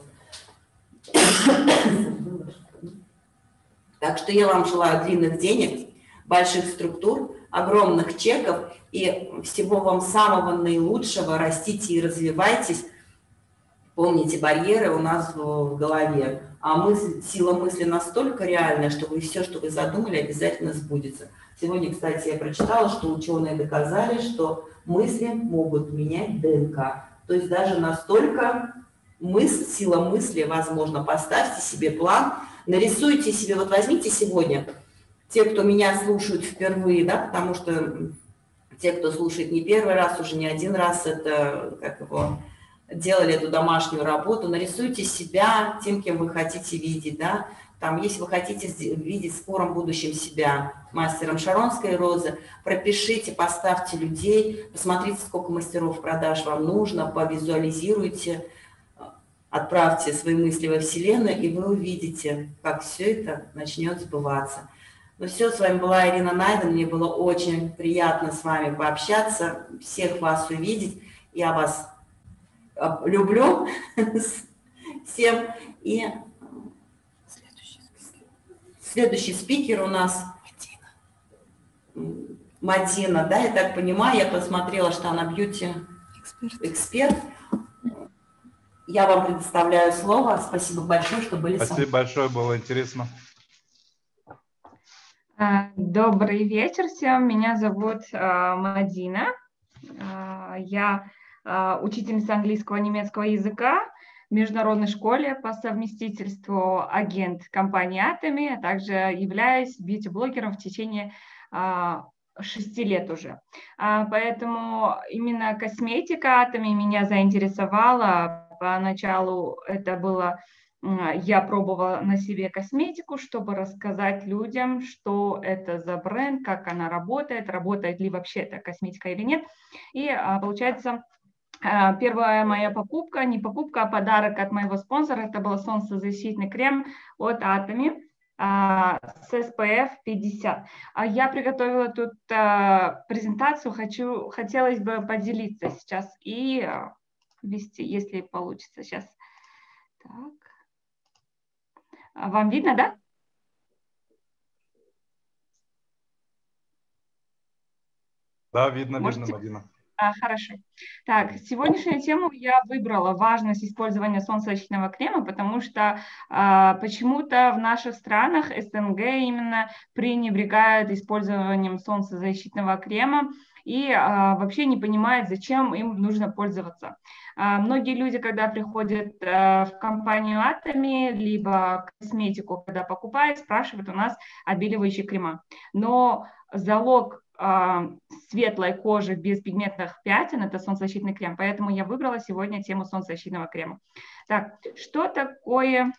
Так что я вам желаю длинных денег, больших структур, огромных чеков и всего вам самого наилучшего. Растите и развивайтесь. Помните, барьеры у нас в голове, а сила мысли настолько реальная, что все, что вы задумали, обязательно сбудется. Сегодня, кстати, я прочитала, что ученые доказали, что мысли могут менять ДНК. То есть даже настолько сила мысли возможна. Поставьте себе план, нарисуйте себе, вот возьмите сегодня, те, кто меня слушают впервые, да, потому что те, кто слушает не первый раз, уже не один раз, это делали эту домашнюю работу, нарисуйте себя тем, кем вы хотите видеть, да, там, если вы хотите видеть в скором будущем себя мастером Шаронской розы, пропишите, поставьте людей, посмотрите, сколько мастеров продаж вам нужно, повизуализируйте, отправьте свои мысли во Вселенную, и вы увидите, как все это начнет сбываться. Ну все, с вами была Ирина Найден, мне было очень приятно с вами пообщаться, всех вас увидеть, я вас люблю всем. И следующий спикер у нас Мадина, да, я так понимаю, я посмотрела, что она бьюти-эксперт. Я вам предоставляю слово. Спасибо большое, что были с нами. Спасибо большое, было интересно. Добрый вечер всем. Меня зовут Мадина. Я учительница английского и немецкого языка в международной школе, по совместительству агент компании Atomy, а также являюсь бьюти-блогером в течение 6 лет уже. Поэтому именно косметика Atomy меня заинтересовала. Поначалу это было, я пробовала на себе косметику, чтобы рассказать людям, что это за бренд, как она работает, работает ли вообще эта косметика или нет. И получается, первая моя покупка, не покупка, а подарок от моего спонсора, это был солнцезащитный крем от Atomy с SPF 50. Я приготовила тут презентацию, хотелось бы поделиться сейчас и ввести, если получится сейчас. Так. Вам видно, да? Да, видно, Можете? Мадина. Хорошо. Так, сегодняшнюю тему я выбрала важность использования солнцезащитного крема, потому что почему-то в наших странах СНГ именно пренебрегают использованием солнцезащитного крема и вообще не понимают, зачем им нужно пользоваться. Многие люди, когда приходят в компанию Atomy, либо косметику, когда покупают, спрашивают у нас отбеливающие крема. Но залог светлой кожи без пигментных пятен – это солнцезащитный крем. Поэтому я выбрала сегодня тему солнцезащитного крема. Так, что такое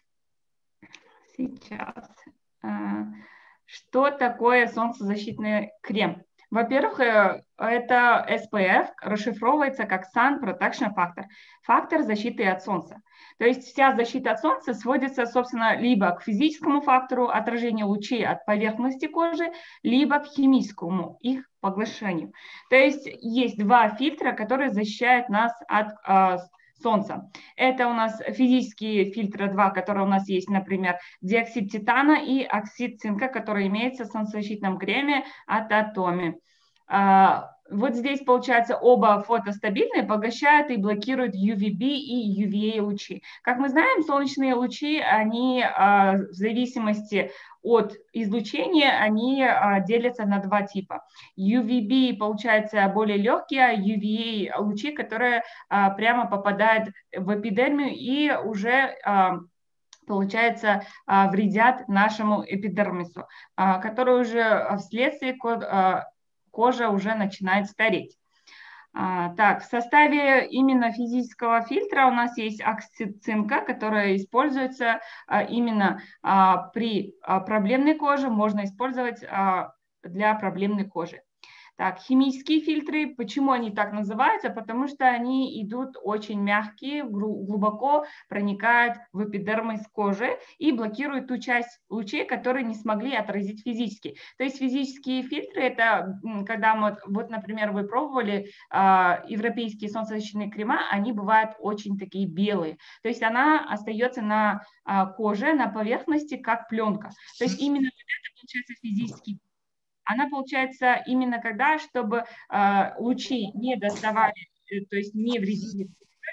сейчас? Что такое солнцезащитный крем? Во-первых, это SPF расшифровывается как Sun Protection Factor, фактор защиты от солнца. То есть вся защита от солнца сводится, собственно, либо к физическому фактору отражения лучей от поверхности кожи, либо к химическому их поглощению. То есть есть два фильтра, которые защищают нас от солнца. Это у нас физические фильтры 2, которые у нас есть, например, диоксид титана и оксид цинка, который имеется в солнцезащитном креме от Atomy. Вот здесь, получается, оба фотостабильные, поглощают и блокируют UVB и UVA лучи. Как мы знаем, солнечные лучи, они в зависимости от излучения, они делятся на два типа. UVB, получается, более легкие, а UVA лучи, которые прямо попадают в эпидермию и уже получается, вредят нашему эпидермису, который уже вследствие кожа уже начинает стареть. Так, в составе именно физического фильтра у нас есть оксид цинка, который используется именно при проблемной коже, можно использовать для проблемной кожи. Так, химические фильтры, почему они так называются? Потому что они идут очень мягкие, глубоко проникают в эпидермис кожи и блокируют ту часть лучей, которые не смогли отразить физически. То есть физические фильтры, это когда мы, вот, например, вы пробовали европейские солнцезащитные крема, они бывают очень такие белые. То есть она остается на коже, на поверхности, как пленка. То есть именно вот это получается физический. Она получается именно когда, чтобы лучи не доставали, то есть не вредили,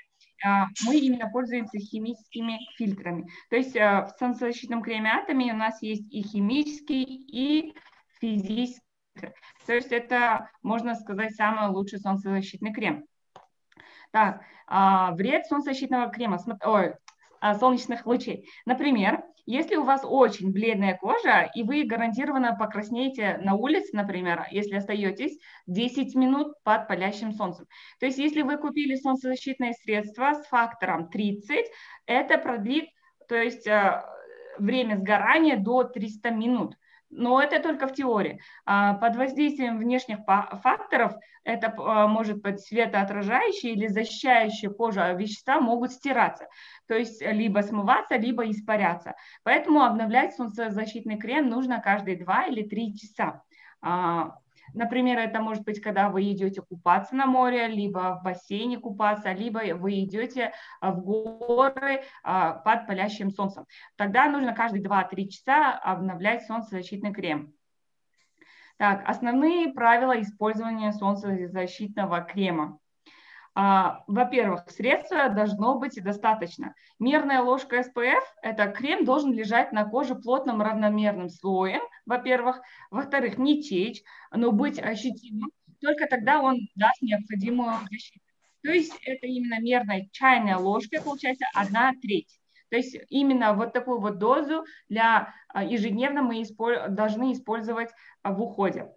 мы именно пользуемся химическими фильтрами. То есть в солнцезащитном креме Atomy у нас есть и химический, и физический фильтр. То есть это, можно сказать, самый лучший солнцезащитный крем. Так, вред солнцезащитного крема, солнечных лучей. Например, если у вас очень бледная кожа, и вы гарантированно покраснеете на улице, например, если остаетесь 10 минут под палящим солнцем. То есть если вы купили солнцезащитное средство с фактором 30, это продлит, то есть время сгорания до 300 минут. Но это только в теории. Под воздействием внешних факторов, это может быть светоотражающие или защищающие кожу вещества могут стираться. То есть либо смываться, либо испаряться. Поэтому обновлять солнцезащитный крем нужно каждые 2 или 3 часа. Например, это может быть, когда вы идете купаться на море, либо в бассейне купаться, либо вы идете в горы под палящим солнцем. Тогда нужно каждые 2-3 часа обновлять солнцезащитный крем. Так, основные правила использования солнцезащитного крема. Во-первых, средства должно быть достаточно. Мерная ложка SPF, это крем должен лежать на коже плотным равномерным слоем, во-первых. Во-вторых, не течь, но быть ощутимым. Только тогда он даст необходимую защиту. То есть это именно мерная чайная ложка, получается 1/3. То есть именно вот такую вот дозу для ежедневно мы должны использовать в уходе.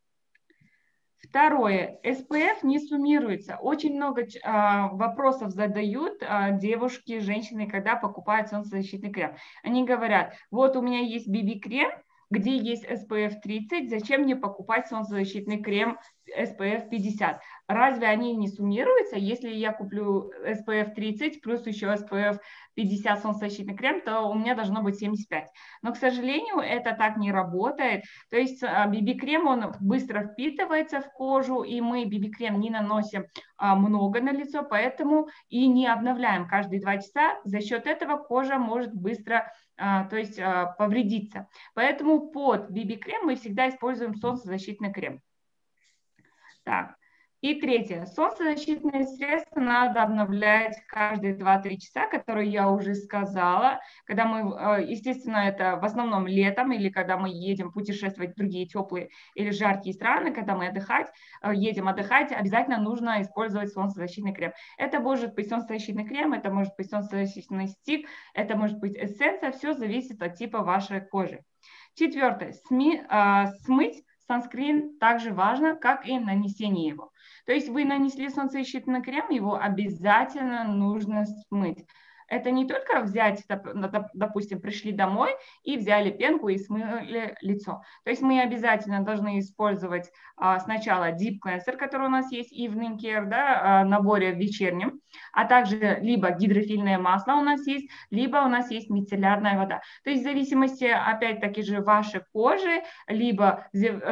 Второе. SPF не суммируется. Очень много вопросов задают девушки, женщины, когда покупают солнцезащитный крем. Они говорят, вот у меня есть BB-крем, где есть SPF 30, зачем мне покупать солнцезащитный крем SPF 50? Разве они не суммируются? Если я куплю SPF 30 плюс еще SPF 50 солнцезащитный крем, то у меня должно быть 75. Но, к сожалению, это так не работает. То есть BB-крем, он быстро впитывается в кожу, и мы BB-крем не наносим много на лицо, поэтому и не обновляем каждые 2 часа. За счет этого кожа может быстро повредиться. Поэтому под BB-крем мы всегда используем солнцезащитный крем. Так. И третье. Солнцезащитные средства надо обновлять каждые 2-3 часа, которые я уже сказала. Когда мы, естественно, это в основном летом или когда мы едем путешествовать в другие теплые или жаркие страны, когда мы едем отдыхать, обязательно нужно использовать солнцезащитный крем. Это может быть солнцезащитный крем, это может быть солнцезащитный стик, это может быть эссенция, все зависит от типа вашей кожи. Четвертое. Смыть санскрин также важно, как и нанесение его. То есть вы нанесли солнцезащитный крем, его обязательно нужно смыть. это не только взять, допустим, пришли домой и взяли пенку и смыли лицо. То есть мы обязательно должны использовать сначала Deep Cleanser, который у нас есть, Evening Care, да, наборе вечернем, а также либо гидрофильное масло у нас есть, либо у нас есть мицеллярная вода. То есть в зависимости, опять-таки же, вашей кожи, либо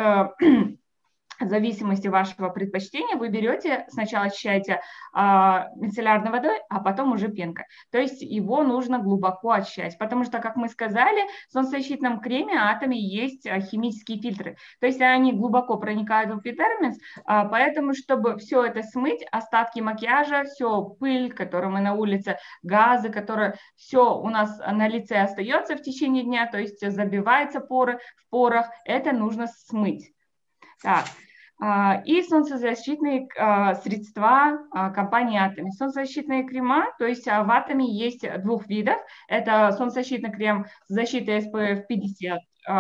в зависимости вашего предпочтения вы берете, сначала очищаете мицеллярной водой, а потом уже пенкой. То есть его нужно глубоко очищать, потому что, как мы сказали, в солнцезащитном креме Atomy есть химические фильтры. То есть они глубоко проникают в эпидермис, поэтому, чтобы все это смыть, остатки макияжа, все пыль, которую мы на улице, газы, которые все у нас на лице остается в течение дня, то есть забиваются поры в порах, это нужно смыть. Так. И солнцезащитные средства компании Atomy. Солнцезащитные крема, то есть в Atomy есть двух видов. Это солнцезащитный крем с защитой SPF 50+,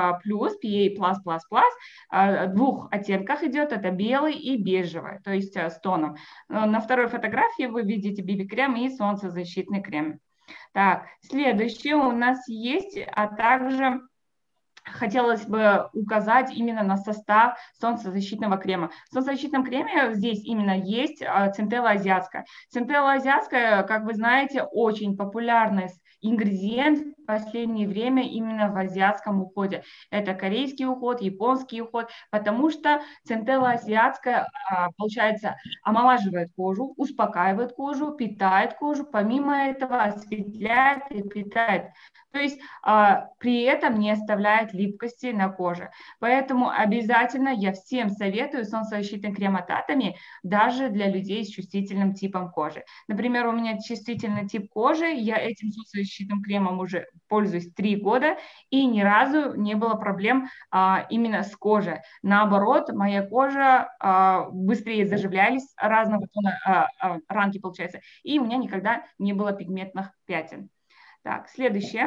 PA+++, двух оттенках идет, это белый и бежевый, то есть с тоном. На второй фотографии вы видите BB-крем и солнцезащитный крем. Так, следующее у нас есть, а также хотелось бы указать именно на состав солнцезащитного крема. В солнцезащитном креме здесь именно есть центелла азиатская. Центелла азиатская, как вы знаете, очень популярный ингредиент в последнее время именно в азиатском уходе. Это корейский уход, японский уход, потому что центелла азиатская, получается, омолаживает кожу, успокаивает кожу, питает кожу, помимо этого осветляет и питает. То есть при этом не оставляет липкости на коже. Поэтому обязательно я всем советую солнцезащитный крем от Atomy даже для людей с чувствительным типом кожи. Например, у меня чувствительный тип кожи, я этим солнцезащитным кремом уже пользуюсь 3 года, и ни разу не было проблем именно с кожей. Наоборот, моя кожа быстрее заживлялись, разного тона ранки, получается, и у меня никогда не было пигментных пятен. Так, следующее.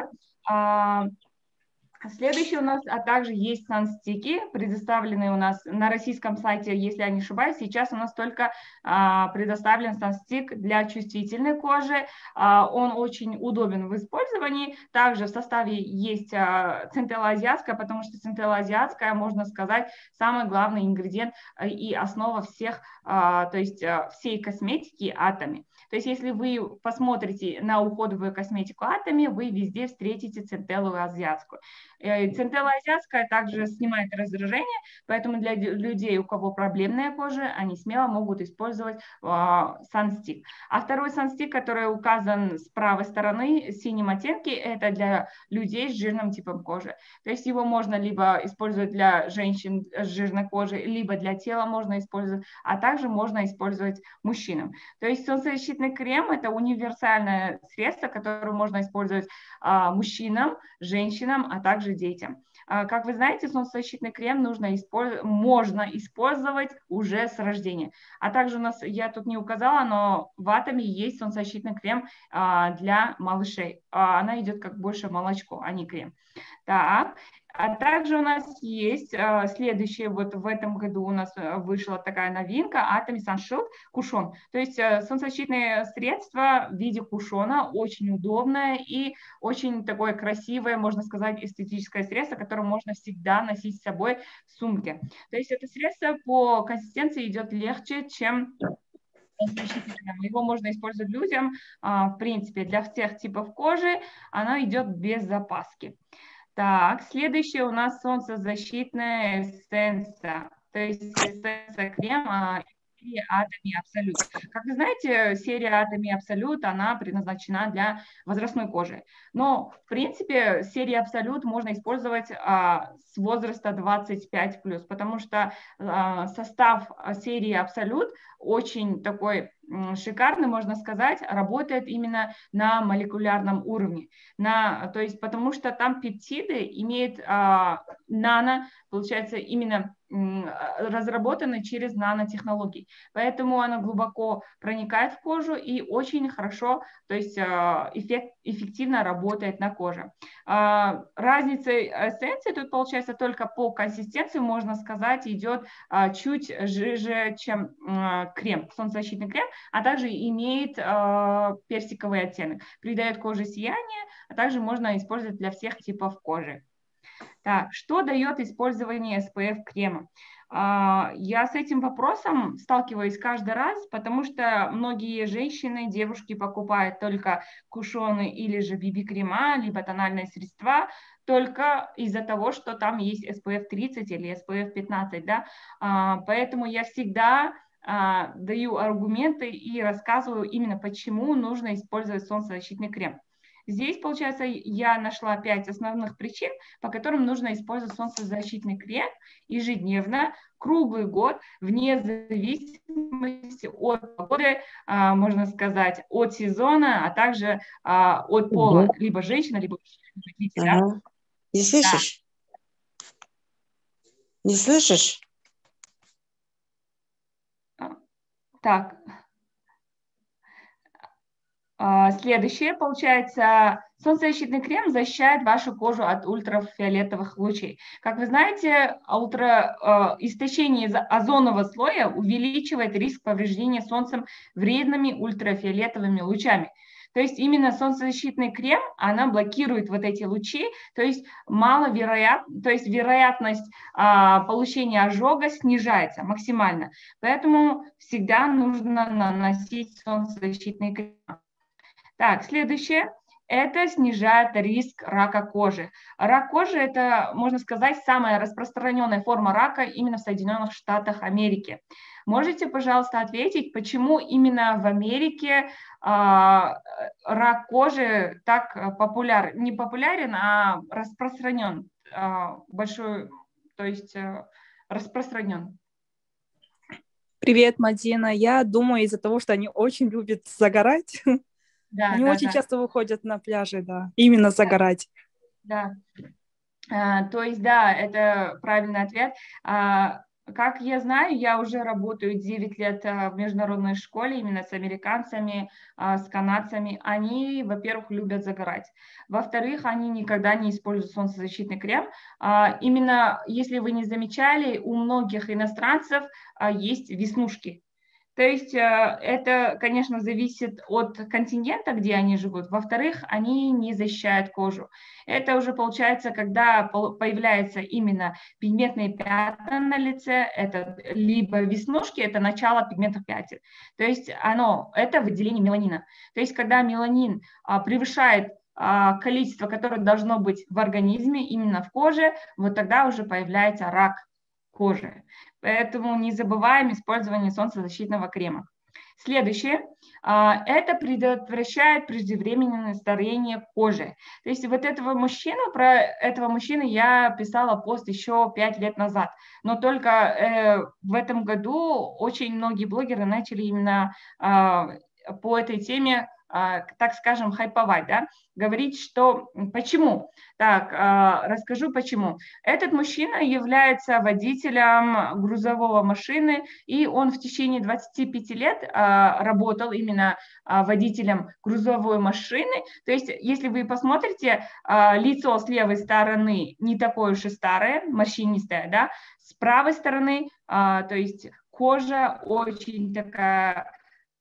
Следующее у нас, а также есть санстики, предоставленные у нас на российском сайте, если я не ошибаюсь. Сейчас у нас только предоставлен санстик для чувствительной кожи. Он очень удобен в использовании. Также в составе есть центелла азиатская, потому что центелла азиатская, можно сказать, самый главный ингредиент и основа всех, то есть всей косметики Atomy. То есть если вы посмотрите на уходовую косметику Atomy, вы везде встретите центеллу азиатскую. Центелла азиатская также снимает раздражение, поэтому для людей, у кого проблемная кожа, они смело могут использовать санстик. А второй санстик, который указан с правой стороны, синим оттенке, это для людей с жирным типом кожи. То есть его можно либо использовать для женщин с жирной кожей, либо для тела можно использовать, а также можно использовать мужчинам. То есть солнцезащитный крем – это универсальное средство, которое можно использовать мужчинам, женщинам, а также детям. Как вы знаете, солнцезащитный крем можно использовать уже с рождения. А также у нас, я тут не указала, но в Atomy есть солнцезащитный крем для малышей. Она идет как больше молочко, а не крем. Так. А также у нас есть следующее, вот в этом году у нас вышла такая новинка, Atomy Sun Shield кушон. То есть солнцезащитное средство в виде кушона, очень удобное и очень такое красивое, можно сказать, эстетическое средство, которое можно всегда носить с собой в сумке. То есть это средство по консистенции идет легче, чем его можно использовать людям, в принципе, для всех типов кожи, оно идет без запаски. Так, следующее у нас солнцезащитная эссенция, то есть эссенция крема серии Atomy Absolute. Как вы знаете, серия Atomy Absolute, она предназначена для возрастной кожи. Но, в принципе, серию Absolute можно использовать с возраста 25+, потому что состав серии Absolute очень такой шикарный, можно сказать, работает именно на молекулярном уровне. То есть, потому что там пептиды имеют получается, именно разработана через нанотехнологии. Поэтому она глубоко проникает в кожу и очень хорошо, то есть эффективно работает на коже. Разница эссенции тут получается только по консистенции, можно сказать, идет чуть жиже, чем крем, солнцезащитный крем, а также имеет персиковый оттенок, придает коже сияние, а также можно использовать для всех типов кожи. Так, что дает использование SPF крема? Я с этим вопросом сталкиваюсь каждый раз, потому что многие женщины, девушки покупают только кушоны или же BB-крема, либо тональные средства, только из-за того, что там есть SPF 30 или SPF 15, да? Поэтому я всегда даю аргументы и рассказываю именно, почему нужно использовать солнцезащитный крем. Здесь, получается, я нашла 5 основных причин, по которым нужно использовать солнцезащитный крем ежедневно, круглый год, вне зависимости от погоды, можно сказать, от сезона, а также от пола, либо женщина, либо родителя. Ага. Не слышишь? Да. Не слышишь? Так. Следующее, получается, солнцезащитный крем защищает вашу кожу от ультрафиолетовых лучей. Как вы знаете, истощение озонового слоя увеличивает риск повреждения солнцем вредными ультрафиолетовыми лучами. То есть именно солнцезащитный крем, она блокирует вот эти лучи, то есть вероятность получения ожога снижается максимально. Поэтому всегда нужно наносить солнцезащитный крем. Так, следующее. Это снижает риск рака кожи. Рак кожи – это, можно сказать, самая распространенная форма рака именно в Соединенных Штатах Америки. Можете, пожалуйста, ответить, почему именно в Америке рак кожи так популярен, не популярен, а распространен, распространен? Привет, Мадина. Я думаю, из-за того, что они очень любят загорать. Да, они очень часто выходят на пляжи, да, именно загорать. Да. То есть, да, это правильный ответ. Как я знаю, я уже работаю 9 лет в международной школе именно с американцами, с канадцами. Они, во-первых, любят загорать. Во-вторых, они никогда не используют солнцезащитный крем. Именно, если вы не замечали, у многих иностранцев есть веснушки. То есть это, конечно, зависит от континента, где они живут. Во-вторых, они не защищают кожу. Это уже получается, когда появляются именно пигментные пятна на лице, это либо веснушки, это начало пигментных пятен. То есть это выделение меланина. То есть когда меланин превышает количество, которое должно быть в организме, именно в коже, вот тогда уже появляется рак кожи. Поэтому не забываем использование солнцезащитного крема. Следующее. Это предотвращает преждевременное старение кожи. То есть про этого мужчину я писала пост еще 5 лет назад. Но только в этом году очень многие блогеры начали именно по этой теме, так скажем, хайповать, да, говорить, что почему. Так, расскажу почему. Этот мужчина является водителем грузовой машины, и он в течение 25 лет работал именно водителем грузовой машины. То есть, если вы посмотрите, лицо с левой стороны не такое уж и старое, морщинистое, да, с правой стороны, то есть кожа очень такая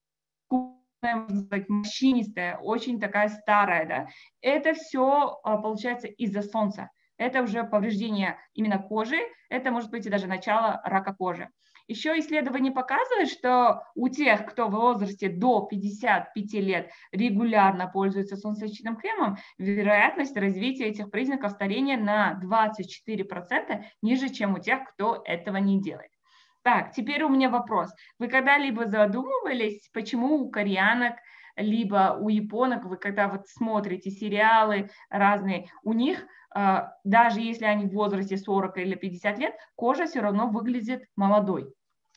морщинистая, очень такая старая, да, это все получается из-за солнца. Это уже повреждение именно кожи, это может быть и даже начало рака кожи. Еще исследования показывают, что у тех, кто в возрасте до 55 лет регулярно пользуется солнцезащитным кремом, вероятность развития этих признаков старения на 24% ниже, чем у тех, кто этого не делает. Так, теперь у меня вопрос. Вы когда-либо задумывались, почему у кореянок, либо у японок, вы когда вот смотрите сериалы разные, у них, даже если они в возрасте 40 или 50 лет, кожа все равно выглядит молодой?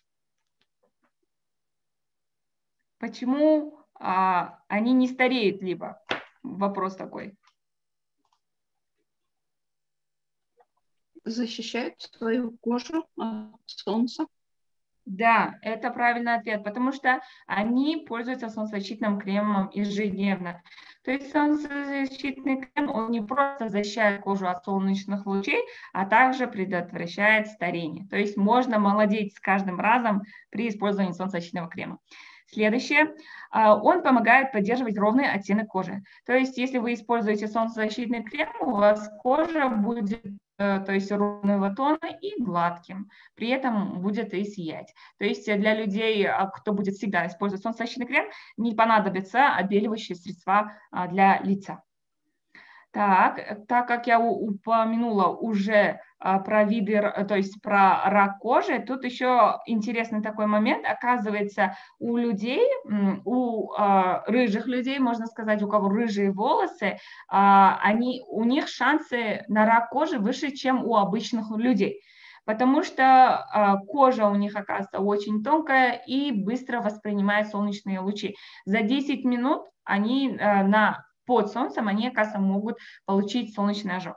Почему они не стареют либо? Вопрос такой. защищают свою кожу от солнца? Да, это правильный ответ, потому что они пользуются солнцезащитным кремом ежедневно. То есть солнцезащитный крем, он не просто защищает кожу от солнечных лучей, а также предотвращает старение. То есть можно молодеть с каждым разом при использовании солнцезащитного крема. Следующее. Он помогает поддерживать ровный оттенок кожи. То есть если вы используете солнцезащитный крем, у вас кожа будет то есть ровного тона и гладким. При этом будет и сиять. То есть для людей, кто будет всегда использовать солнцезащитный крем, не понадобятся отбеливающие средства для лица. Так как я упомянула уже про виды, то есть про рак кожи, тут еще интересный такой момент. Оказывается, у людей, у рыжих людей, можно сказать, у кого рыжие волосы, у них шансы на рак кожи выше, чем у обычных людей. Потому что кожа у них, оказывается, очень тонкая и быстро воспринимает солнечные лучи. За 10 минут они под солнцем, они, оказывается, могут получить солнечный ожог.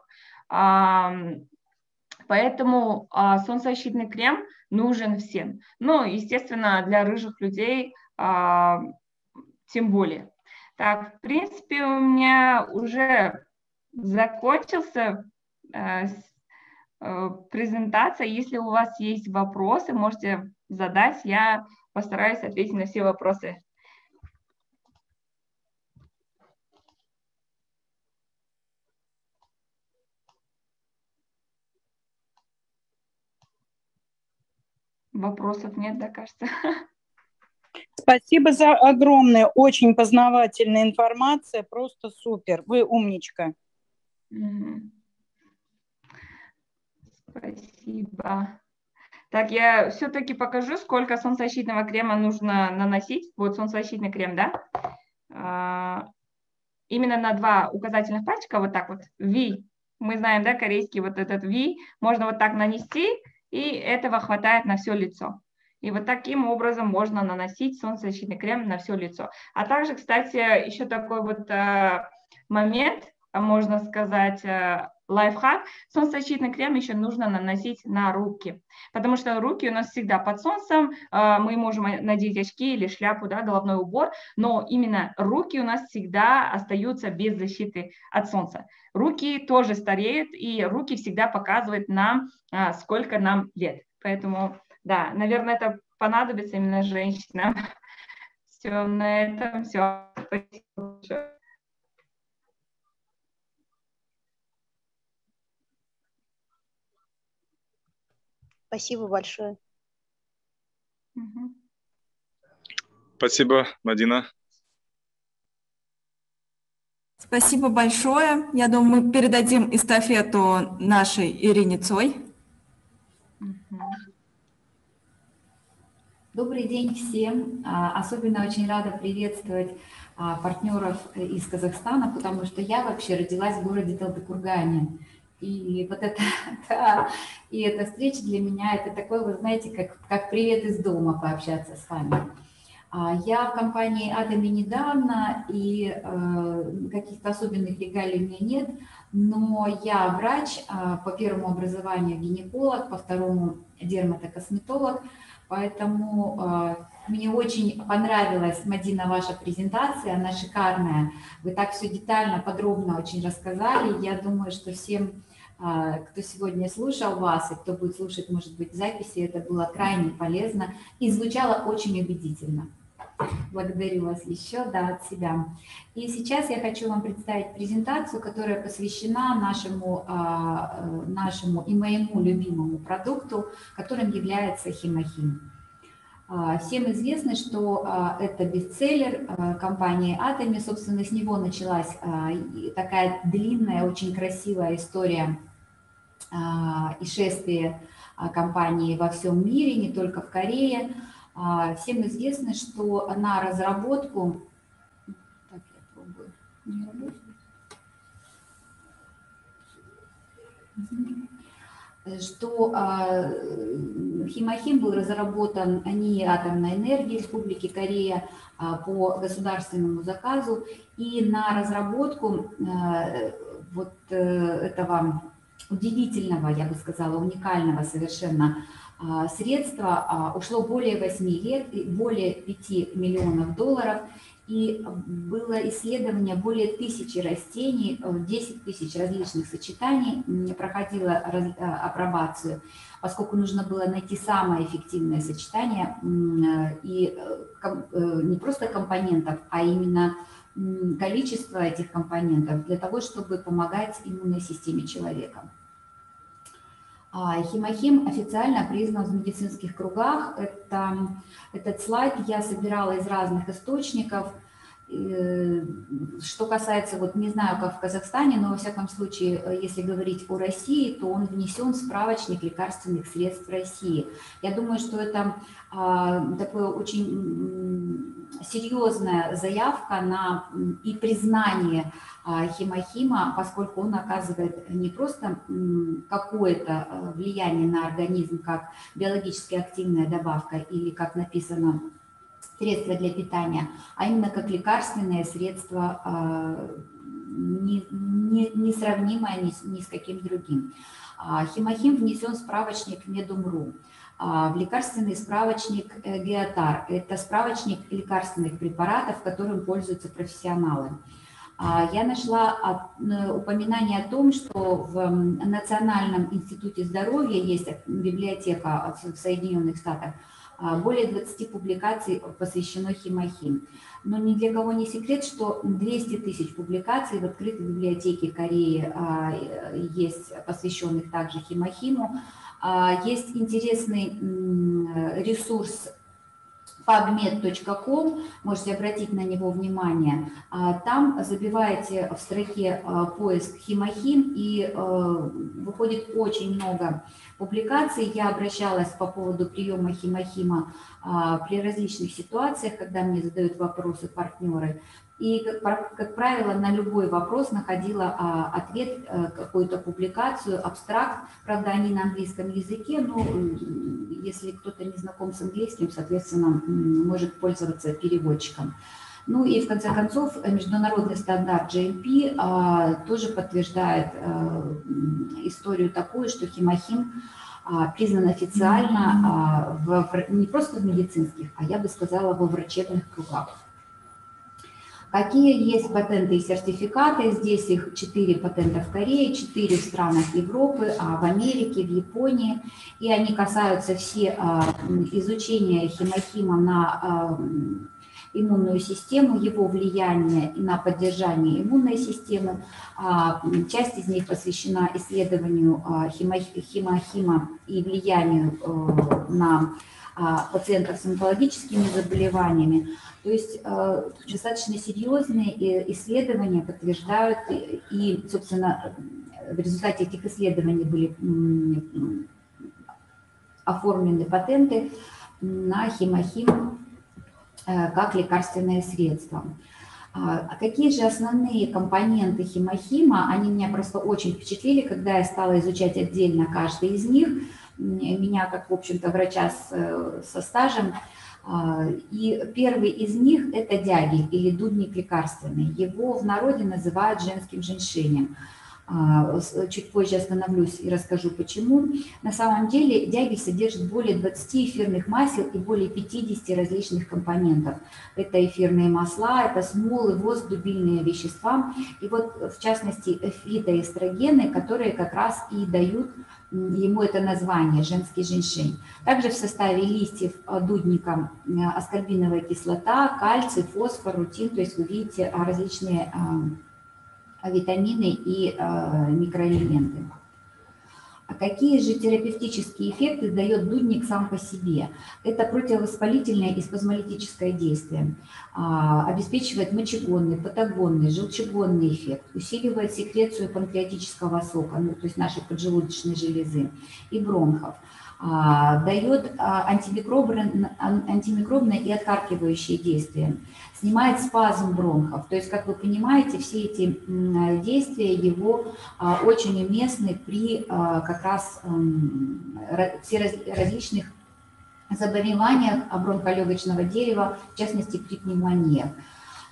Поэтому солнцезащитный крем нужен всем. Но, естественно, для рыжих людей тем более. Так, в принципе, у меня уже закончился презентация. Если у вас есть вопросы, можете задать. Я постараюсь ответить на все вопросы. Вопросов нет, да, кажется? Спасибо за огромную, очень познавательная информация, просто супер. Вы умничка. Спасибо. Так, я все-таки покажу, сколько солнцезащитного крема нужно наносить. Вот солнцезащитный крем, да? Именно на 2 указательных пальчика, вот так вот, V. Мы знаем, да, корейский вот этот V. Можно вот так нанести, и этого хватает на все лицо. И вот таким образом можно наносить солнцезащитный крем на все лицо. А также, кстати, еще такой вот момент, можно сказать, лайфхак. Солнцезащитный крем еще нужно наносить на руки, потому что руки у нас всегда под солнцем, мы можем надеть очки или шляпу, да, головной убор, но именно руки у нас всегда остаются без защиты от солнца. Руки тоже стареют, и руки всегда показывают нам, сколько нам лет. Поэтому, да, наверное, это понадобится именно женщинам. Все, на этом все. Спасибо большое. Спасибо большое. Спасибо, Мадина. Спасибо большое. Я думаю, мы передадим эстафету нашей Ирине Цой. Добрый день всем. Особенно очень рада приветствовать партнеров из Казахстана, потому что я вообще родилась в городе Талдыкургане. И вот это, да, и эта встреча для меня, это такой, вы знаете, как привет из дома пообщаться с вами. Я в компании Атоми недавно, и каких-то особенных регалий у меня нет, но я врач, по первому образованию гинеколог, по второму дерматокосметолог, поэтому мне очень понравилась, Мадина, ваша презентация, она шикарная. Вы так все детально, подробно очень рассказали. Я думаю, что всем, кто сегодня слушал вас и кто будет слушать, может быть, записи, это было крайне полезно и звучало очень убедительно. Благодарю вас еще, да, от себя. И сейчас я хочу вам представить презентацию, которая посвящена нашему и моему любимому продукту, которым является Химахим. Всем известно, что это бестселлер компании Атоми. Собственно, с него началась такая длинная, очень красивая история и шествие компании во всем мире, не только в Корее. Всем известно, что на разработку... Так, я пробую. Не работает? Что Химахим был разработан НИИ атомной энергии Республики Корея по государственному заказу, и на разработку вот этого удивительного, я бы сказала, уникального совершенно средства ушло более 8 лет, более 5 миллионов долларов, и было исследование более 1000 растений, 10 тысяч различных сочетаний, проходило апробацию, поскольку нужно было найти самое эффективное сочетание, и не просто компонентов, а именно количество этих компонентов для того, чтобы помогать иммунной системе человека. Химохим официально признан в медицинских кругах. Этот слайд я собирала из разных источников. Что касается, вот не знаю, как в Казахстане, но во всяком случае, если говорить о России, то он внесен в справочник лекарственных средств России. Я думаю, что это такое очень серьезная заявка на и признание химохима, поскольку он оказывает не просто какое-то влияние на организм, как биологически активная добавка или, как написано, средства для питания, а именно как лекарственное средство, несравнимое ни с каким другим. Химохим внесен в справочник Медумру, в лекарственный справочник Геотар. Это справочник лекарственных препаратов, которым пользуются профессионалы. Я нашла упоминание о том, что в Национальном институте здоровья есть библиотека в Соединенных Штатах, более 20 публикаций посвящено химохим. Но ни для кого не секрет, что 200 тысяч публикаций в открытой библиотеке Кореи есть, посвященных также химохиму. Есть интересный ресурс pubmed.com, можете обратить на него внимание. Там забиваете в строке поиск химохим, и выходит очень много публикаций. Я обращалась по поводу приема химохима при различных ситуациях, когда мне задают вопросы партнеры. И, как правило, на любой вопрос находила ответ, какую-то публикацию, абстракт. Правда, они на английском языке, но если кто-то не знаком с английским, соответственно, может пользоваться переводчиком. Ну и, в конце концов, международный стандарт GMP тоже подтверждает историю такую, что химохим признан официально не просто в медицинских, а я бы сказала, во врачебных кругах. Какие есть патенты и сертификаты? Здесь их 4 патента в Корее, 4 в странах Европы, в Америке, в Японии. И они касаются все изучения химохима на иммунную систему, его влияние на поддержание иммунной системы. Часть из них посвящена исследованию химохима и влиянию на пациентов с онкологическими заболеваниями. То есть достаточно серьезные исследования подтверждают, и, собственно, в результате этих исследований были оформлены патенты на химохим как лекарственное средство. А какие же основные компоненты химохима? Они меня просто очень впечатлили, когда я стала изучать отдельно каждый из них. Меня, как, в общем-то, врача со стажем. И первый из них – это дягель или дудник лекарственный. Его в народе называют женским женьшенем. Чуть позже остановлюсь и расскажу, почему. На самом деле дягель содержит более 20 эфирных масел и более 50 различных компонентов. Это эфирные масла, это смолы, воск, дубильные вещества. И вот, в частности, фитоэстрогены, которые как раз и дают ему это название «женский женьшень». Также в составе листьев дудника аскорбиновая кислота, кальций, фосфор, рутин. То есть вы видите различные витамины и микроэлементы. А какие же терапевтические эффекты дает дудник сам по себе? Это противовоспалительное и спазмолитическое действие, обеспечивает мочегонный, патагонный, желчегонный эффект, усиливает секрецию панкреатического сока, ну, то есть нашей поджелудочной железы и бронхов, дает антимикробное и отхаркивающее действие, снимает спазм бронхов. То есть, как вы понимаете, все эти действия его очень уместны при как раз различных заболеваниях бронхолегочного дерева, в частности при пневмониях.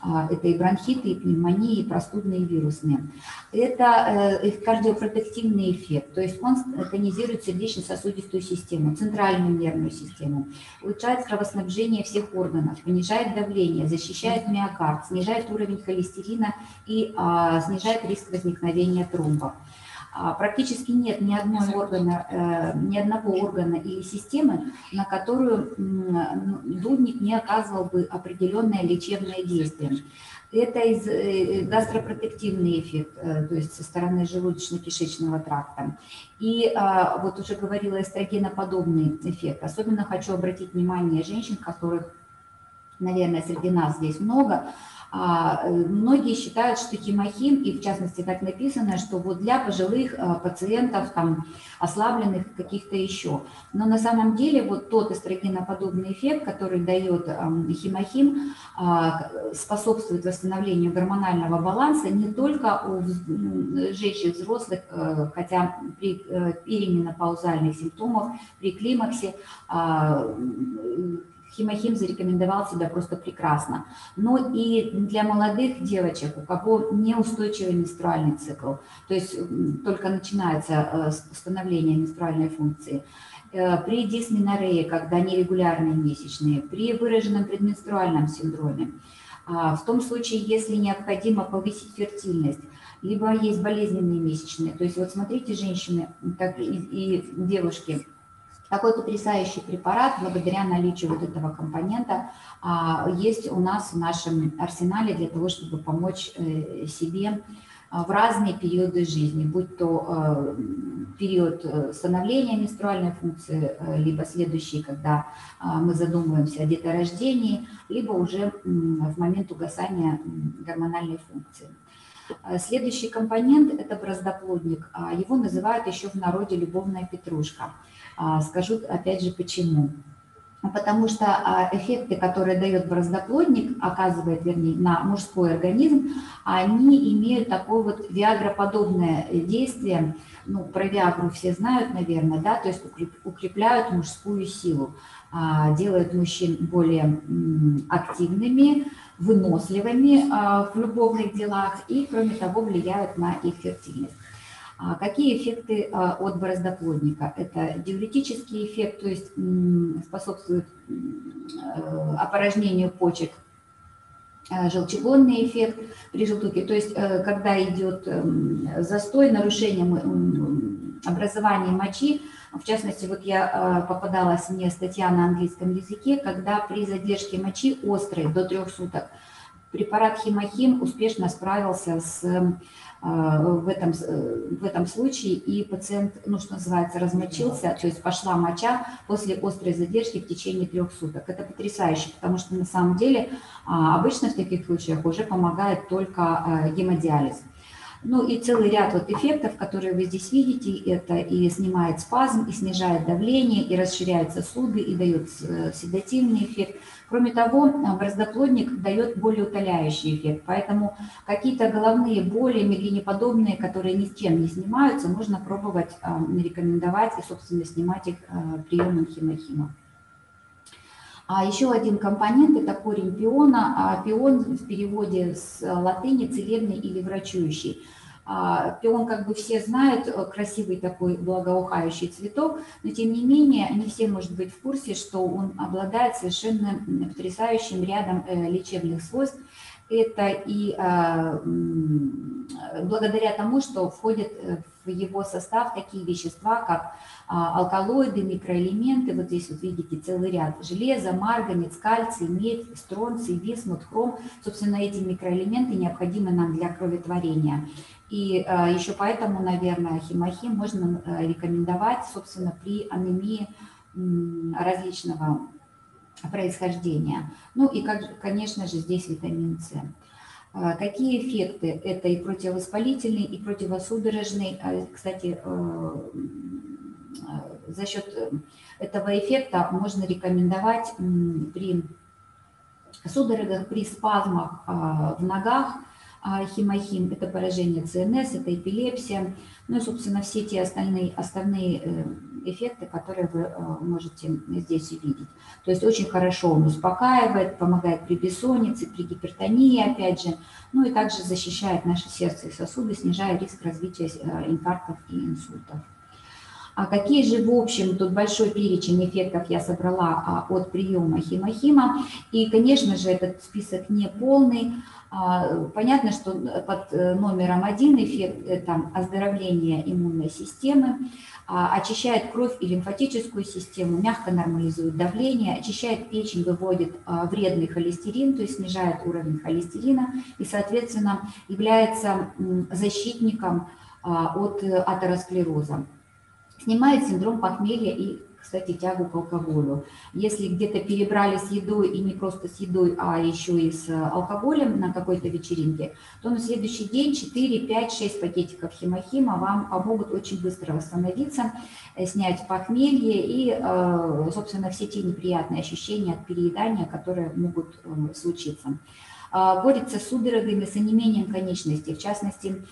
Это и бронхиты, и пневмонии, и простудные, и вирусные. Это кардиопротективный эффект, то есть он тонизирует сердечно-сосудистую систему, центральную нервную систему, улучшает кровоснабжение всех органов, понижает давление, защищает миокард, снижает уровень холестерина и снижает риск возникновения тромбов. Практически нет ни одного органа или системы, на которую дудник не оказывал бы определенное лечебное действие. Это гастропротективный эффект, то есть со стороны желудочно-кишечного тракта. И вот уже говорила, эстрогеноподобный эффект. Особенно хочу обратить внимание женщин, которых, наверное, среди нас здесь много. Многие считают, что химохим, и в частности так написано, что вот для пожилых пациентов, там, ослабленных каких-то еще. Но на самом деле вот тот эстрогеноподобный эффект, который дает химохим, способствует восстановлению гормонального баланса не только у женщин взрослых, хотя при перименопаузальных симптомах, при климаксе, химохим зарекомендовал себя просто прекрасно. Но и для молодых девочек, у кого неустойчивый менструальный цикл, то есть только начинается становление менструальной функции, при дисменорее, когда нерегулярные месячные, при выраженном предменструальном синдроме, в том случае, если необходимо повысить фертильность, либо есть болезненные месячные. То есть вот смотрите, женщины и девушки, такой потрясающий препарат, благодаря наличию вот этого компонента, есть у нас в нашем арсенале для того, чтобы помочь себе в разные периоды жизни, будь то период становления менструальной функции, либо следующий, когда мы задумываемся о деторождении, либо уже в момент угасания гормональной функции. Следующий компонент – это браздоплодник. Его называют еще в народе любовная петрушка. Скажу опять же почему. Потому что эффекты, которые дает браздоплодник, оказывает, вернее, на мужской организм, они имеют такое вот виагроподобное действие. Ну, про виагру все знают, наверное, да, то есть укрепляют мужскую силу, делают мужчин более активными, выносливыми в любовных делах и, кроме того, влияют на их фертильность. Какие эффекты от браздоплодника? Это диуретический эффект, то есть способствует опорожнению почек, желчегонный эффект при желтухе, то есть когда идет застой, нарушение образования мочи. В частности, вот я попадалась, мне статья на английском языке, когда при задержке мочи острой до 3 суток препарат химохим успешно справился в этом случае, и пациент, ну, что называется, размочился, то есть пошла моча после острой задержки в течение 3 суток. Это потрясающе, потому что на самом деле обычно в таких случаях уже помогает только гемодиализ. Ну и целый ряд вот эффектов, которые вы здесь видите, это и снимает спазм, и снижает давление, и расширяет сосуды, и дает седативный эффект. Кроме того, браздоплодник дает болеутоляющий эффект, поэтому какие-то головные боли, мигренеподобные, которые ни с чем не снимаются, можно пробовать рекомендовать и, собственно, снимать их приемом химохима. А еще один компонент – это корень пиона. Пион в переводе с латыни целебный или врачующий. Пион, как бы все знают, красивый такой благоухающий цветок, но тем не менее не все, может быть, в курсе, что он обладает совершенно потрясающим рядом лечебных свойств. Это и благодаря тому, что входят в его состав такие вещества, как алкалоиды, микроэлементы, вот здесь вот видите целый ряд: железо, марганец, кальций, медь, стронций, висмут, хром. Собственно, эти микроэлементы необходимы нам для кроветворения. И еще поэтому, наверное, химохим можно рекомендовать, собственно, при анемии различного происхождения. Ну и, конечно же, здесь витамин С. Какие эффекты? Это и противовоспалительный, и противосудорожный. Кстати, за счет этого эффекта можно рекомендовать при судорогах, при спазмах в ногах, химохим, это поражение ЦНС, это эпилепсия, ну и, собственно, все те основные эффекты, которые вы можете здесь увидеть. То есть очень хорошо он успокаивает, помогает при бессоннице, при гипертонии, опять же, ну и также защищает наше сердце и сосуды, снижая риск развития инфарктов и инсультов. А какие же, в общем, тут большой перечень эффектов я собрала от приема химохима. И, конечно же, этот список не полный. Понятно, что под номером 1 эффект – это оздоровление иммунной системы, очищает кровь и лимфатическую систему, мягко нормализует давление, очищает печень, выводит вредный холестерин, то есть снижает уровень холестерина и, соответственно, является защитником от атеросклероза. Снимает синдром похмелья и, кстати, тягу к алкоголю. Если где-то перебрали с едой, и не просто с едой, а еще и с алкоголем на какой-то вечеринке, то на следующий день 4, 5, 6 пакетиков химохима вам помогут очень быстро восстановиться, снять похмелье и, собственно, все те неприятные ощущения от переедания, которые могут случиться. Борется с судорогами, с онемением конечностей, в частности,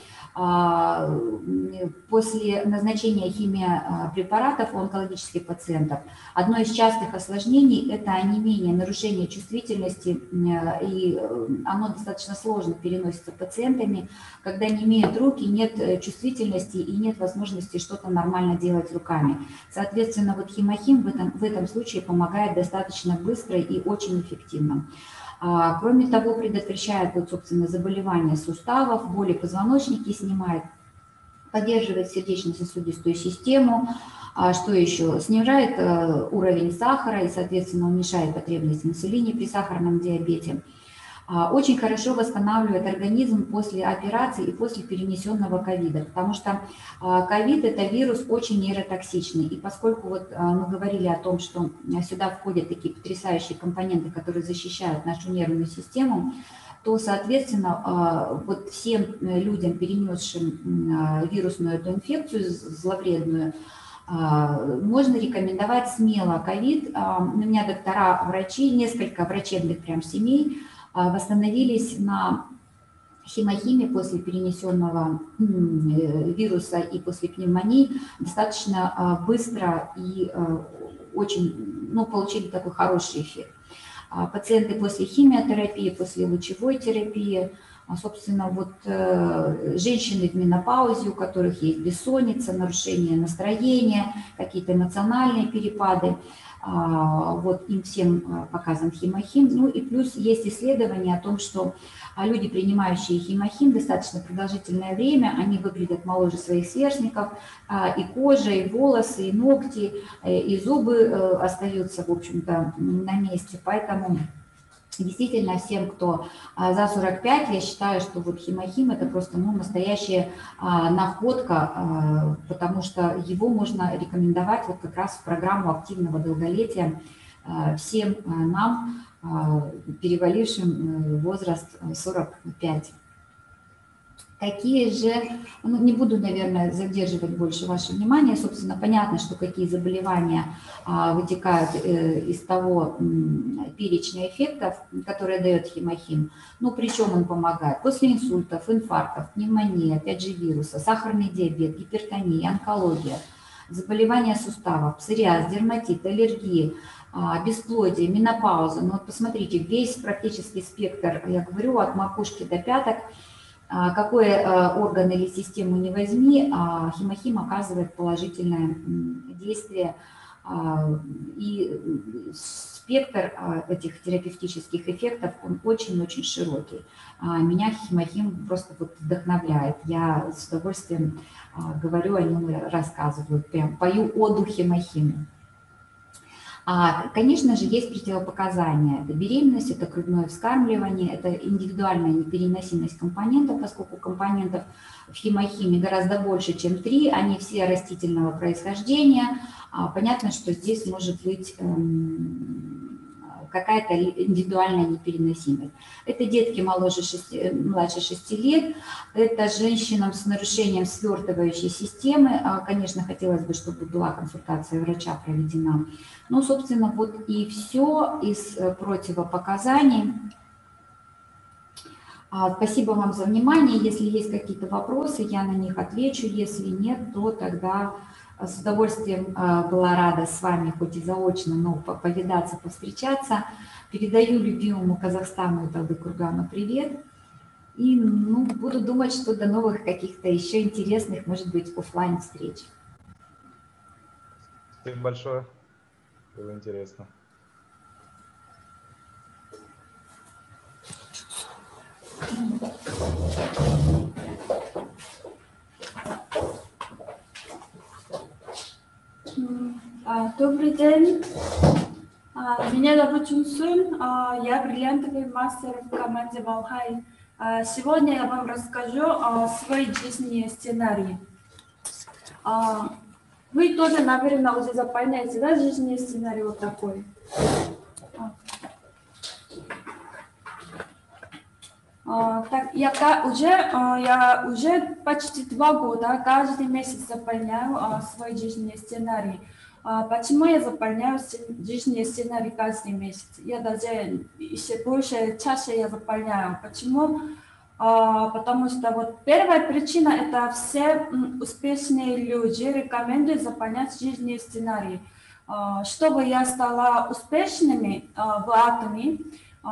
после назначения химиопрепаратов у онкологических пациентов одно из частых осложнений – это онемение, нарушение чувствительности, и оно достаточно сложно переносится пациентами, когда не имеют руки, нет чувствительности и нет возможности что-то нормально делать руками. Соответственно, вот химохим в этом случае помогает достаточно быстро и очень эффективно. Кроме того, предотвращает, вот, собственно, заболевания суставов, боли позвоночника снимает, поддерживает сердечно-сосудистую систему. Что еще? Снижает уровень сахара и, соответственно, уменьшает потребность в инсулине при сахарном диабете. Очень хорошо восстанавливает организм после операции и после перенесенного ковида, потому что ковид – это вирус очень нейротоксичный. И поскольку вот мы говорили о том, что сюда входят такие потрясающие компоненты, которые защищают нашу нервную систему, то, соответственно, вот всем людям, перенесшим вирусную эту инфекцию зловредную, можно рекомендовать смело ковид. У меня доктора, врачи, несколько врачебных прям семей восстановились на химохиме после перенесенного вируса и после пневмонии достаточно быстро и очень, получили такой хороший эффект. Пациенты после химиотерапии, после лучевой терапии, собственно, вот женщины в менопаузе, у которых есть бессонница, нарушение настроения, какие-то эмоциональные перепады, вот им всем показан химохим. Ну и плюс есть исследования о том, что люди, принимающие химохим достаточно продолжительное время, они выглядят моложе своих сверстников, и кожа, и волосы, и ногти, и зубы остаются, в общем-то, на месте. Поэтому действительно всем, кто за 45, я считаю, что вот химохим – это просто настоящая находка, потому что его можно рекомендовать вот как раз в программу активного долголетия всем нам, перевалившим возраст 45. Какие же, не буду, наверное, задерживать больше ваше внимание, собственно, понятно, что какие заболевания вытекают из того перечня эффектов, которые дает химохим. Ну, причем он помогает после инсультов, инфарктов, пневмонии, опять же вируса, сахарный диабет, гипертония, онкология, заболевания суставов, псориаз, дерматит, аллергии, бесплодие, менопауза. Ну, вот посмотрите, весь практически спектр, я говорю, от макушки до пяток. Какой орган или систему не возьми, химохим оказывает положительное действие. И спектр этих терапевтических эффектов, он очень-очень широкий. Меня химохим просто вот вдохновляет. Я с удовольствием говорю о нем, рассказываю, прям пою оду химохиму. Конечно же, есть противопоказания. Это беременность, это грудное вскармливание, это индивидуальная непереносимость компонентов, поскольку компонентов в химохиме гораздо больше, чем 3, они все растительного происхождения. Понятно, что здесь может быть какая-то индивидуальная непереносимость. Это детки младше 6 лет, это женщинам с нарушением свертывающей системы. Конечно, хотелось бы, чтобы была консультация врача проведена. Ну, собственно, вот и все из противопоказаний. Спасибо вам за внимание. Если есть какие-то вопросы, я на них отвечу. Если нет, то тогда с удовольствием была рада с вами, хоть и заочно, но повидаться, повстречаться. Передаю любимому Казахстану Талдыкургану привет. И буду думать, что до новых каких-то еще интересных, может быть, офлайн встреч. Спасибо большое. Было интересно. Добрый день. Меня зовут Чунсун. Я бриллиантовый мастер в команде Валхай. Сегодня я вам расскажу о своей жизни сценарии. Вы тоже, наверное, уже заполняете, да, жизненный сценарий вот такой. Так, я уже почти 2 года каждый месяц заполняю свой жизненный сценарий. Почему я заполняю жизненный сценарий каждый месяц? Я даже еще больше, чаще я заполняю. Почему? Потому что вот первая причина – это все успешные люди рекомендуют заполнять жизненный сценарий. Чтобы я стала успешными в атоме,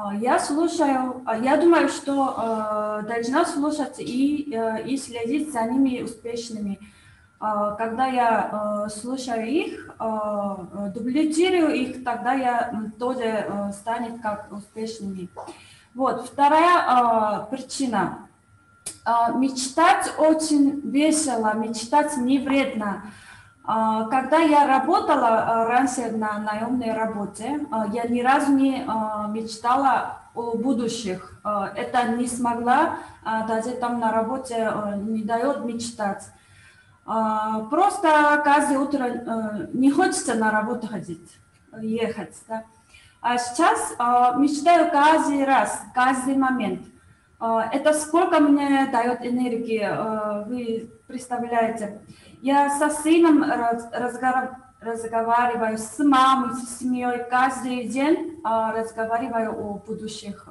я думаю, что должна слушать и следить за ними успешными. Когда я слушаю их, дублирую их, тогда я тоже станет как успешными. Вот, вторая причина. Мечтать очень весело, мечтать не вредно. Когда я работала раньше на наемной работе, я ни разу не мечтала о будущих. Это не смогла, даже там на работе не дает мечтать. Просто каждое утро не хочется на работу ехать. Да? А сейчас мечтаю каждый раз, каждый момент. Это сколько мне дает энергии, вы представляете? Я со сыном разговариваю, с мамой, с семьей, каждый день разговариваю о будущих.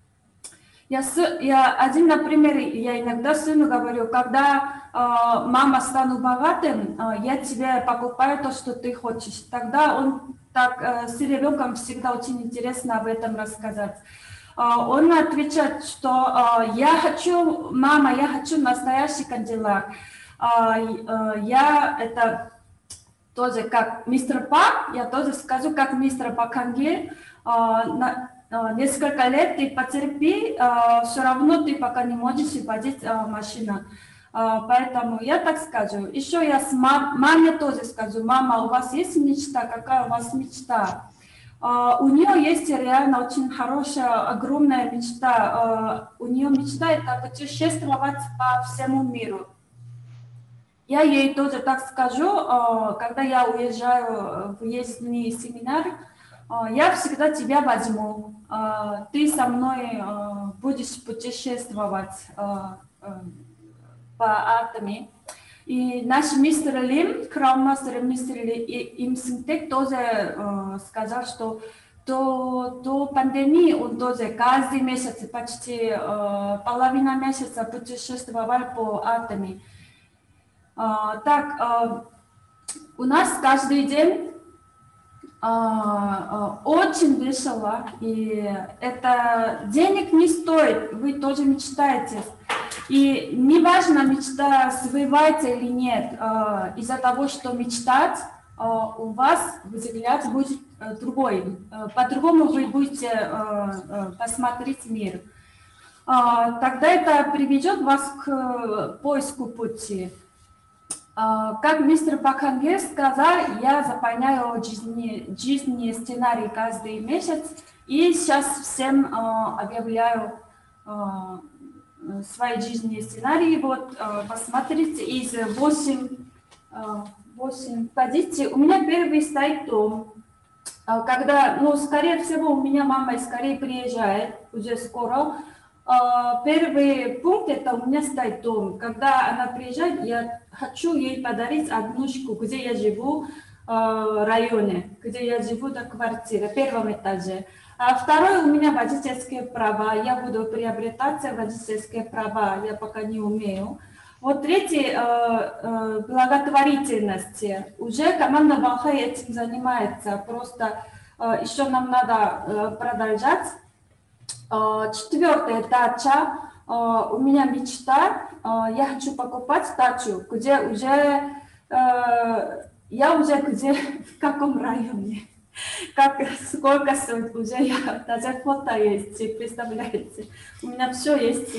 Например, я иногда сыну говорю, когда мама стану богатым, я тебе покупаю то, что ты хочешь. Тогда он так с ребенком всегда очень интересно об этом рассказать. Он отвечает, что мама, я хочу настоящий Кадиллак. Это тоже как мистер Пак, я тоже скажу, как мистер Пакангель. Несколько лет ты потерпи, все равно ты пока не можешь водить машину. Поэтому я так скажу. Еще я с маме тоже скажу, мама, у вас есть мечта? Какая у вас мечта? У нее есть реально очень хорошая, огромная мечта. У нее мечта это путешествовать по всему миру. Я ей тоже так скажу, когда я уезжаю в въездный семинар, я всегда тебя возьму, ты со мной будешь путешествовать по атоме. И наш мистер Лим, краун-мастер мистер Им Синтек тоже сказал, что до пандемии он тоже каждый месяц, почти половина месяца путешествовал по атоме. Так, у нас каждый день очень весело, и это денег не стоит, вы тоже мечтаете. И неважно, мечта сбывается или нет, из-за того, что мечтать, у вас взгляд будет другой, по-другому вы будете посмотреть мир. Тогда это приведет вас к поиску пути. Как мистер Пакангель сказал, я заполняю жизненный сценарий каждый месяц, и сейчас всем объявляю свои жизненные сценарии. Вот, посмотрите, из 8 позиций у меня первый стоит дом. Когда, скорее всего, у меня мама скорее приезжает, уже скоро. Первый пункт это у меня стоит дом. Когда она приезжает, я хочу ей подарить однушку, где я живу, в районе, где я живу, до квартиры, первом этаже. А второе, у меня водительские права. Я буду приобретать водительские права, я пока не умею. Вот третье, благотворительность. Уже команда Ванхай этим занимается, просто еще нам надо продолжать. Четвертое, дача. У меня мечта, я хочу покупать дачу, где уже, я уже где, в каком районе. Сколько стоит уже, я, даже фото есть, представляете, у меня все есть.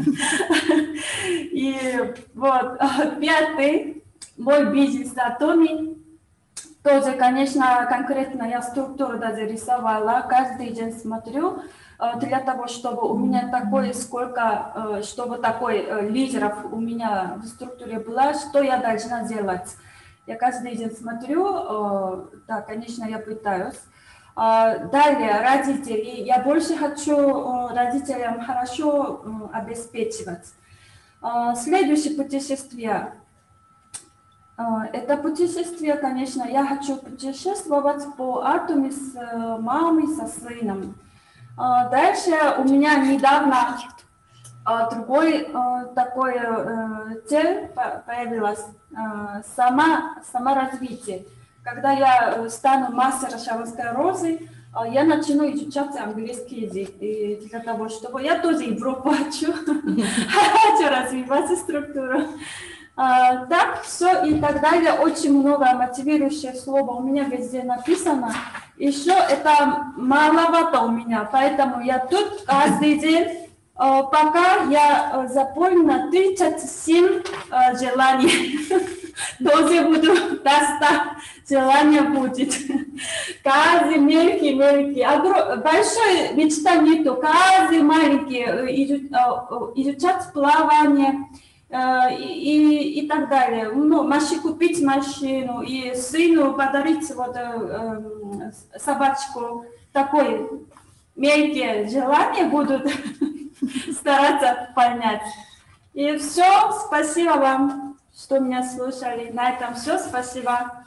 И вот, пятый, мой бизнес Атоми, тоже, конечно, конкретно я структуру даже рисовала, каждый день смотрю, для того, чтобы у меня такое, сколько, чтобы такой лидеров у меня в структуре было, что я должна делать. Я каждый день смотрю, да, конечно, я пытаюсь. Далее, родители. Я больше хочу родителям хорошо обеспечивать. Следующее путешествие. Это путешествие, конечно, я хочу путешествовать по Атоме с мамой, со сыном. Дальше у меня недавно другой такой цель появилась, саморазвитие. Когда я стану мастером шаманской розы, я начну изучать английский язык. И для того, чтобы я тоже Европу хочу развивать структуру. Так, все и так далее. Очень много мотивирующих слов у меня везде написано. Еще это маловато у меня, поэтому я тут каждый день, пока я запомню 37 желаний. Тоже буду достать, желание будет. Каждый мелкий, большой мечта нету. Каждый маленький изучать плавание. И так далее. Ну, купить машину и сыну подарить вот собачку. Такое мелкие желания будут стараться понять. И все, спасибо вам, что меня слушали. На этом все, спасибо.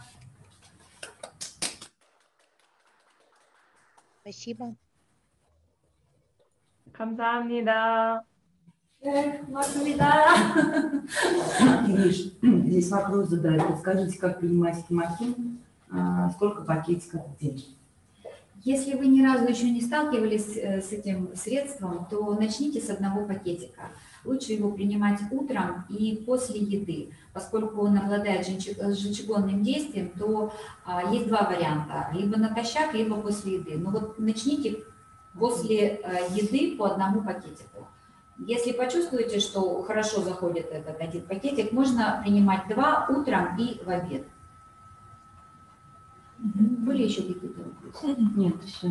Спасибо. 감사합니다. Ириш, здесь вопрос задают. Скажите, как принимать химохим, сколько пакетиков в день? Если вы ни разу еще не сталкивались с этим средством, то начните с одного пакетика. Лучше его принимать утром и после еды. Поскольку он обладает желчегонным действием, то есть два варианта. Либо натощак, либо после еды. Но вот начните после еды по одному пакетику. Если почувствуете, что хорошо заходит этот один пакетик, можно принимать 2 утром и в обед. Были еще какие-то вопросы? Нет, все.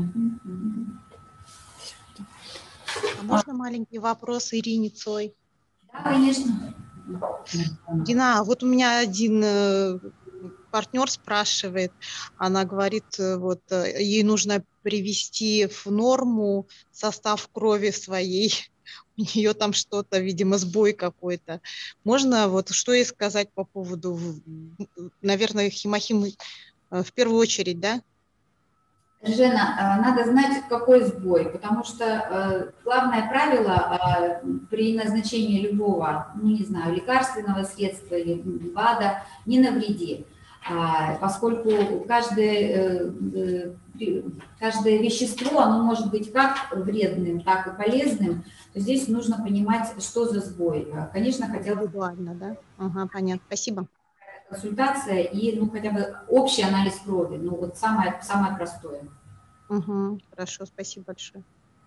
А можно маленький вопрос Ирине Цой? Да, конечно. Дина, вот у меня один партнер спрашивает, она говорит, вот ей нужно привести в норму состав крови своей. У нее там что-то, видимо, сбой какой-то. Можно вот что ей сказать по поводу, наверное, химохим в первую очередь, да? Жена, надо знать, какой сбой, потому что главное правило при назначении любого, ну, не знаю, лекарственного средства или БАДа, не навреди, поскольку каждое вещество, оно может быть как вредным, так и полезным, то здесь нужно понимать, что за сбой. Конечно, хотела бы... Индивидуально, да? Ага, понятно, спасибо. Консультация и, ну, хотя бы общий анализ крови, ну, вот самое простое. Угу, хорошо, спасибо большое.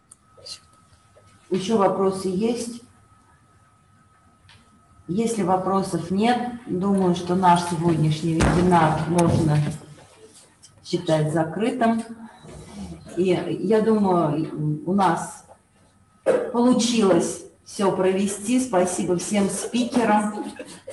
Еще вопросы есть? Если вопросов нет, думаю, что наш сегодняшний вебинар можно считать закрытым. И я думаю, у нас получилось все провести. Спасибо всем спикерам.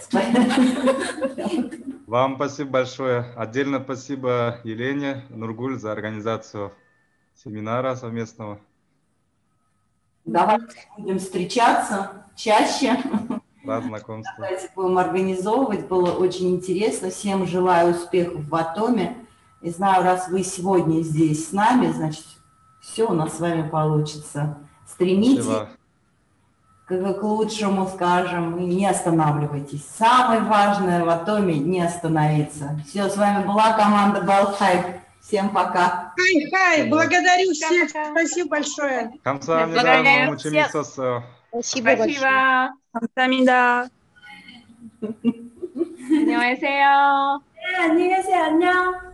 Вам спасибо большое. Отдельно спасибо Елене, Нургуль за организацию семинара совместного. Давайте будем встречаться чаще. Рад знакомству. Давайте будем организовывать. Было очень интересно. Всем желаю успехов в Атоме. И знаю, раз вы сегодня здесь с нами, значит, Все у нас с вами получится. Стремитесь Спасибо. к лучшему, скажем, и не останавливайтесь. Самое важное в Атоме — не остановиться. Все, с вами была команда Балхайп. Всем пока. Хай, благодарю всех. Спасибо большое. Благодарю всех. Спасибо большое. 감사합니다. 안녕하세요. 네, 안녕히 계세요. 안녕.